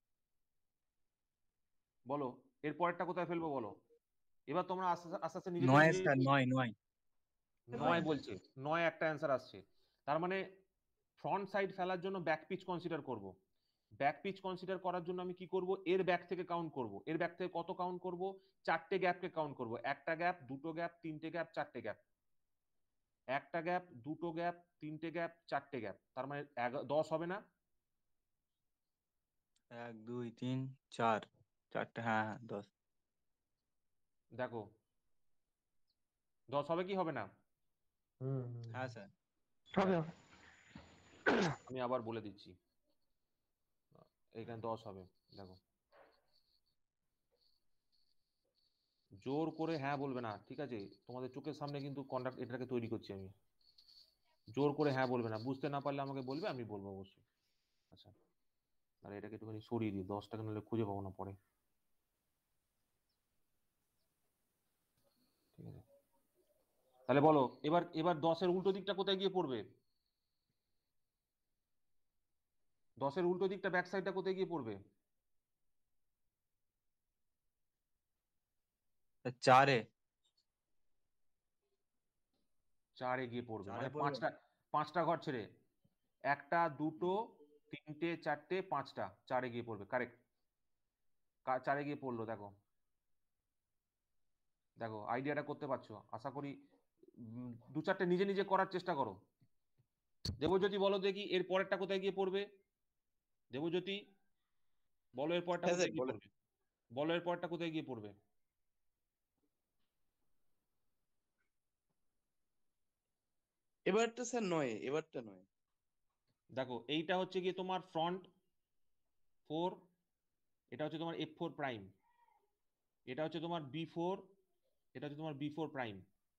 বলো এর পরেরটা কোথায় ফেলবো বলো। এবার তোমরা আস্তে আস্তে আস্তে নিজে নয় নিজে স্যার, নয় নয় নয় বলছে, নয় একটা অ্যান্সার আসছে। তার মানে ফ্রন্ট সাইড ফেলার জন্য ব্যাক পিচ কনসিডার করব, ব্যাক পিচ কনসিডার করার জন্য আমি কি করব, এর ব্যাক থেকে কাউন্ট করব। এর ব্যাক থেকে কত কাউন্ট করব? চারটে গ্যাপকে কাউন্ট করব, একটা গ্যাপ, দুটো গ্যাপ, তিনটে গ্যাপ, চারটে গ্যাপ, একটা গ্যাপ, দুটো গ্যাপ, তিনটে গ্যাপ, চারটে গ্যাপ, তার মানে দশ হবে না? এক দুই তিন চার, চারটে, হ্যাঁ হ্যাঁ দশ। দেখো দশ হবে কি হবে না? হুম হুম হ্যাঁ স্যার। হবে হবে। আমি আবার বলে দিচ্ছি, এখানে দশ হবে। দেখো জোর করে হ্যাঁ বলবে না, ঠিক আছে? তোমাদের চোখের সামনে কিন্তু কন্ডাক্ট এটাকে তৈরি করছি আমি, জোর করে হ্যাঁ বলবে না, বুঝতে না পারলে আমাকে বলবে, আমি বলবো অবশ্যই। আচ্ছা তাহলে এটাকে একটুখানি সরিয়ে দিই, দশ টাকা নাহলে খুঁজে পাবো না পরে, ঠিক আছে? তাহলে বলো এবার এবার দশের উল্টো দিকটা কোথায় গিয়ে পড়বে? দশের উল্টো দিকটা ব্যাক সাইডটা কোথায় গিয়ে পড়বে? চারে চারে গিয়ে পড়বে, চারে মানে পড়বে। পাঁচটা, পাঁচটা ঘর ছেড়ে একটা, দুটো, তিনটে, চারটে, পাঁচটা, চারে গিয়ে পড়বে, কারেক্ট। চারে গিয়ে পড়লো, দেখো দেখো আইডিয়াটা করতে পারছো আশা করি। উম, দু চারটে নিজে নিজে করার চেষ্টা করো। দেবজ্যোতি বলো দেখি এর পরেরটা কোথায় গিয়ে পড়বে? দেবজ্যোতি বলো এর পরেরটা হ্যাঁ কোথায় স্যার গিয়ে বলেন। পড়বে? বলো এর পরেরটা কোথায় গিয়ে পড়বে? এবারটা স্যার নয়, এবারটা নয়। দেখো এইটা হচ্ছে গিয়ে তোমার ফ্রন্ট ফোর, এটা হচ্ছে তোমার এফ ফোর প্রাইম, এটা হচ্ছে তোমার বি ফোর, এটা হচ্ছে তোমার বি ফোর প্রাইম।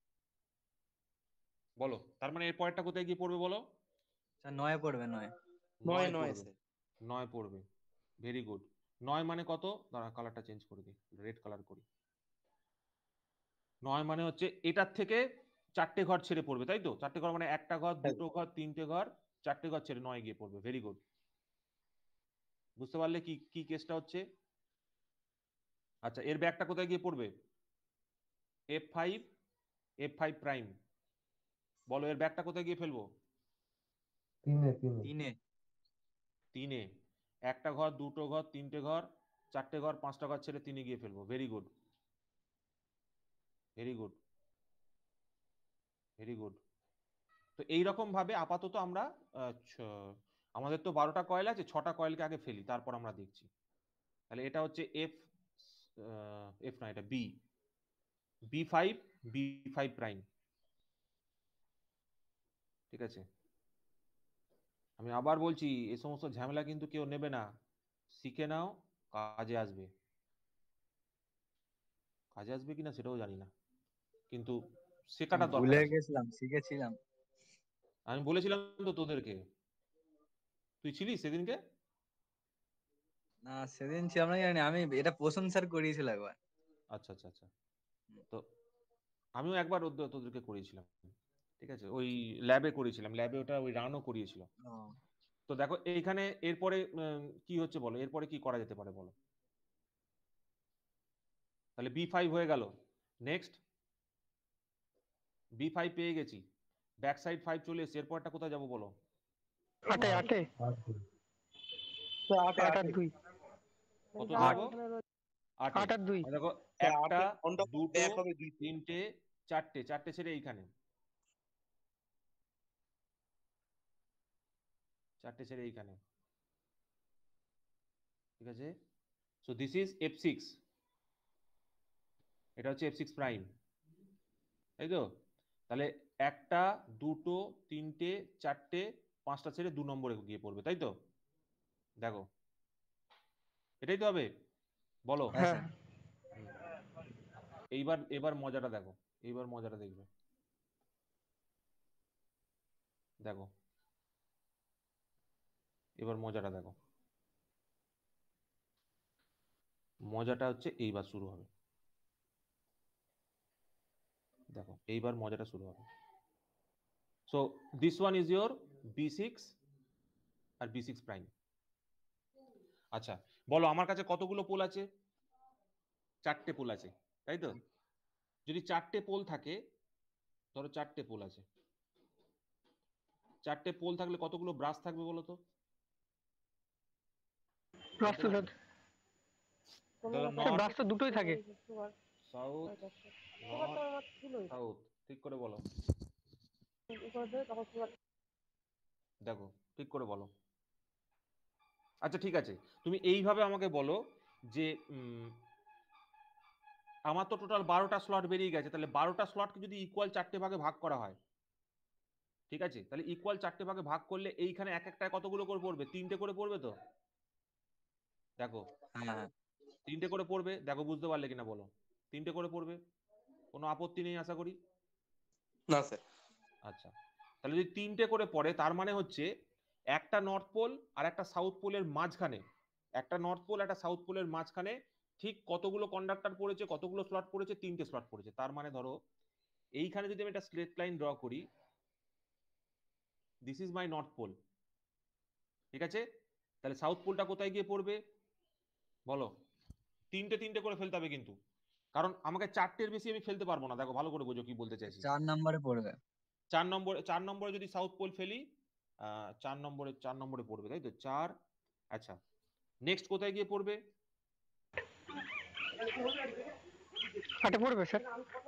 বলো তার মানে এর পরেরটা কোথায় গিয়ে পড়বে বলো? স্যার নয় পড়বে, নয়। নয় নয় নয় পড়বে, স্যার। নয় পড়বে, ভেরি গুড। নয় মানে কত? দাঁড়া কালারটা চেঞ্জ করে দিই, রেড কালার করি। নয় মানে হচ্ছে এটার থেকে চারটে ঘর ছেড়ে পড়বে, তাই তো? চারটে ঘর মানে একটা ঘর, দুটো ঘর, তিনটে ঘর, চারটে ঘর ছেড়ে নয় গিয়ে পড়বে, ভেরি গুড। বুঝতে পারলে কি কি কেসটা হচ্ছে? আচ্ছা এর ব্যাকটা কোথায় গিয়ে পড়বে? F five, F five prime. বলো এর ব্যাকটা কোথায় গিয়ে ফেলবো? তিনে তিনে তিনে তিনে, একটা ঘর, দুটো ঘর, তিনটে ঘর, চারটে ঘর, পাঁচটা ঘর ছেড়ে তিনে গিয়ে ফেলবো, very good, very good, very good. তো এইরকম ভাবে আপাতত আমরা আমাদের তো বারোটা কয়েল আছে, ছটা কয়েলকে আগে ফেলি, তারপর আমরা দেখছি। তাহলে এটা হচ্ছে এফ এফ না, এটা B B five B five prime. ঠিক আছে, আমি আবার বলছি এই সমস্ত ঝামেলা কিন্তু কেউ নেবে না, শিখে নাও, কাজে আসবে। কাজে আসবে কিনা সেটাও জানি না, কিন্তু শেখাটা দরকার ভুলে আছে। গেছিলাম, শিখেছিলাম। আমি বলেছিলাম তো তোদেরকে, তুই ছিলিস সেদিনকে? না সেদিন ছিলাম না, জানি আমি এটা প্রশংসার করিয়েছিল একবার। আচ্ছা আচ্ছা আচ্ছা, তো আমিও একবার ওদের- তোদেরকে করিয়েছিলাম। ঠিক আছে, ওই ল্যাবে করিয়েছিলাম, ল্যাবে ওটা ওই রানও করিয়েছিল। ও, তো দেখো এইখানে এরপরে উম, কি হচ্ছে বলো, এরপরে কি করা যেতে পারে বলো। তাহলে বি ফাইভ হয়ে গেল। নেক্সট বি ফাইভ পেয়ে গেছি, ব্যাক সাইড ফাইভ চলে এসেছে, এরপরটা কোথায় যাবো বলো? আটে আটে আট দুই। আট আর দুই কত আট। যাবো? আটে। আট আর দুই আর দেখো একটা দুটো তিনটে চারটে, চারটে ছেড়ে এইখানে, চারটে ছেড়ে এইখানে। ঠিক আছে, so this is F six, এটা হচ্ছে এফ সিক্স প্রাইম, তাই তো? তাহলে একটা দুটো তিনটে চারটে পাঁচটা ছেড়ে দু নম্বরে গিয়ে পড়বে, তাই তো? দেখো এটাই তো হবে, বলো। হ্যাঁ হ্যাঁ স্যার। হুম। এইবার এবার মজাটা দেখো, এইবার মজাটা দেখবে, দেখো এবার মজাটা দেখো, মজাটা হচ্ছে এইবার শুরু হবে। দেখো এইবার মজাটা শুরু হবে। So this one is your B six আর বি সিক্স প্রাইম। আচ্ছা বলো আমার কাছে কতগুলো পোল আছে? চারটে পোল আছে, তাই তো? যদি চারটে পোল থাকে, ধরো চারটে পোল আছে, চারটে পোল থাকলে কতগুলো ব্রাশ থাকবে বলো তো? ব্রাশ তো নর্থ ব্রাশ তো দুটোই থাকে। সাউথ নর্থ সাউথ, ঠিক করে বলো, দেখো ঠিক করে বলো। আচ্ছা ঠিক আছে, তুমি এইভাবে আমাকে বলো যে উম, আমার তো টোটাল বারোটা স্লট বেরিয়ে গেছে, তাহলে বারোটা স্লটকে যদি ইকুয়াল চারটে ভাগে ভাগ করা হয়, ঠিক আছে, তাহলে ইকুয়াল চারটে ভাগে ভাগ করলে এইখানে এক একটায় কতগুলো করে পড়বে? তিনটে করে পড়বে তো? দেখো হ্যাঁ তিনটে করে পড়বে, দেখো বুঝতে পারলে কিনা বলো। তিনটে করে পড়বে, কোনো আপত্তি নেই আশা করি? না স্যার। আচ্ছা, তাহলে যদি তিনটে করে পড়ে তার মানে হচ্ছে একটা নর্থ পোল আর একটা সাউথ পোলের মাঝখানে, একটা নর্থ পোল একটা সাউথ পোলের মাঝখানে ঠিক কতগুলো কন্ডাক্টর পড়েছে, কতগুলো স্লট পড়েছে? তিনটে স্লট পড়েছে। তার মানে ধরো এইখানে যদি আমি একটা স্ট্রেট লাইন ড্র করি, this is my north pole, ঠিক আছে, তাহলে সাউথ পোলটা কোথায় গিয়ে পড়বে বলো? তিনটে তিনটে করে ফেলতে হবে কিন্তু, কারণ আমাকে চারটের বেশি আমি ফেলতে পারবো না। দেখো ভালো করে বোঝো কি বলতে চাইছি। চার নম্বরে পড়বে। চার নম্বরে, চার নম্বরে যদি সাউথ পোল ফেলি, আহ চার নম্বরে, চার নম্বরে পড়বে, তাই তো? চার। আচ্ছা নেক্সট কোথায় গিয়ে পড়বে? আটে পড়বে স্যার।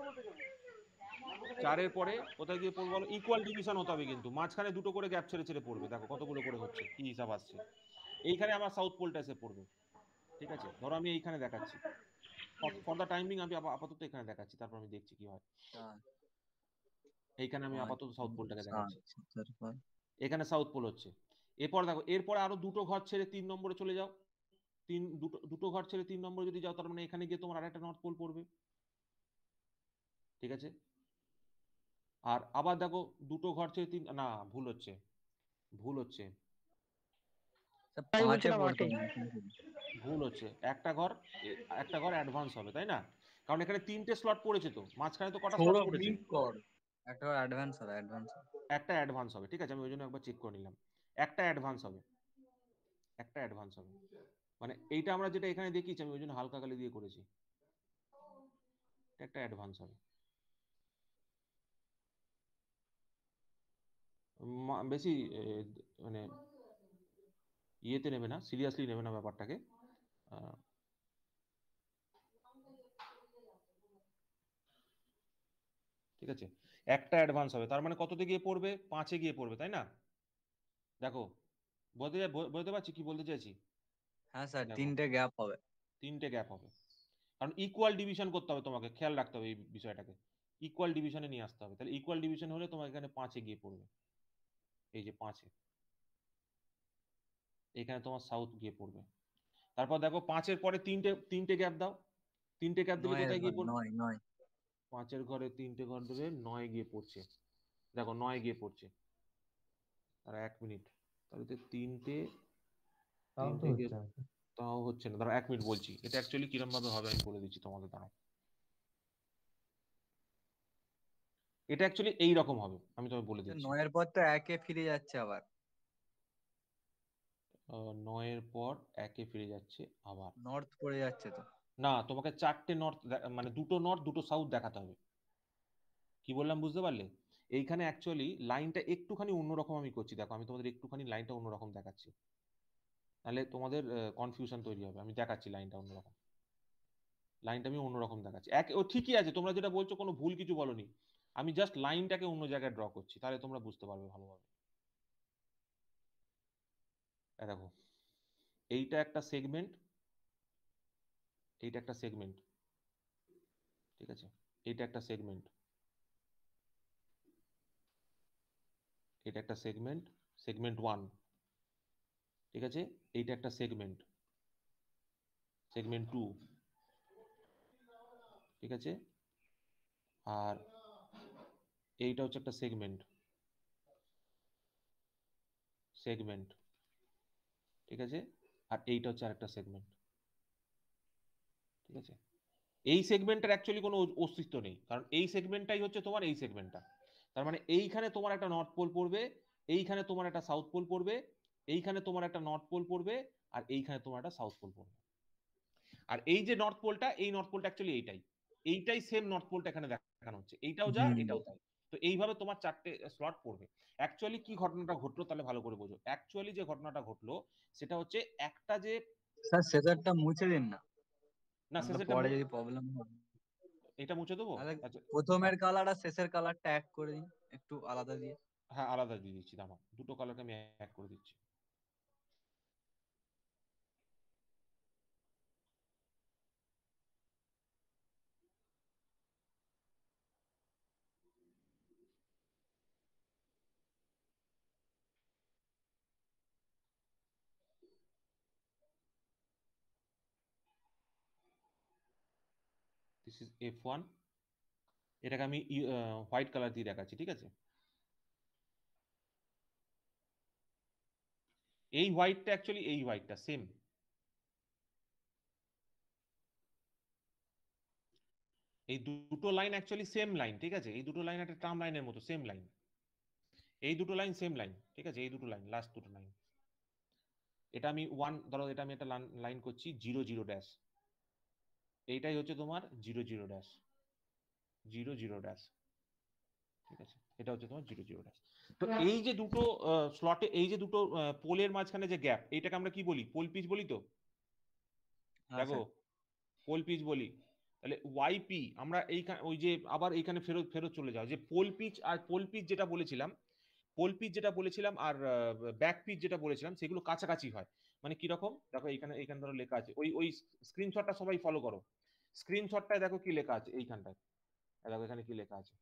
চারের পরে কোথায় গিয়ে পড়বে বলো? ইকুয়াল ডিভিশন হতে হবে কিন্তু, মাঝখানে দুটো করে গ্যাপ ছেড়ে ছেড়ে পড়বে। দেখো কতগুলো করে হচ্ছে, কি হিসাব আসছে। এইখানে আমার সাউথ পোলটা এসে পড়বে, ঠিক আছে? ধরো আমি এইখানে দেখাচ্ছি, ফর দ্য টাইমিং আমি আপাতত এখানে দেখাচ্ছি, তারপর আমি দেখছি কি হয়। চার এইখানে আমি পাঁচ আপাতত সাউথ পোলটাকে সাত দেখাচ্ছি, তারপর এখানে সাউথ পোল হচ্ছে। এরপর দেখো এরপরে আরো দুটো ঘর ছেড়ে তিন নম্বরে চলে যাও, তিন দুটো দুটো ঘর ছেড়ে তিন নম্বরে যদি যাও, তার মানে এখানে গিয়ে তোমার আরেকটা নর্থ পোল পড়বে, ঠিক আছে? আর আবার দেখো দুটো ঘর ছেড়ে তিন, না ভুল হচ্ছে, ভুল হচ্ছে, স্যার তাই পাঁচে বলছিলাম পড়তো আটে। না। ভুল হচ্ছে। একটা ঘর, এ- একটা ঘর অ্যাডভান্স হবে, তাই না? কারণ এখানে তিনটে স্লট পড়েছে, তো মাঝখানে তো কটা স্লট থোড়া পড়েছে? ব্লিঙ্ক কর। একটা অ্যাডভান্স হবে, অ্যাডভান্স হবে। একটা অ্যাডভান্স হবে, ঠিক আছে, আমি ওই জন্য একবার চেক করে নিলাম। একটা অ্যাডভান্স হবে, একটা অ্যাডভান্স হবে, মানে এইটা আমরা যেটা এখানে দেখিয়েছি আমি ওই জন্য হালকা কালি দিয়ে করেছি, এটা একটা অ্যাডভান্স হবে। মা- বেশি এ, মানে ইয়েতে নেবে না, সিরিয়াসলি নেবে না ব্যাপারটাকে। আহ, ঠিক আছে, একটা অ্যাডভান্স হবে, তার মানে কততে গিয়ে পড়বে? পাঁচে গিয়ে পড়বে, তাই না? দেখো বলতে বলতে পারছি কি বলতে চাইছি? হ্যাঁ স্যার, তিনটে গ্যাপ হবে। তিনটে গ্যাপ হবে, কারণ ইকুয়াল ডিভিশন করতে হবে তোমাকে, খেয়াল রাখতে হবে এই বিষয়টাকে, ইকুয়াল ডিভিশনে নিয়ে আসতে হবে। তাহলে ইকুয়াল ডিভিশন হলে তোমার এখানে পাঁচে গিয়ে পড়বে, এই যে পাঁচে, এখানে তোমার সাউথ গিয়ে পড়বে। তারপর দেখো পাঁচের পরে তিনটে তিনটে গ্যাপ দাও, তিনটে গ্যাপ দিলে কোথায় গিয়ে পড়বে? নয় নয় পাঁচের ঘরে তিনটে ঘর দেবে, নয় গিয়ে পড়ছে। দেখো নয় গিয়ে পড়ছে, আর এক মিনিট, তাহলে তিনটে তাও তো তিনটে গিয়ে হচ্ছে না। তাও হচ্ছে না। দাঁড়াও এক মিনিট বলছি, এটা অ্যাকচুয়ালি কিরম ভাবে হবে আমি বলে দিচ্ছি তোমাদের। দাঁড়াও, এটা অ্যাকচুয়ালি এই রকম হবে, আমি তোমায় বলে দিচ্ছি। নয়ের পর তো একে ফিরে যাচ্ছে আবার, নয়ের পর একে ফিরে যাচ্ছে আবার, নর্থ পড়ে যাচ্ছে তো। না, তোমাকে চারটে নর্থ, মানে দুটো নর্থ দুটো সাউথ দেখাতে হবে। কি বললাম বুঝতে পারলে? এইখানে অ্যাকচুয়ালি লাইনটা একটুখানি অন্যরকম আমি করছি, দেখো আমি তোমাদের একটুখানি লাইনটা অন্যরকম দেখাচ্ছি, তাহলে তোমাদের কনফিউশন তৈরি হবে। আমি দেখাচ্ছি লাইনটা অন্যরকম, লাইনটা আমি অন্যরকম দেখাচ্ছি। এক ও ঠিকই আছে, তোমরা যেটা বলছো কোনো ভুল কিছু বলনি, আমি জাস্ট লাইনটাকে অন্য জায়গায় ড্র করছি, তাহলে তোমরা বুঝতে পারবে ভালোভাবে। দেখো এইটা একটা সেগমেন্ট, এইটা একটা সেগমেন্ট, ঠিক আছে, এইটা একটা সেগমেন্ট, এটা একটা সেগমেন্ট, সেগমেন্ট ওয়ান, ঠিক আছে, এইটা একটা সেগমেন্ট, সেগমেন্ট টু, ঠিক আছে, আর এইটা হচ্ছে একটা সেগমেন্ট, সেগমেন্ট, ঠিক আছে, আর এইটা হচ্ছে আরেকটা সেগমেন্ট, ঠিক আছে। এই সেগমেন্টের অ্যাকচুয়ালি কোনো অস্তিত্ব নেই, কারণ এই সেগমেন্টটাই হচ্ছে তোমার এই সেগমেন্টটা। তার মানে এইখানে তোমার একটা নর্থ পোল পড়বে, এইখানে তোমার একটা সাউথ পোল পড়বে, এইখানে তোমার একটা নর্থ পোল পড়বে, আর এইখানে তোমার একটা সাউথ পোল পড়বে। আর এই যে নর্থ পোলটা, এই নর্থ পোলটা অ্যাকচুয়ালি এইটাই, এইটাই সেম নর্থ পোলটা এখানে দেখানো হচ্ছে, এইটাও যা এটাও তাই। তো এইভাবে তোমার চারটে স্লট পড়বে। অ্যাকচুয়ালি কি ঘটনাটা ঘটলো তাহলে ভালো করে বোঝো। অ্যাকচুয়ালি যে ঘটনাটা ঘটলো সেটা হচ্ছে একটা যে, স্যার শেষেরটা মুছে দিন না, না শেষেরটা পরে যদি প্রবলেম হয়। এটা মুছে দেবো, আচ্ছা প্রথমের কালার আর শেষের কালারটা এক করে দিন একটু আলাদা দিয়ে। হ্যাঁ আলাদা দিয়ে দিচ্ছি, দাঁড়াও দুটো কালারকে আমি এক করে দিচ্ছি। দিস ইজ এফ ওয়ান, এটাকে আমি হোয়াইট কালার দিয়ে দেখাচ্ছি, ঠিক আছে। এই হোয়াইটটা অ্যাকচুয়ালি এই হোয়াইটটা সেম, এই দুটো লাইন অ্যাকচুয়ালি সেম লাইন, ঠিক আছে, এই দুটো লাইন একটা ট্রাম লাইনের মতো সেম লাইন, এই দুটো লাইন সেম লাইন, ঠিক আছে, এই দুটো লাইন লাস্ট দুটো লাইন। এটা আমি ওয়ান, ধরো এটা আমি একটা লাইন করছি জিরো জিরো ড্যাশ, এইটাই হচ্ছে তোমার zero zero dash, zero zero dash, ঠিক আছে, এটা হচ্ছে তোমার জিরো জিরো ড্যাশ। তো এই যে দুটো স্লটে, এই যে দুটো পোলের মাঝখানে যে গ্যাপ, এইটাকে আমরা কি বলি? পোল পিচ বলি তো, দেখো পোল পিচ বলি। তাহলে ওয়াইপি আমরা এইখানে ওই যে আবার এইখানে ফেরত ফেরত চলে যাও, যে পোল পিচ আর পোল পিচ যেটা বলেছিলাম, পোল পিচ যেটা বলেছিলাম আর ব্যাক পিচ যেটা বলেছিলাম সেগুলো কাছাকাছি হয়। মানে কি রকম, দেখো এইখানে এইখানে ধরো লেখা আছে, ওই ওই স্ক্রিনশটটা সবাই ফলো করো, স্ক্রিনশটটায় দেখো কি লেখা আছে এইখানটায়, দেখো এখানে কি লেখা আছে,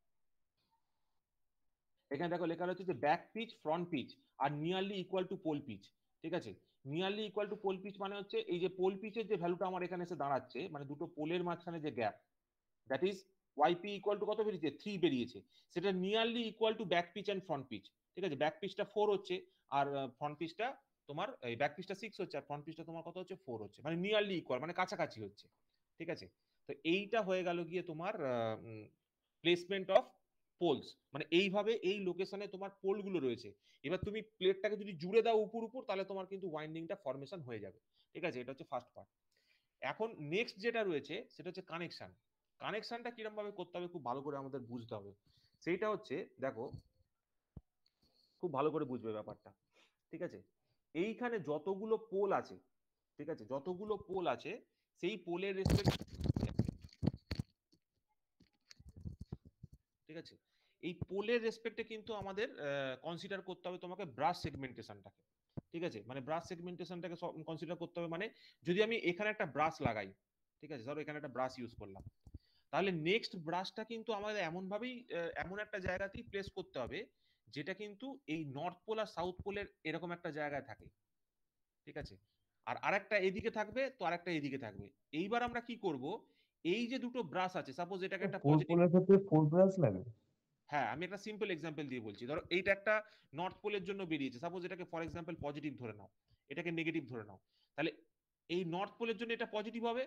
এখানে দেখো লেখা রয়েছে যে ব্যাক পিচ ফ্রন্ট পিচ আর nearly equal to pole pitch, ঠিক আছে। Nearly equal to pole pitch মানে হচ্ছে এই যে পোল পিচের যে ভ্যালুটা আমার এখানে এসে দাঁড়াচ্ছে, মানে দুটো পোলের মাঝখানে যে gap, that is YP equal to কত বেরিয়েছে? থ্রি বেরিয়েছে, সেটা nearly equal to back pitch and front pitch, ঠিক আছে। ব্যাক পিচটা ফোর হচ্ছে আর ফ্রন্ট পিচটা তোমার, এই ব্যাক পিচটা সিক্স হচ্ছে আর ফ্রন্ট পিচটা তোমার কত হচ্ছে? ফোর হচ্ছে, মানে নিয়ারলি ইকুয়াল, মানে কাছাকাছি হচ্ছে, ঠিক আছে। তো এইটা হয়ে গেল গিয়ে তোমার প্লেসমেন্ট অফ পোলস, মানে এইভাবে এই লোকেশনে তোমার পোল গুলো রয়েছে। এবার তুমি প্লেটটাকে যদি জুড়ে দাও উপর উপর, তাহলে তোমার কিন্তু ওয়াইন্ডিংটা ফরমেশন হয়ে যাবে, ঠিক আছে। এটা হচ্ছে ফার্স্ট পার্ট। এখন নেক্সট যেটা রয়েছে সেটা হচ্ছে কানেকশন। কানেকশনটা কিরকম ভাবে করতে হবে খুব ভালো করে আমাদের বুঝতে হবে। সেইটা হচ্ছে, দেখো খুব ভালো করে বুঝবে ব্যাপারটা, ঠিক আছে। এইখানে যতগুলো পোল আছে, ঠিক আছে, যতগুলো পোল আছে সেই পোলের রেসপেক্ট, ঠিক আছে, এই পোলের রেসপেক্টে কিন্তু আমাদের কনসিডার করতে হবে তোমাকে ব্রাশ সেগমেন্টেশনটাকে, ঠিক আছে? মানে ব্রাশ সেগমেন্টেশনটাকে কনসিডার করতে হবে, মানে যদি আমি এখানে একটা ব্রাশ লাগাই, ঠিক আছে, ধরো এখানে একটা ব্রাশ ইউজ করলাম, তাহলে নেক্সট ব্রাশটা কিন্তু আমাদের এমন ভাবেই এমন একটা জায়গাতেই প্লেস করতে হবে যেটা কিন্তু এই নর্থ পোল আর সাউথ পোলের এরকম একটা জায়গায় থাকে, ঠিক আছে? আর আরেকটা এদিকে থাকবে, তো আরেকটা এদিকে থাকবে। এইবার আমরা কি করব, এই যে দুটো ব্রাশ আছে, সাপোজ এটাকে একটা ফোর পজিটিভ, পোলের ক্ষেত্রে ফোর ব্রাশ লাগে। হ্যাঁ আমি একটা সিম্পল এক্সাম্পল দিয়ে বলছি, ধরো এইটা একটা নর্থ পোলের জন্য বেরিয়েছে, সাপোজ এটাকে ফর এক্সাম্পল পজিটিভ ধরে নাও, এটাকে নেগেটিভ ধরে নাও, তাহলে এই নর্থ পোলের জন্য এটা পজিটিভ হবে,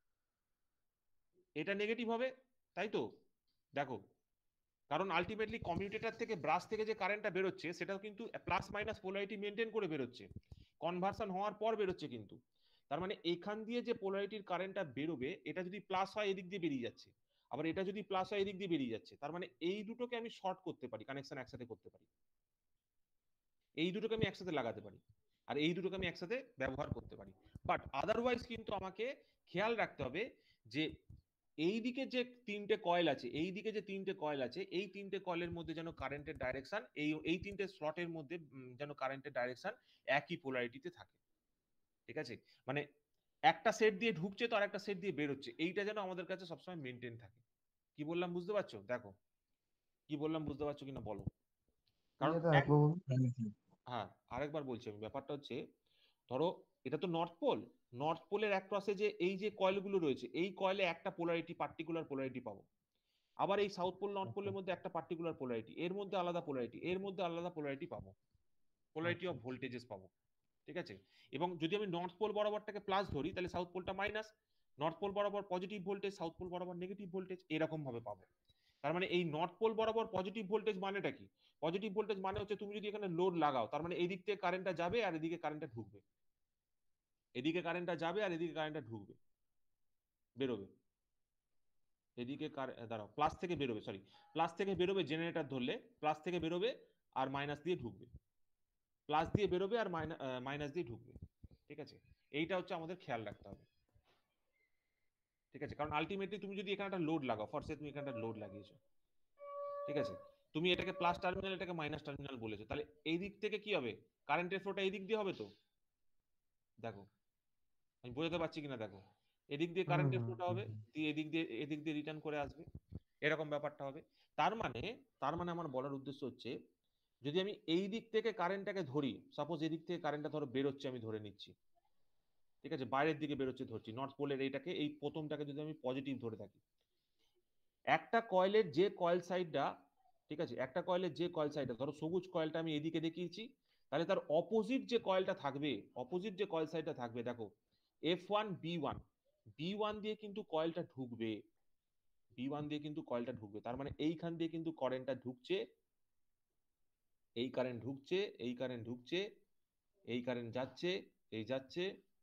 এটা নেগেটিভ হবে, তাই তো? দেখো, কারণ আলটিমেটলি কমিউটেটর থেকে ব্রাশ থেকে যে কারেন্টটা বেরোচ্ছে সেটাও কিন্তু প্লাস মাইনাস পোলারিটি মেনটেন করে বেরোচ্ছে, কনভার্সন হওয়ার পর বেরোচ্ছে কিন্তু। তার মানে এখান দিয়ে যে পোলারিটির কারেন্টটা বেরোবে, এটা যদি প্লাস হয় এদিক দিয়ে বেরিয়ে যাচ্ছে, আবার এটা যদি প্লাস হয় এদিক দিয়ে বেরিয়ে যাচ্ছে, তার মানে এই দুটোকে আমি শর্ট করতে পারি, কানেকশন একসাথে করতে পারি, এই দুটোকে আমি একসাথে লাগাতে পারি, আর এই দুটোকে আমি একসাথে ব্যবহার করতে পারি। বাট আদারওয়াইজ কিন্তু আমাকে খেয়াল রাখতে হবে যে এই দিকে যে তিনটে কয়েল আছে, এই দিকে যে তিনটে কয়েল আছে, এই তিনটে কয়েলের মধ্যে যেন কারেন্টের ডাইরেকশন, এই এই তিনটে স্লটের মধ্যে যেন কারেন্টের ডাইরেকশন একই পোলারিটিতে থাকে, ঠিক আছে? মানে একটা সেট দিয়ে ঢুকছে তো আর একটা সেট দিয়ে বেরোচ্ছে, এইটা যেন আমাদের কাছে সবসময় মেনটেন থাকে। কি বললাম বুঝতে পারছো? দেখো কি বললাম বুঝতে পারছো কিনা বলো, কারণ হ্যাঁ আরেকবার বলছি আমি, ব্যাপারটা হচ্ছে ধরো এটা তো নর্থ পোল, নর্থ পোলের এক ক্রসে যে এই যে কয়েলগুলো রয়েছে, এই কয়েলে একটা পোলারিটি, পার্টিকুলার পোলারিটি পাবো, আবার এই সাউথ পোল নর্থ পোলের মধ্যে একটা পার্টিকুলার পোলারিটি, এর মধ্যে আলাদা পোলারিটি, এর মধ্যে আলাদা পোলারিটি পাবো, পোলারিটি অফ ভোল্টেজেস পাবো, ঠিক আছে? এবং যদি আমি নর্থ পোল বরাবরটাকে প্লাস ধরি, তাহলে সাউথ পোলটা মাইনাস, নর্থ পোল বরাবর পজিটিভ ভোল্টেজ, সাউথ পোল বরাবর নেগেটিভ ভোল্টেজ, এরকম ভাবে পাবো। তার মানে এই নর্থ পোল বরাবর পজিটিভ ভোল্টেজ মানেটা কি? পজিটিভ ভোল্টেজ মানে হচ্ছে তুমি যদি এখানে লোড লাগাও, তার মানে এই দিক থেকে কারেন্টটা যাবে আর এদিকে কারেন্টটা ঢুকবে, এদিকে কারেন্টটা যাবে আর এদিকে কারেন্টটা ঢুকবে, বেরোবে, এদিকে দাঁড়াও প্লাস থেকে বেরোবে, সরি প্লাস থেকে বেরোবে, জেনারেটর ধরলে প্লাস থেকে বেরোবে আর মাইনাস দিয়ে ঢুকবে, প্লাস দিয়ে বেরোবে আর মাইনাস দিয়ে ঢুকবে, ঠিক আছে? এইটা হচ্ছে আমাদের খেয়াল রাখতে হবে, ঠিক আছে? কারণ আলটিমেটলি তুমি যদি এখানে একটা লোড লাগাও, ফর সে তুমি এখানে একটা লোড লাগিয়েছো, ঠিক আছে, তুমি এটাকে প্লাস টার্মিনাল এটাকে মাইনাস টার্মিনাল বলেছো, তাহলে এই দিক থেকে কি হবে, কারেন্টের ফ্লোটা এই দিক দিয়ে হবে তো, দেখো আমি বোঝাতে পারছি কিনা, দেখো এদিক দিয়ে কারেন্টের ফ্লোটা হবে, দিয়ে এদিক দিয়ে এদিক দিয়ে রিটার্ন করে আসবে, এরকম ব্যাপারটা হবে। তার মানে তার মানে আমার বলার উদ্দেশ্য হচ্ছে, যদি আমি এই দিক থেকে কারেন্টটাকে ধরি, সাপোজ এদিক থেকে কারেন্টটা ধরো বেরোচ্ছে, আমি ধরে নিচ্ছি, ঠিক আছে, বাইরের দিকে বেরোচ্ছে ধরছি, নর্থ পোলের এইটাকে, এই প্রথমটাকে যদি আমি পজিটিভ ধরে থাকি, একটা কয়েলের যে কয়েল সাইডটা, ঠিক আছে, একটা কয়েলের যে কয়েল সাইডটা, ধরো সবুজ কয়েলটা আমি এদিকে দেখিয়েছি, তাহলে তার অপোজিট যে কয়েলটা থাকবে, অপোজিট যে কয়েল সাইডটা থাকবে, দেখো F one B one, B one দিয়ে কিন্তু কয়েলটা ঢুকবে, বি ওয়ান দিয়ে কিন্তু কয়েলটা ঢুকবে, তার মানে এইখান দিয়ে কিন্তু কারেন্টটা ঢুকছে, এই কারেন্ট ঢুকছে, এই কারেন্ট ঢুকছে, এই কারেন্ট যাচ্ছে, এই যাচ্ছে,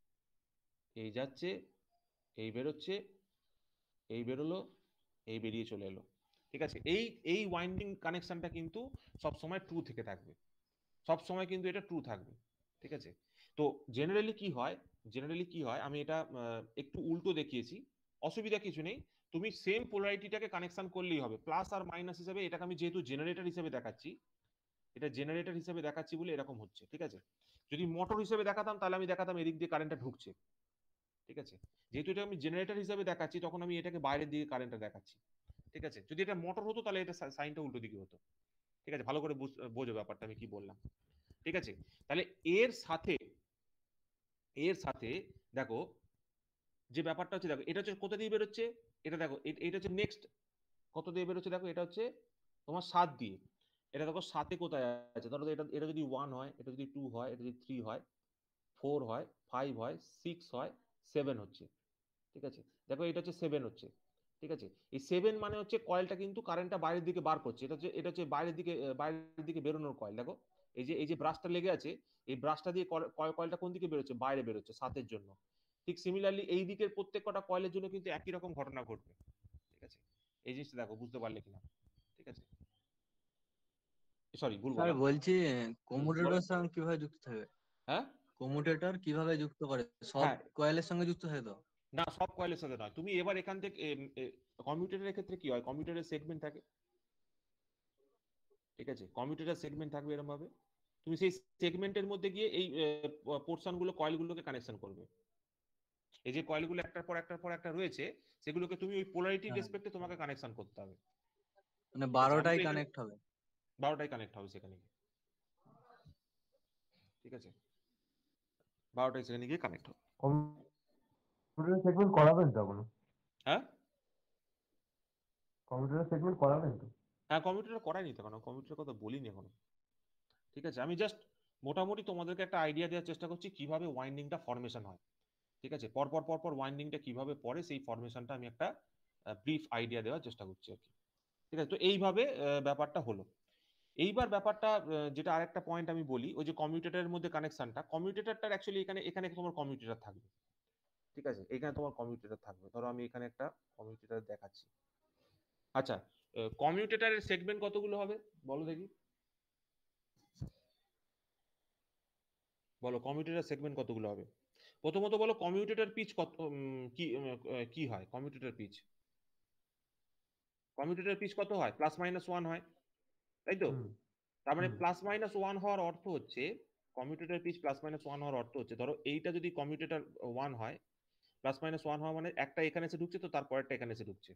এই যাচ্ছে, এই বেরোচ্ছে, এই বেরোলো, এই বেরিয়ে চলে এলো, ঠিক আছে? এই এই ওয়াইন্ডিং কানেকশনটা কিন্তু সব সময় ট্রু থেকে থাকবে, সব সময় কিন্তু এটা ট্রু থাকবে, ঠিক আছে? তো জেনারেলি কি হয়, জেনারেলি কি হয়, আমি এটা একটু উল্টো দেখিয়েছি, অসুবিধা কিছু নেই, তুমি সেম পোলারিটিটাকে কানেকশন করলেই হবে, প্লাস আর মাইনাস হিসেবে, এটাকে আমি যেহেতু জেনারেটর হিসেবে দেখাচ্ছি, এটা জেনারেটর হিসেবে দেখাচ্ছি বলে এরকম হচ্ছে, ঠিক আছে? যদি মোটর হিসেবে দেখাতাম তাহলে আমি দেখাতাম এদিক দিয়ে কারেন্টটা ঢুকছে, ঠিক আছে? যেহেতু এটা আমি জেনারেটর হিসেবে দেখাচ্ছি, তখন আমি এটাকে বাইরের দিকে কারেন্টটা দেখাচ্ছি, ঠিক আছে? যদি এটা মোটর হতো তাহলে এটা সাইনটা উল্টো দিকে হতো, ঠিক আছে? ভালো করে বোঝো ব্যাপারটা আমি কি বললাম, ঠিক আছে? তাহলে এর সাথে এর সাথে দেখো যে ব্যাপারটা হচ্ছে, দেখো এটা হচ্ছে কোথা দিয়ে বেরোচ্ছে, এটা দেখো এটা হচ্ছে নেক্সট কত দিয়ে বেরোচ্ছে, দেখো এটা হচ্ছে তোমার সাত দিয়ে, এটা দেখো সাথে কোথায় আছে, ধরো এটা এটা যদি ওয়ান হয়, এটা যদি টু হয়, এটা যদি থ্রি হয়, ফোর হয়, ফাইভ হয়, সিক্স হয়, সেভেন হচ্ছে, ঠিক আছে? দেখো এটা হচ্ছে সেভেন হচ্ছে, ঠিক আছে? এই সেভেন মানে হচ্ছে কয়েলটা কিন্তু কারেন্টটা বাইরের দিকে বার করছে, এটা হচ্ছে এটা হচ্ছে বাইরের দিকে বাইরের দিকে বেরোনোর কয়েল, দেখো এই যে এই যে ব্রাশটা লেগে আছে, এই ব্রাশটা দিয়ে কয়েলটা কোন দিকে বেরোচ্ছে, বাইরে বেরোচ্ছে সাতের জন্য, ঠিক সিমিলারলি এই দিকের প্রত্যেক কটা কয়েলের জন্য কিন্তু একই রকম ঘটনা ঘটবে, ঠিক আছে? এই জিনিসটা দেখো বুঝতে পারলে কিনা, ঠিক আছে? সরি ভুল স্যার বললাম, বলছি কমিউটেটরের সঙ্গে কিভাবে যুক্ত থাকে? হ্যাঁ কমিউটেটর কিভাবে যুক্ত করে, সব হ্যাঁ কয়েলের সঙ্গে যুক্ত থাকে তো? না, সব কয়েলের সাথে নয়, তুমি এবার এখান থেকে কমিউটেটরের ক্ষেত্রে কি হয়, কমিউটেটরের সেগমেন্ট থাকে, ঠিক আছে, কমিউটেটর সেগমেন্ট থাকবে এরকম ভাবে, তুমি সেই সেগমেন্টের মধ্যে গিয়ে এই পোর্শন গুলো কয়েলগুলোকে কানেকশন করবে। এই যে কয়েলগুলো একটার পর একটার পর একটা রয়েছে, সেগুলোকে তুমি ওই পোলারিটি রেসপেক্টে তোমাকে কানেকশন করতে হবে, মানে বারোটাই কানেক্ট হবে, বারোটাই কানেক্ট হবে সেখানে গিয়ে, ঠিক আছে, বারোটাই সেখানে গিয়ে কানেক্ট হবে। কম্পিউটার সেগমেন্ট করাবেন তো এখনো? হ্যাঁ কম্পিউটার সেগমেন্ট করাবেন তো? হ্যাঁ কম্পিউটার করাইনি তো এখনো, কম্পিউটারের কথা বলিনি এখনো, ঠিক আছে, আমি জাস্ট মোটামুটি তোমাদেরকে একটা আইডিয়া দেওয়ার চেষ্টা করছি কিভাবে ওয়াইন্ডিংটা ফরমেশন হয়, ঠিক আছে, পরপর পরপর ওয়াইন্ডিংটা কিভাবে পড়ে সেই ফরমেশনটা আমি একটা ব্রিফ আইডিয়া দেওয়ার চেষ্টা করছি আর কি, ঠিক আছে। তো এইভাবে ব্যাপারটা হলো। এইবার ব্যাপারটা যেটা আরেকটা পয়েন্ট আমি বলি, ওই যে কমিউটেটরের মধ্যে কানেকশনটা, কমিউটেটরটা অ্যাকচুয়ালি এখানে এখানে তোমার কমিউটেটর থাকবে, ঠিক আছে, এখানে তোমার কমিউটেটর থাকবে। ধরো আমি এখানে একটা কমিউটেটর দেখাচ্ছি। আচ্ছা, কমিউটেটরের সেগমেন্ট কতগুলো হবে বলো দেখি, বলো কমিউটেটর সেগমেন্ট কতগুলো হবে? প্রথমত বলো কমিউটেটর পিচ কত, কি কি হয় কমিউটেটর পিচ? কমিউটেটর পিচ কত হয়? প্লাস মাইনাস ওয়ান হয়, তাই তো? তার মানে প্লাস মাইনাস ওয়ান হওয়ার অর্থ হচ্ছে, commutator pitch plus minus one হওয়ার অর্থ হচ্ছে, ধরো এইটা যদি কমিউটেটর ওয়ান হয়, প্লাস মাইনাস ওয়ান হওয়া মানে একটা এখানে এসে ঢুকছে তো তারপরেরটা এখানে এসে ঢুকছে,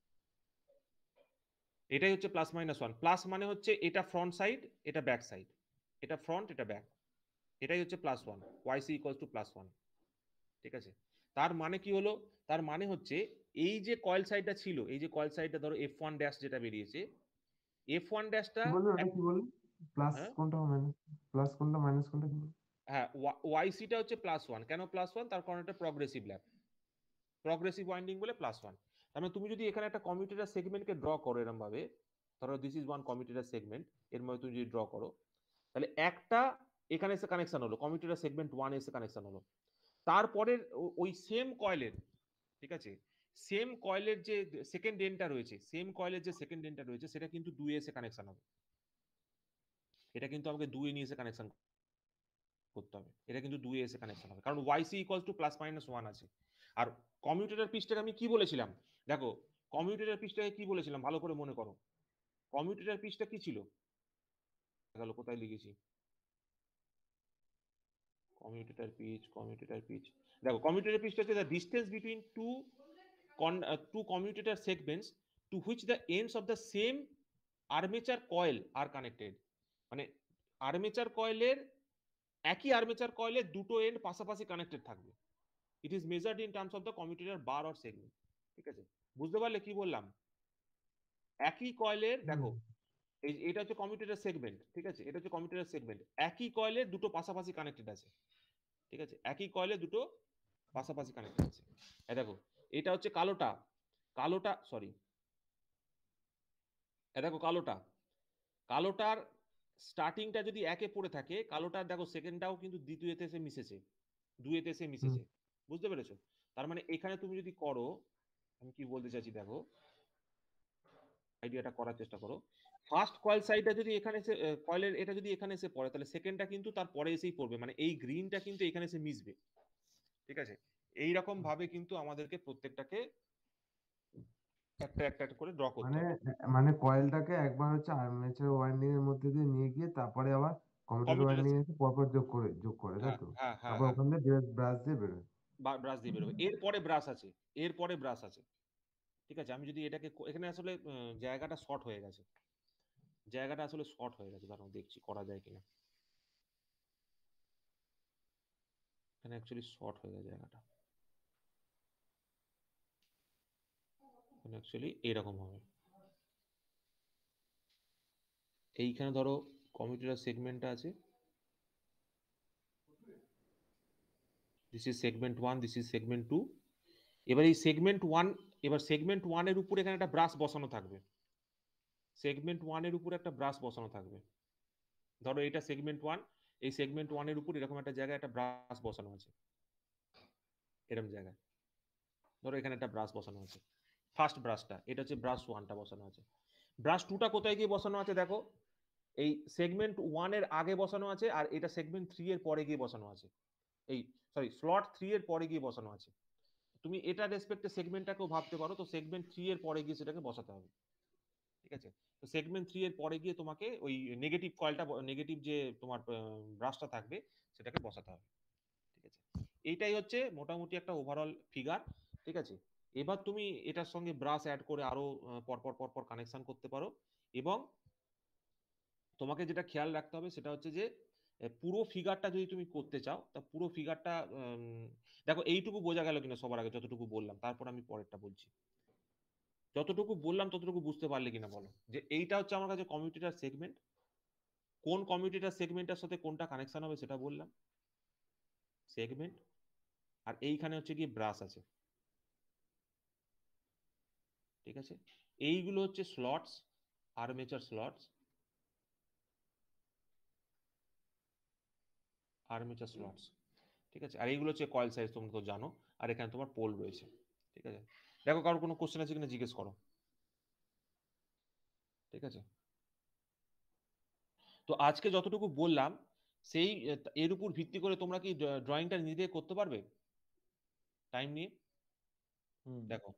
এটাই হচ্ছে প্লাস মাইনাস ওয়ান। প্লাস মানে হচ্ছে এটা ফ্রন্ট সাইড, এটা ব্যাক সাইড, এটা ফ্রন্ট এটা ব্যাক, এটাই হচ্ছে plus one, Y C equals to plus one, ঠিক আছে। তার মানে কি হলো? তার মানে হচ্ছে এই যে কয়েল সাইডটা ছিল, এই যে কয়েল সাইডটা ধরো এফ ওয়ান ড্যাশ যেটা বেরিয়েছে, এফ ওয়ান ড্যাশটা কি বললেন, ওটা কি বললেন? প্লাস কোনটা মাইনাস, প্লাস কোনটা মাইনাস কোনটা কি বললেন? হ্যাঁ, ওয়াইসিটা হচ্ছে প্লাস ওয়ান, কেন প্লাস ওয়ান? তার কারণ এটা প্রগ্রেসিভ ল্যাপ, প্রগ্রেসিভ ওয়াইন্ডিং বলে প্লাস ওয়ান। তার মানে তুমি যদি এখানে একটা কমিউটেটর সেগমেন্টকে ড্র করো এরকম ভাবে, ধরো this is one commutator segment, এর মধ্যে তুমি যদি ড্র করো, তাহলে একটা এখানে এসে কানেকশন হলো, কমিউটেটর সেগমেন্ট ওয়ান এসে কানেকশন হলো, তারপরে ওই সেম কয়েলের, ঠিক আছে, সেম কয়েলের যে সেকেন্ড এন্ডটা রয়েছে, সেম কয়েলের যে সেকেন্ড এন্ডটা রয়েছে সেটা কিন্তু দুই এসে কানেকশন হবে, এটা কিন্তু আমাকে দুই নিয়ে এসে কানেকশন করতে হবে, এটা কিন্তু দুই এসে কানেকশন হবে, কারণ YC equals to plus minus one আছে। আর কমিউটেটর পিচটাকে আমি কি বলেছিলাম দেখো, কমিউটেটর পিচটাকে কি বলেছিলাম ভালো করে মনে করো, কমিউটেটর পিচটা কি ছিল, গেল কোথায় লিখেছি, কমিউটেটর পিচ, কমিউটেটর পিচ, দেখো কমিউটেটর পিচটা হচ্ছে the distance between two two commutator segments to which the ends of the same armature coil are connected, মানে আর্মেচার কয়েলের, একই আর্মেচার কয়েলের দুটো এন্ড পাশাপাশি কানেক্টেড থাকবে, it is measured in terms of the commutator bar or segment, ঠিক আছে, বুঝতে পারলে কি বললাম? একই কয়েলের, দেখো এই এটা হচ্ছে কমিউটেটর সেগমেন্ট, ঠিক আছে, এটা হচ্ছে কমিউটেটর সেগমেন্ট, একই কয়েলের দুটো পাশাপাশি কানেক্টেড আছে, ঠিক আছে, একই কয়েলে দুটো পাশাপাশি কানেক্টেড আছে। এই দেখো এটা হচ্ছে কালোটা, কালোটা সরি এই দেখো কালোটা, কালোটার স্টার্টিংটা যদি একে পড়ে থাকে, কালোটার দেখো সেকেন্ডটাও কিন্তু দ্বিতীয়তে এসে মিশেছে, দুইতে এসে মিশেছে, বুঝতে পেরেছো? তার মানে এখানে তুমি যদি করো, আমি কি বলতে চাইছি দেখো, আইডিয়াটা করার চেষ্টা করো, ফার্স্ট কয়েল সাইডটা যদি এখানে এসে কয়েলের এটা যদি এখানে এসে পড়ে, তাহলে সেকেন্ডটা কিন্তু তার পরে এসেই পড়বে, মানে এই গ্রিনটা কিন্তু এখানে এসে মিশবে, ঠিক আছে। এই রকম ভাবে কিন্তু আমাদেরকে প্রত্যেকটাকে একটা একটা একটা করে ড্র করতে মানে হবে, মানে কয়েলটাকে একবার হচ্ছে আর্মেচার ওয়াইন্ডিং এর মধ্যে দিয়ে নিয়ে গিয়ে তারপরে আবার কমিউটেটর ওয়াইন্ডিং এ পরপর যোগ করে যোগ করে তাই তো? হ্যাঁ হ্যাঁ তারপর হ্যাঁ, ওখান দিয়ে ব্রাশ দিয়ে বেরোয়। ব্রাশ দিয়ে বেরোবে, এরপরে ব্রাশ আছে, এরপরে ব্রাশ আছে, ঠিক আছে। আমি যদি এটাকে এখানে আসলে জায়গাটা শর্ট হয়ে গেছে, জায়গাটা আসলে শর্ট হয়ে গেছে, দাঁড়াও দেখছি করা যায় কিনা, এখানে অ্যাকচুয়ালি শর্ট হয়ে গেছে জায়গাটা, এখানে অ্যাকচুয়ালি এরকম হবে, এইখানে ধরো কমিউটেটর সেগমেন্টটা আছে, this is segment one, this is segment two, এবার এই সেগমেন্ট ওয়ান, এবার সেগমেন্ট ওয়ান এর উপরে এখানে একটা ব্রাশ বসানো থাকবে, সেগমেন্ট ওয়ান এর উপরে একটা ব্রাশ বসানো থাকবে, ধরো এটা সেগমেন্ট ওয়ান, এই সেগমেন্ট ওয়ান এর উপর এরকম একটা জায়গায় একটা ব্রাশ বসানো আছে, এরকম জায়গায় ধরো এখানে একটা ব্রাশ বসানো আছে, ফার্স্ট ব্রাশটা, এটা হচ্ছে ব্রাশ ওয়ানটা বসানো আছে, ব্রাশ টুটা কোথায় গিয়ে বসানো আছে দেখো, এই সেগমেন্ট ওয়ান এর আগে বসানো আছে, আর এটা সেগমেন্ট থ্রি এর পরে গিয়ে বসানো আছে, এই সরি স্লট থ্রি এর পরে গিয়ে বসানো আছে, তুমি এটা রেসপেক্টে সেগমেন্টটাকেও ভাবতে পারো, তো সেগমেন্ট থ্রি এর পরে গিয়ে সেটাকে বসাতে হবে, ঠিক আছে? তো সেগমেন্ট থ্রি এর পরে গিয়ে তোমাকে ওই নেগেটিভ কয়েলটা, নেগেটিভ যে তোমার ব্রাশটা থাকবে সেটাকে বসাতে হবে। ঠিক আছে, এইটাই হচ্ছে মোটামুটি একটা ওভারঅল ফিগার। ঠিক আছে, এবার তুমি এটার সঙ্গে ব্রাশ অ্যাড করে আরো পরপর পরপর কানেকশন করতে পারো। এবং তোমাকে যেটা খেয়াল রাখতে হবে সেটা হচ্ছে যে পুরো ফিগারটা যদি তুমি করতে চাও, তা পুরো ফিগারটা দেখো এইটুকু বোঝা গেল কিনা সবার আগে যতটুকু বললাম, তারপর আমি পরেরটা বলছি। যতটুকু বললাম ততটুকু বুঝতে পারলে কিনা বলো, যে এইটা হচ্ছে আমার কাছে কমিউটেটর সেগমেন্ট, কোন কমিউটেটর সেগমেন্টের সাথে কোনটা কানেকশন হবে সেটা বললাম, সেগমেন্ট। আর এইখানে হচ্ছে কি ব্রাশ আছে। ঠিক আছে, এইগুলো হচ্ছে slots, armature slots, armature slots. ঠিক আছে, আর এইগুলো হচ্ছে কয়েল সাইজ, তোমরা তো জানো। আর এখানে তোমার পোল রয়েছে। ঠিক আছে, দেখো কারোর কোনো কোশ্চেন আছে কিনা জিজ্ঞেস করো। ঠিক আছে, তো আজকে যতটুকু বললাম সেই এর উপর ভিত্তি করে তোমরা কি ড্রয়িংটা নিজে করতে পারবে টাইম নিয়ে? দেখো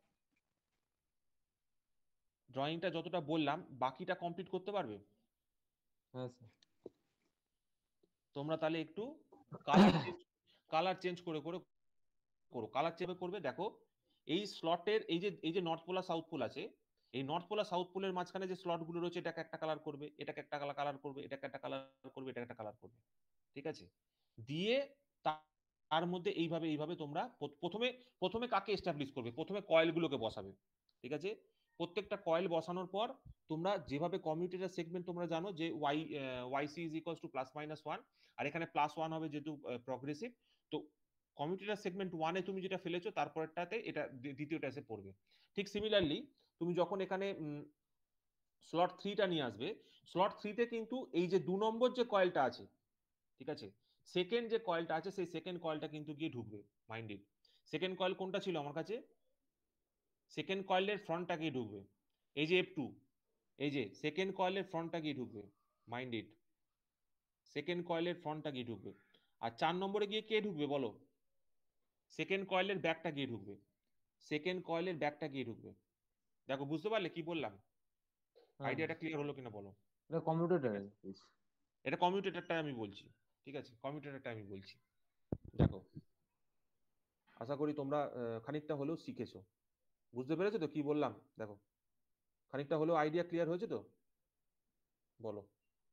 ড্রয়িংটা যতটা বললাম বাকিটা কমপ্লিট করতে পারবে? হ্যাঁ স্যার। তোমরা তাহলে একটু কালার চেঞ্জ কালার চেঞ্জ করে করে করো। কালার চেঞ্জ করবে, দেখো এই স্লটের এই যে এই যে নর্থ পোল আর সাউথ পোল আছে, এই নর্থ পোল আর সাউথ পোলের মাঝখানে যে স্লট গুলো রয়েছে এটাকে একটা কালার করবে, এটাকে একটা কালার কালার করবে, এটাকে একটা কালার করবে, এটাকে একটা কালার করবে। ঠিক আছে, দিয়ে তার মধ্যে এইভাবে এইভাবে তোমরা প্রথমে প্রথমে কাকে এস্টাবলিশ করবে, প্রথমে কয়েলগুলোকে বসাবে। ঠিক আছে, প্রত্যেকটা কয়েল বসানোর পর তোমরা যেভাবে কমিউটেটর সেগমেন্ট তোমরা জানো যে Y YC is equals to plus minus one, আর এখানে প্লাস ওয়ান হবে যেহেতু প্রগ্রেসিভ। তো কমিউটেটর সেগমেন্ট ওয়ানে তুমি যেটা ফেলেছো তারপরটাতে এটা দ্বিতীয়টা এসে পড়বে। ঠিক সিমিলারলি তুমি যখন এখানে স্লট থ্রিটা নিয়ে আসবে, স্লট থ্রিতে কিন্তু এই যে দু নম্বর যে কয়েলটা আছে, ঠিক আছে, সেকেন্ড যে কয়েলটা আছে সেই সেকেন্ড কয়েলটা কিন্তু গিয়ে ঢুকবে। মাইন্ডেড, সেকেন্ড কয়েল কোনটা ছিল আমার কাছে, সেকেন্ড কয়েলের ফ্রন্টটা গিয়ে ঢুকবে। এই যে এফ টু, এই যে সেকেন্ড কয়েলের ফ্রন্টটা গিয়ে ঢুকবে। মাইন্ডেড, সেকেন্ড কয়েলের ফ্রন্টটা গিয়ে ঢুকবে। আর চার নম্বরে গিয়ে কে ঢুকবে বলো, সেকেন্ড কয়েলের ব্যাকটা গিয়ে ঢুকবে, সেকেন্ড কয়েলের ব্যাকটা গিয়ে ঢুকবে। দেখো বুঝতে পারলে কি বললাম? আইডিয়াটা ক্লিয়ার হলো কিনা বলো? এটা কমিউটেটর, এটা কমিউটেটরটা আমি বলছি। ঠিক আছে, কমিউটেটরটা আমি বলছি। দেখো আশা করি তোমরা খানিকটা হলেও শিখেছো, বুঝতে পেরেছো তো কি বললাম? দেখো খানিকটা হলেও আইডিয়া ক্লিয়ার হয়েছে তো? বলো।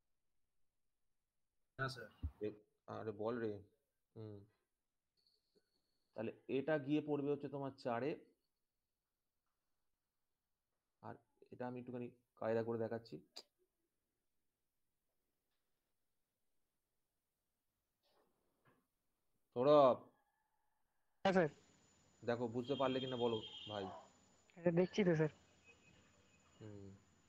হ্যাঁ স্যার। আরে বল রে। হুম, তাহলে এটা গিয়ে পড়বে হচ্ছে তোমার চারে, আর এটা আমি একটুখানি কায়দা করে দেখাচ্ছি। সৌরভ, হ্যাঁ স্যার। দেখো বুঝতে পারলে কিনা বলো ভাই? এটা দেখছি তো স্যার। হুম,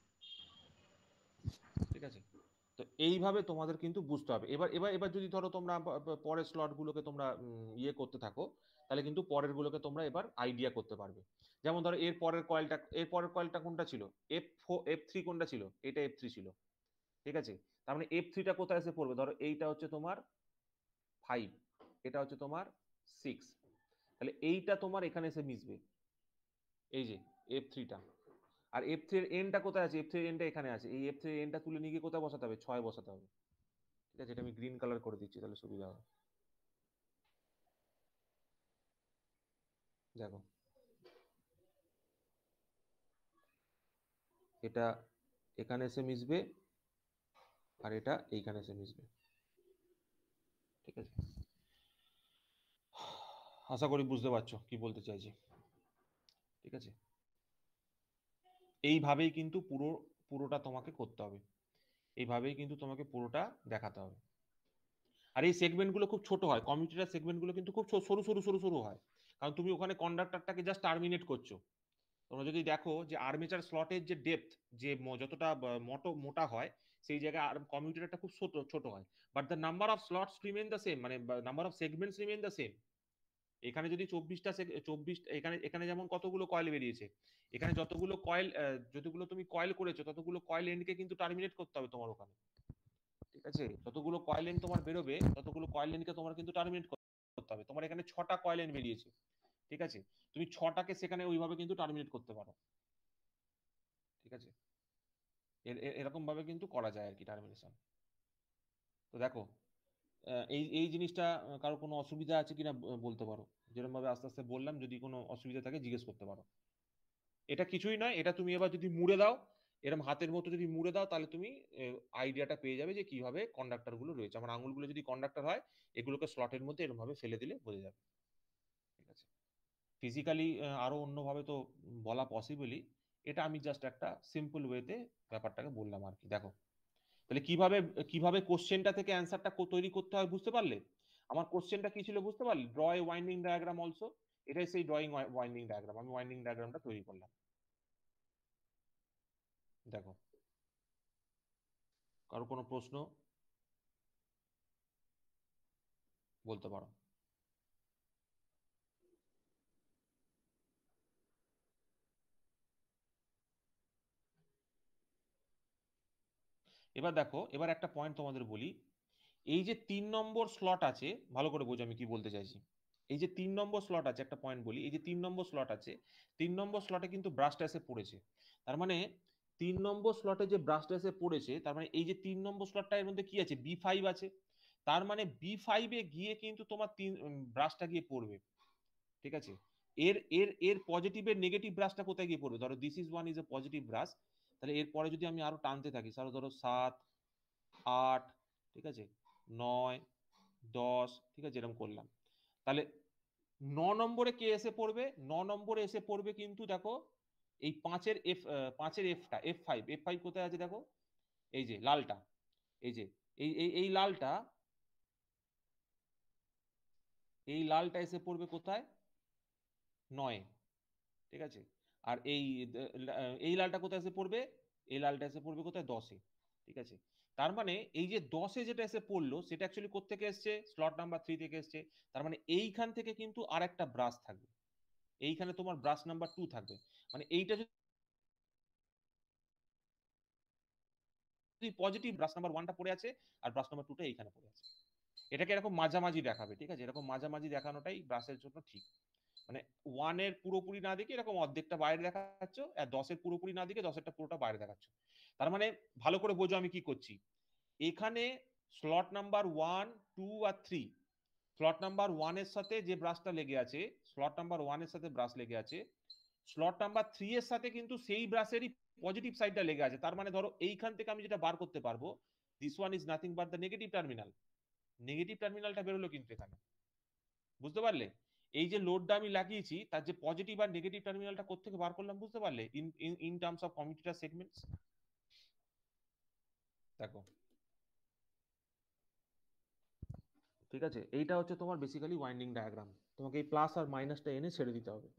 ঠিক আছে, তো এইভাবে তোমাদের কিন্তু বুঝতে হবে। এবার এবার এবার যদি ধরো তোমরা পরের স্লট গুলোকে তোমরা ইয়ে করতে থাকো, তাহলে কিন্তু পরের গুলোকে তোমরা এবার আইডিয়া করতে পারবে। যেমন ধরো এর পরের কয়েলটা, এর পরের কয়েলটা কোনটা ছিল, এফ ফোর এফ থ্রি কোনটা ছিল, এটা এফ থ্রি ছিল। ঠিক আছে, তার মানে এফ থ্রিটা কোথায় এসে পড়বে, ধরো এইটা হচ্ছে তোমার ফাইভ, এটা হচ্ছে তোমার সিক্স, তাহলে এইটা তোমার এখানে এসে মিশবে, এই যে এফ থ্রিটা। আর এফ থ্রি এর এনটা কোথায় আছে, এফ থ্রি এর এনটা এখানে আছে, এই এফ থ্রি এর এনটা তুলে নিয়ে গিয়ে কোথায় বসাতে হবে, ছয় বসাতে হবে। ঠিক আছে, এটা আমি গ্রিন কালার করে দিচ্ছি তাহলে সুবিধা হবে। দেখো এটা এখানে এসে মিশবে, আর এটা এইখানে এসে মিশবে। ঠিক আছে, আশা করি বুঝতে পারছো কি বলতে চাইছি। ঠিক আছে, এইভাবেই কিন্তু পুরো পুরোটা তোমাকে করতে হবে, এইভাবেই কিন্তু তোমাকে পুরোটা দেখাতে হবে। আর এই সেগমেন্টগুলো খুব ছোট হয়, কমিউটেটর সেগমেন্টগুলো কিন্তু খুব সরু সরু সরু সরু হয়, কারণ তুমি ওখানে কন্ডাক্টরটাকে জাস্ট টার্মিনেট করছো। তোমরা যদি দেখো যে আর্মেচার স্লটের যে ডেপথ, যে যতটা মোটো মোটা হয়, সেই জায়গায় আর কমিউটেটরটা খুব ছোট ছোট হয়, but the number of slots remain the same, মানে number of segments remain the same. এখানে যদি চব্বিশটা চব্বিশ এখানে এখানে যেমন কতগুলো কয়েল বেরিয়েছে, এখানে যতগুলো কয়েল যতগুলো তুমি কয়েল করেছো ততগুলো কয়েল এন্ডকে কিন্তু টার্মিনেট করতে হবে তোমার ওখানে। ঠিক আছে, যতগুলো কয়েল এন্ড তোমার বেরোবে ততগুলো কয়েল এন্ডকে তোমার কিন্তু টার্মিনেট করতে হবে। তোমার এখানে ছটা কয়েল এন্ড বেরিয়েছে, ঠিক আছে, তুমি ছটাকে সেখানে ওইভাবে কিন্তু টার্মিনেট করতে পারো। ঠিক আছে, এরকম ভাবে কিন্তু করা যায় আর কি টার্মিনেশন। তো দেখো এই এই জিনিসটা কারো কোনো অসুবিধা আছে কিনা বলতে পারো, যেরকম ভাবে আস্তে আস্তে বললাম, যদি কোনো অসুবিধা থাকে জিজ্ঞেস করতে পারো। এটা কিছুই নয়, এটা তুমি এবার যদি মুড়ে দাও, এরকম হাতের মতো যদি মুড়ে দাও, তাহলে তুমি আইডিয়াটা পেয়ে যাবে যে কিভাবে কন্ডাক্টর গুলো রয়েছে। আমার আঙুলগুলো যদি কন্ডাক্টর হয়, এগুলোকে স্লটের মধ্যে এরকম ভাবে ফেলে দিলে বোঝা যাবে। ঠিক আছে, ফিজিক্যালি আরো অন্যভাবে তো বলা পসিবলই, এটা আমি জাস্ট একটা সিম্পল ওয়েতে ব্যাপারটাকে বললাম আর কি। দেখো তাহলে কিভাবে কিভাবে কোশ্চেনটা থেকে অ্যান্সারটা তৈরি করতে হয় বুঝতে পারলে? আমার কোশ্চেনটা কি ছিল বুঝতে পারলে? Draw a winding diagram also. এটাই সেই ড্রয়িং ওয়াইন্ডিং ডায়াগ্রাম, আমি ওয়াইন্ডিং ডায়াগ্রামটা তৈরি করলাম। দেখো কারো কোনো প্রশ্ন বলতে পারো। এবার দেখো, এবার একটা পয়েন্ট তোমাদের বলি, এই যে তিন নম্বর স্লট আছে, ভালো করে বোঝো আমি কি বলতে চাইছি। এই যে তিন নম্বর স্লট আছে, একটা পয়েন্ট বলি, এই যে তিন নম্বর স্লট আছে, তিন নম্বর স্লটে কিন্তু ব্রাশটা এসে পড়েছে। তার মানে তিন নম্বর স্লটে যে ব্রাশটা এসে পড়েছে, তার মানে এই যে তিন নম্বর স্লটটা এর মধ্যে কি আছে, বি ফাইভ আছে। তার মানে বি ফাইভে গিয়ে কিন্তু তোমার তিন ব্রাশটা গিয়ে পড়বে। ঠিক আছে, এর এর এর পজিটিভের নেগেটিভ ব্রাশটা কোথায় গিয়ে পড়বে? ধরো this is one is a positive brush, তাহলে এরপরে যদি আমি আরো টানতে থাকি, ধরো ধরো সাত, আট, ঠিক আছে, নয়, দশ, ঠিক আছে, এরকম করলাম, তাহলে ন নম্বরে কে এসে পড়বে? ন নম্বরে এসে পড়বে কিন্তু দেখো এই পাঁচের এফ, পাঁচের এফটা, এফ ফাইভ। এফ ফাইভ কোথায় আছে দেখো, এই যে লালটা, এই যে এই এই লালটা, এই লালটা এসে পড়বে কোথায়? নয়। ঠিক আছে, আর এই এই লালটা কোথায় এসে পড়বে? এই লালটা এসে পড়বে কোথায়? দশে। ঠিক আছে, তার মানে এই যে দশে যেটা এসে পড়লো, সেটা অ্যাকচুয়ালি কোত্থেকে এসছে? স্লট নাম্বার থ্রি থেকে এসছে। তার মানে এইখান থেকে কিন্তু আর একটা ব্রাশ থাকবে, এইখানে তোমার ব্রাশ নাম্বার টু থাকবে। মানে এইটা যদি পজিটিভ, ব্রাশ নাম্বার ওয়ানটা পড়ে আছে আর ব্রাশ নাম্বার টুটা এইখানে পড়ে আছে। এটাকে এরকম মাঝামাঝি দেখাবে। ঠিক আছে, এরকম মাঝামাঝি দেখানোটাই ব্রাশের জন্য ঠিক। মানে ওয়ানের পুরোপুরি না দেখে এরকম অর্ধেকটা বাইরে দেখাচ্ছ, আর দশের পুরোপুরি না দেখে দশেরটা পুরোটা বাইরে দেখাচ্ছ। তার মানে ভালো করে বোঝো আমি কি করছি। এখানে স্লট নাম্বার ওয়ান, টু আর থ্রি, স্লট নাম্বার ওয়ানের সাথে যে ব্রাশটা লেগে আছে, স্লট নাম্বার ওয়ানের সাথে ব্রাশ লেগে আছে, স্লট নাম্বার থ্রি এর সাথে কিন্তু সেই ব্রাশেরই পজিটিভ সাইডটা লেগে আছে। তার মানে ধরো এইখান থেকে আমি যেটা বার করতে পারবো, this one is nothing but the negative terminal. Negative টার্মিনালটা বেরোলো কিন্তু এখানে, বুঝতে পারলে? এই যে লোডটা আমি লাগিয়েছি, তার যে পজিটিভ আর নেগেটিভ টার্মিনালটা কোত্থেকে বার করলাম বুঝতে পারলে? In in terms of commutator segments. দেখো ঠিক আছে, এইটা হচ্ছে তোমার বেসিক্যালি ওয়াইন্ডিং ডায়াগ্রাম। তোমাকে এই প্লাস আর মাইনাসটা এনে ছেড়ে দিতে হবে।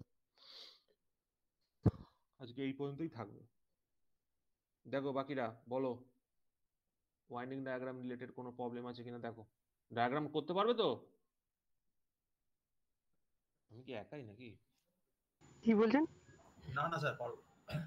আজকে এই পর্যন্তই থাকবে। দেখো বাকিরা বলো, ওয়াইন্ডিং ডায়াগ্রাম রিলেটেড কোনো প্রবলেম আছে কিনা দেখো। ডায়াগ্রাম করতে পারবে তো? আমি কি একাই নাকি? কি বলছেন? না না স্যার, পারবো,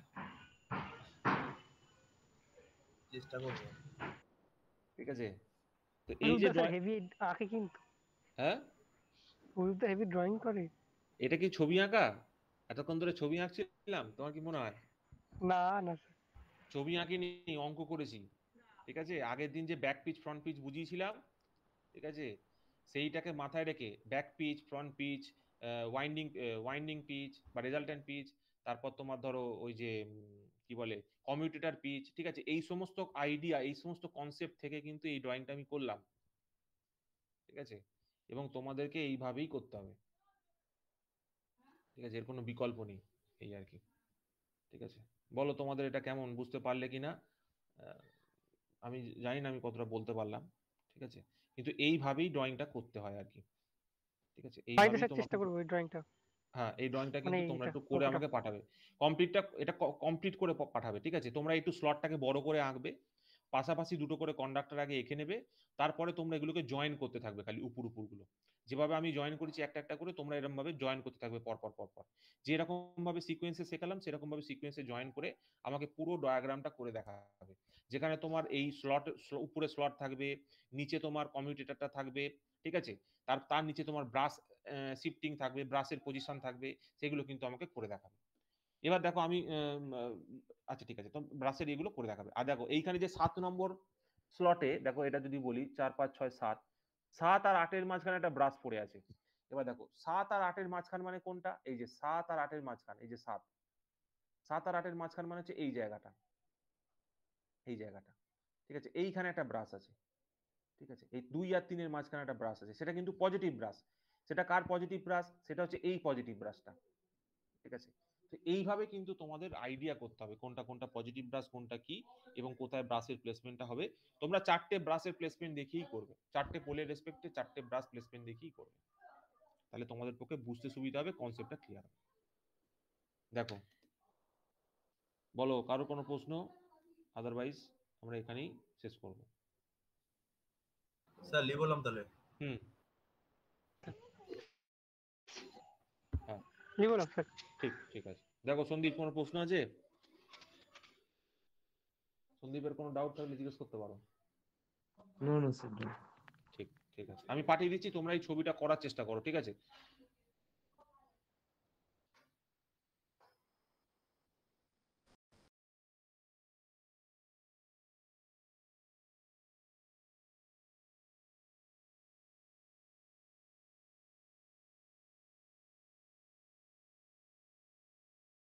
চেষ্টা করবো। ঠিক আছে, তো এই যে স্যার হেভি আঁকে কিন্তু। হ্যাঁ, অরূপ দা হেভি ড্রয়িং করে। এটা কি ছবি আঁকা? এতক্ষণ ধরে ছবি আঁকছিলাম, তোমার কি মনে হয়? না না স্যার, ছবি আঁকিনি, অঙ্ক করেছি। ঠিক আছে, আগের দিন যে ব্যাক পিচ ফ্রন্ট পিচ বুঝিয়েছিলাম, ঠিক আছে, সেইটাকে মাথায় রেখে back pitch, front pitch, winding winding pitch বা রেজাল্টেন্ট পিচ, তারপর তোমার ধরো ওই যে কি বলে কমিউটেটর পিচ, ঠিক আছে, এই সমস্ত আইডিয়া, এই সমস্ত কনসেপ্ট থেকে কিন্তু এই ড্রয়িংটা আমি করলাম। ঠিক আছে, এবং তোমাদেরকে এইভাবেই করতে হবে। ঠিক আছে, এর কোনো বিকল্প নেই, এই আর কি। ঠিক আছে, বলো তোমাদের এটা কেমন, বুঝতে পারলে কিনা? আমি জানি না আমি কতটা বলতে পারলাম। ঠিক আছে, কিন্তু এইভাবেই ড্রয়িংটা করতে হয় আর কি। ঠিক আছে, এইভাবেই স্যার তোমাকে, চেষ্টা করবো ওই ড্রয়িংটা। হ্যাঁ এই ড্রয়িংটা মানে কিন্তু তোমরা এটা একটু করে অঙ্কটা। আমাকে পাঠাবে, কমপ্লিটটা, এটা কমপ্লিট করে পাঠাবে। ঠিক আছে, তোমরা একটু স্লটটাকে বড় করে আঁকবে, পাশাপাশি দুটো করে কন্ডাক্টর আগে এঁকে নেবে, তারপরে তোমরা এগুলোকে জয়েন করতে থাকবে, খালি উপর উপর গুলো যেভাবে আমি জয়েন করেছি একটা একটা করে, তোমরা এরকম ভাবে জয়েন করতে থাকবে পরপর পরপর। যেরকম ভাবে সিকোয়েন্সে শেখালাম সেরকম ভাবে সিকোয়েন্সে জয়েন করে আমাকে পুরো ডায়াগ্রামটা করে দেখাবে, যেখানে তোমার এই স্লট, উপরে স্লট থাকবে, নিচে তোমার কমিউটেটরটা থাকবে, ঠিক আছে, তার তার নিচে তোমার ব্রাশ শিফটিং থাকবে, ব্রাশের পজিশন থাকবে, সেগুলো কিন্তু আমাকে করে দেখাবে। এবার দেখো আমি আচ্ছা ঠিক আছে, তো ব্রাশের এগুলো করে দেখাবে। আর দেখো এইখানে যে সাত নম্বর স্লটে দেখো, এটা যদি বলি চার পাঁচ ছয় সাত, সাত আর আটের মাঝখানে একটা ব্রাশ পড়ে আছে। এবার দেখো সাত আর আটের মাঝখান মানে কোনটা, এই যে সাত আর আটের মাঝখান, এই যে সাত, সাত আর আটের মাঝখান মানে হচ্ছে এই জায়গাটা, এই জায়গাটা, ঠিক আছে। এইখানে একটা ব্রাশ আছে, ঠিক আছে। এই দুই আর তিনের মাঝখানে একটা ব্রাশ আছে, সেটা কিন্তু পজিটিভ ব্রাশ। সেটা কার পজিটিভ ব্রাশ? সেটা হচ্ছে এই পজিটিভ ব্রাশটা, ঠিক আছে। তো এইভাবে কিন্তু তোমাদের আইডিয়া করতে হবে কোনটা কোনটা পজিটিভ ব্রাশ, কোনটা কি, এবং কোথায় ব্রাশের প্লেসমেন্টটা হবে। তোমরা চারটে ব্রাশের প্লেসমেন্ট দেখেই করবে, চারটে পোলের রেসপেক্টে চারটে ব্রাশ প্লেসমেন্ট দেখেই করবে, তাহলে তোমাদের পক্ষে বুঝতে সুবিধা হবে, কনসেপ্টটা ক্লিয়ার হবে। দেখো বলো কারো কোনো প্রশ্ন, আদারওয়াইজ আমরা এখানেই শেষ করব। স্যার লি বললাম তাহলে। হুম হ্যাঁ জি বলুন স্যার। ঠিক ঠিক আছে। দেখো সন্দীপ কোনো প্রশ্ন আছে? সন্দীপের কোনো ডাউট থাকলে জিজ্ঞেস করতে পারো। No no sir. ঠিক ঠিক আছে, আমি পাঠিয়ে দিচ্ছি, তোমরা এই ছবিটা করার চেষ্টা করো, ঠিক আছে।